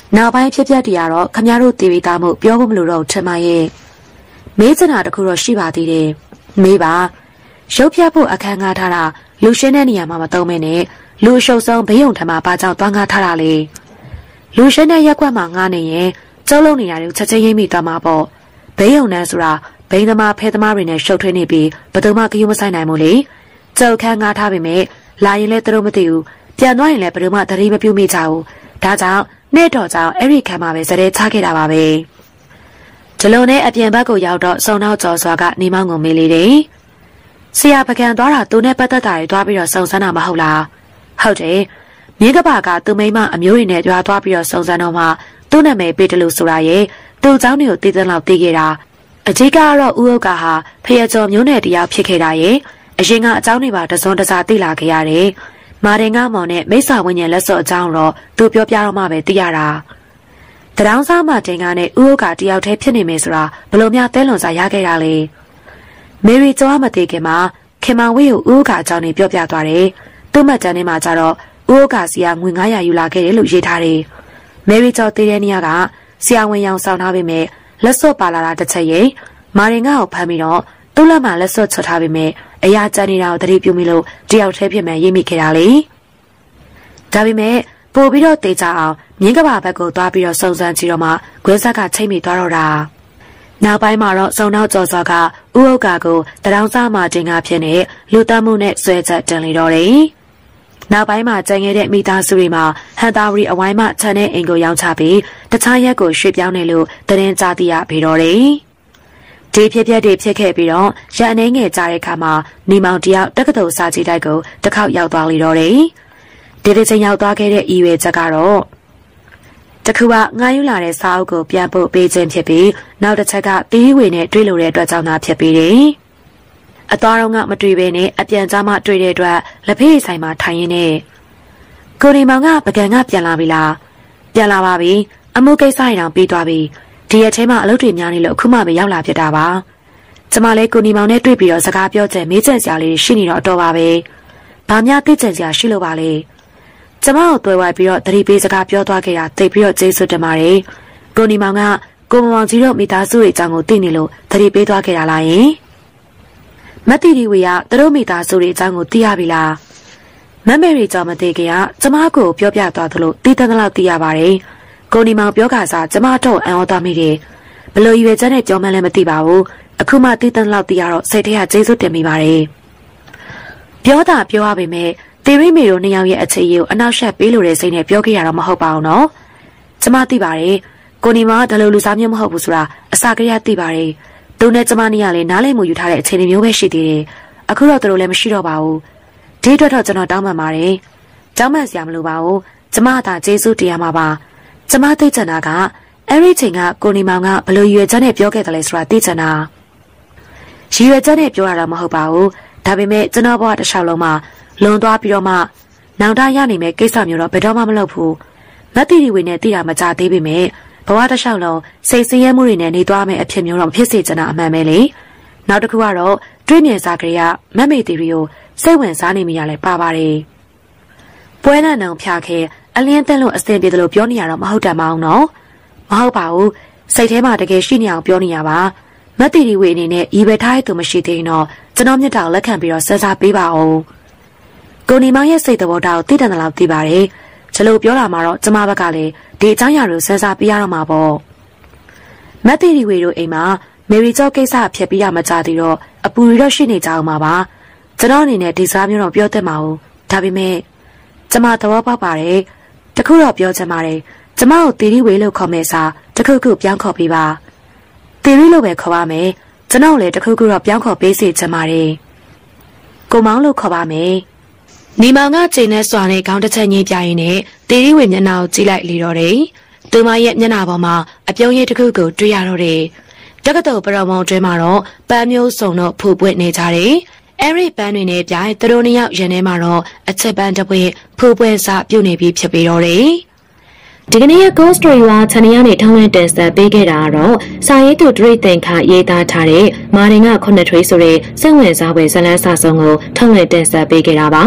နောက်ပိုင်းဖြစ်ပျက်တရားတော့ခမရတို့တီဗီသားမှုပြောဖို့မလိုတော့ထင်ပါရဲ့မေးချင်တာတခုတော့ရှိပါသေးတယ်မေးပါရုပ်ဖြတ်ဖို့အခန်းငှားထားတာလူရှင်းတဲ့နေရာမှာမသုံးမနဲ့လူအရှုပ်ဆုံးဘေးုံထမှာဘာကြောင့်တွားငှားထားတာလဲလူရှင်းတဲ့ရက်ကွက်မှာငှားနေရင်ကျုပ်လုံးနေတာတွေကိုချက်ချင်းရိမ့်မိသွားမှာပေါ့ဘေးုံနှန်းဆိုတာဘိန်းသမားဖဲသမားတွေနဲ့ရှုပ်ထွေးနေပြီးဘယ်သူမှကြည့်မဆိုင်နိုင်ဘူးလေကျုပ်ခန်းငှားထားပေမဲ့လာရင်လည်းသူတို့မသိဘူးပြန်သွားရင်လည်းဘယ်သူမှသတိမပြုမိကြဘူးဒါကြောင့်နေ့တော်ကြောင့်အဲ့ဒီခံမှာပဲစတဲ့ချခဲ့တာပါပဲဂျလုံးနဲ့အပြင်ဘက်ကိုရောက်တော့စုံနောက်ကျော်စွာကနေမောင်းကိုမေးလေတယ်ဆရာပကံသွားတာသူနဲ့ပတ်သက်တာတွေတွားပြီးတော့စုံစမ်းတာမဟုတ်လားဟုတ်တယ်မြေကပါကသူမိမအမျိုးရင်းနဲ့တွားသွားပြီးတော့စုံစမ်းတော့မှသူ့နာမည်ပေးတယ်လို့ဆိုတာရဲ့သူ့เจ้าတွေကိုတည်တဲ့လောက်သိခဲ့တာအကြီးကတော့ဦးဟုတ်ကဟာဖရကျော်မျိုးနဲ့တရားဖြစ်ခဲ့တာရဲ့အရင်ကအเจ้าတွေပါတစုံတစားသိလာခဲ့ရတယ်မာရင်ကမောင်နဲ့မိစ္ဆာဝင်းညံလက်စော့အကြောင်းတော့သူပြောပြတော့မှပဲသိရတာတရောင်းစားမတင်ကားနဲ့ဥဟုတ်ကတယောက်တည်းဖြစ်နေမယ်ဆိုတာဘလို့များတဲလွန်စာရခဲ့တာလေမေရီကျော်မသိခင်မှာခင်မောင်ဝေးကိုဥဟုတ်ကအကြောင်းနေပြောပြသွားတယ်သူ့မှတ်တမ်းထဲမှာကျတော့ဥဟုတ်ကစီကငွေငါးရာယူလာခဲ့တယ်လို့ရေးထားတယ်မေရီကျော်တည်တဲ့နေရာကဆရာဝန်ရောင်ဆောင်ထားပေမဲ့လက်စော့ပါလာတာတစ်ချက်ရဲ့မာရင်ကကိုဖမ်းပြီးတော့သူ့လက်မှာလက်စော့ချွတ်ထားပေမဲ့အရာကျန်နေတာကိုသတိပြုမိလို့တယောက်တည်းဖြစ်မှန်ရေးမိခဲ့တာလေဒါပေမဲ့ပို့ပြီးတော့တေးကြအောင်မြင်းကဘာဘက်ကိုသွားပြီးတော့စုံစမ်းကြည့်တော့မှခွဲဆက်ကချိန်မိသွားတော့တာနောက်ပိုင်းမှာတော့စုံနောက်ကျော်စွာကဥဟုတ်ကာကိုတရောင်းစားမှတင်ကားဖြစ်နေလူတမှုနဲ့ဆွဲချက်တင်လေတော့တယ်နောက်ပိုင်းမှာကျန်ခဲ့တဲ့မိသားစုတွေမှာဟန်တာဝရီအဝိုင်းမှခြံတဲ့အိမ်ကိုရောင်းချပြီးတခြားရက်ကိုရွှေ့ပြောင်းနေလို့တရင်ကြားသိရပြီးတော့တယ်ဒီဖြစ်ပျက်တွေဖြစ်ခဲ့ပြီးတော့ရန်အနေငယ်ကြားတဲ့အခါမှာနေမောင်တယောက်တက္ကသိုလ်စာကြည့်တိုက်ကိုတစ်ခေါက်ရောက်သွားလေတော့တယ်ဒီဒီချင်းရောက်သွားခဲ့တဲ့ဤရွယ်ချက်ကတော့တခုကငားယူလာတဲ့စာအုပ်ကိုပြန်ပို့ပေးခြင်းဖြစ်ပြီးနောက်တစ်ချက်ကတီးဝေနဲ့တွေ့လို့တဲ့အတွက်ကြောင့်သာဖြစ်ပြီးတယ်အသားတော်ကမတွေ့ဘဲနဲ့အပြန်ကြားမှတွေ့တဲ့အတွက်လက်ဖေးဆိုင်မှာထိုင်ရင်းနဲ့ကိုရီမောင်ကပကံကပြန်လာပြီလားပြန်လာပါပြီအမှုကိစ္စရအောင်ပြီးသွားပြီဒီရက်ထဲမှာအလုပ်တွေများနေလို့အခုမှပဲရောက်လာဖြစ်တာပါကျမလည်းကိုနီမောင်နဲ့တွေ့ပြီးတော့စကားပြောချက်မေးချက်စရာလေးရှိနေတော့အတော်ပါပဲဘာများသိချက်စရာရှိလို့ပါလဲကျမကိုတွေ့ဝိုက်ပြီးတော့သတိပေးစကားပြောသွားခဲ့တာသိပြီးတော့ကျေးဇူးတင်ပါတယ်ကိုနီမောင်ကကိုမောင်ကြီးတို့မိသားစုရဲ့အကြောင်းကိုသိနေလို့သတိပေးသွားခဲ့တာလားယင်မတ်တီဒီဝေကသူတို့မိသားစုရဲ့အကြောင်းကိုသိရပြီလားမမေရီကြောင့်မသိခင်ကကျမကိုပြောပြသွားသလိုသိတဲ့လောက်သိရပါတယ်ကိုနီမောင်ပြောကစားကျမတော့အံ့ဩသွားမိတယ်ဘလို့ရွယ်ချက်နဲ့ကြောမှန်းလည်းမသိပါဘူးအခုမှသိတဲ့လောက်သိရတော့စိတ်ထဲကကျေးဇူးတင်မိပါတယ်ပြောတာပြောရပေမဲ့တီရီမီတို့နှစ်ယောက်ရဲ့အခြေအကိုအနောက်ရှက်ပေးလို့တဲ့စိတ်နဲ့ပြောခဲ့ရတော့မဟုတ်ပါဘူးနော်ကျမသိပါတယ်ကိုနီမောင်ကဒါလိုလူစားမျိုးမဟုတ်ဘူးဆိုတာအစာကလေးကသိပါတယ်သူနဲ့ကျမနေရလေနားလည်မှုယူထားတဲ့အခြေအနေမျိုးပဲရှိသေးတယ်အခုတော့သူတို့လည်းမရှိတော့ပါဘူးဒီအတွက်တော့ကျွန်တော်တောင်းပန်ပါတယ်တောင်းပန်စရာမလိုပါဘူးကျမသာကျေးဇူးတင်ရမှာပါကျမသိချင်တာကအဲ့ဒီချိန်ကကိုနီမောင်ကဘလို့ရွယ်ချက်နဲ့ပြောခဲ့တယ်လဲဆိုတာသိချင်တာရွယ်ချက်နဲ့ပြောရတာမဟုတ်ပါဘူးဒါပေမဲ့ကျွန်တော်ဘဝတစ်လျှောက်လုံးမှာလွန်သွားပြီးတော့မှနောင်တရနိုင်မဲ့ကိစ္စမျိုးတော့ဘယ်တော့မှမလုပ်ဘူးမတ်တီရီဝေနဲ့သိတာမကြသေးပေမဲ့ဘဝတစ်လျှောက်လုံးစိတ်ဆင်းရဲမှုတွေနဲ့နေသွားမယ့်အဖြစ်မျိုးတော့ဖြစ်စေချင်တာအမှန်ပဲလေနောက်တစ်ခုကတော့တွေးမြင်စားကြရမတ်မေတီရီကိုစိတ်ဝင်စားနေမိရလဲပါပါတယ်ပွဲနံနောင်ဖျားခဲအလင်းတက်လို့အစင်ပြေတယ်လို့ပြောနေရတော့မဟုတ်တယ်မအောင်နော်မဟုတ်ပါဘူးစိတ်ထဲမှာတကယ်ရှိနေအောင်ပြောနေရပါမတ်တီရီဝေအနေနဲ့ဤပဲထားရသူမရှိသေးရင်တော့ကျွန်တော်မြတ်တာကိုလက်ခံပြီးတော့စဉ်းစားပေးပါဦးကိုနီမောင်ရဲ့စိတ်သဘောထားကိုသိတယ်လို့သိပါတယ်ကျလို့ပြောလာမှာတော့ကျမဘက်ကလည်းဒီအကြောင်းအရာကိုစဉ်းစားပြရတော့မှာပေါ့မတ်တီရီဝေတို့အိမ်မှာမေရီကျော်ကိစ္စဖြစ်ပြီးရမကြသေးတော့အပူရီတော့ရှိနေကြအောင်ပါပါကျွန်တော်အနေနဲ့ဒီစားမျိုးတော့ပြောတတ်မှာဘူးဒါပေမဲ့ကျမသဘောပေါက်ပါတယ်တခုတော့ပြောချင်ပါတယ်ကျမကိုတီရီဝေလို့ခေါ်မယ်စားတခုခုပြောင်းခေါ်ပေးပါတီရီလို့ပဲခေါ်ပါမယ်ကျွန်တော်လည်းတခုခုတော့ပြောင်းခေါ်ပေးစေချင်ပါတယ်ကိုမောင်လို့ခေါ်ပါမယ်နေမောင်ကချိန်နဲ့စွာနဲ့ခေါင်းတစ်ချက်ညှိပြရင်းနဲ့တီရီဝေမျက်နှာကိုကြည့်လိုက်လေတော့တယ်သူမရဲ့မျက်နှာပေါ်မှာအပြုံးရည်တစ်ခုကိုတွေ့ရတော့တယ်တက္ကသိုလ်ပရော်မောင်တွင်မှာတော့ပန်းမျိုးစုံတော့ဖူပွင့်နေကြတယ်အဲ့ဒီပန်းတွေနဲ့ပြိုင်သူတို့နှစ်ယောက်ရန်ထဲမှာတော့အချက်ပန်းတစ်ပွင့်ဖူပွင့်စပြုတ်နေပြီးဖြစ်ပြီးတော့တယ်ဒီကနေ့ရဲ့ Ghost Story ကခြံရနေထောင်းလန့်တင်ဆက်ပေးခဲ့တာကတော့စာရေးသူဒရိတ်သင်္ခရေးသားထားတဲ့မာရင်ကခုနှစ်ထွေးဆိုတဲ့စိတ်ဝင်စားဖွယ်ဇာတ်လမ်းစာဆုံးကိုထောင်းလန့်တင်ဆက်ပေးခဲ့တာပါ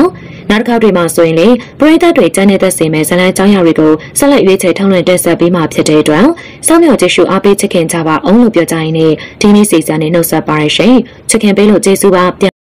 နောက်တစ်ခါတွေမှာဆိုရင်လေပရိသတ်တွေကြမ်းနေတဲ့စင်မဲ့ဇလန်ကြောင်းရတွေကိုဆက်လက်ရွေးချယ်ထုတ်လွှင့်တင်ဆက်ပေးမှာဖြစ်တဲ့အတွက်စောင့်မျှော်ကြည့်ရှုအားပေးချစ်ခင်ကြပါအောင်လို့ပြောကြရင်းနဲ့ဒီနေ့စီစဉ်နေနှုတ်ဆက်ပါရရှင်ချစ်ခင်ပေးလို့ကျေးဇူးပါ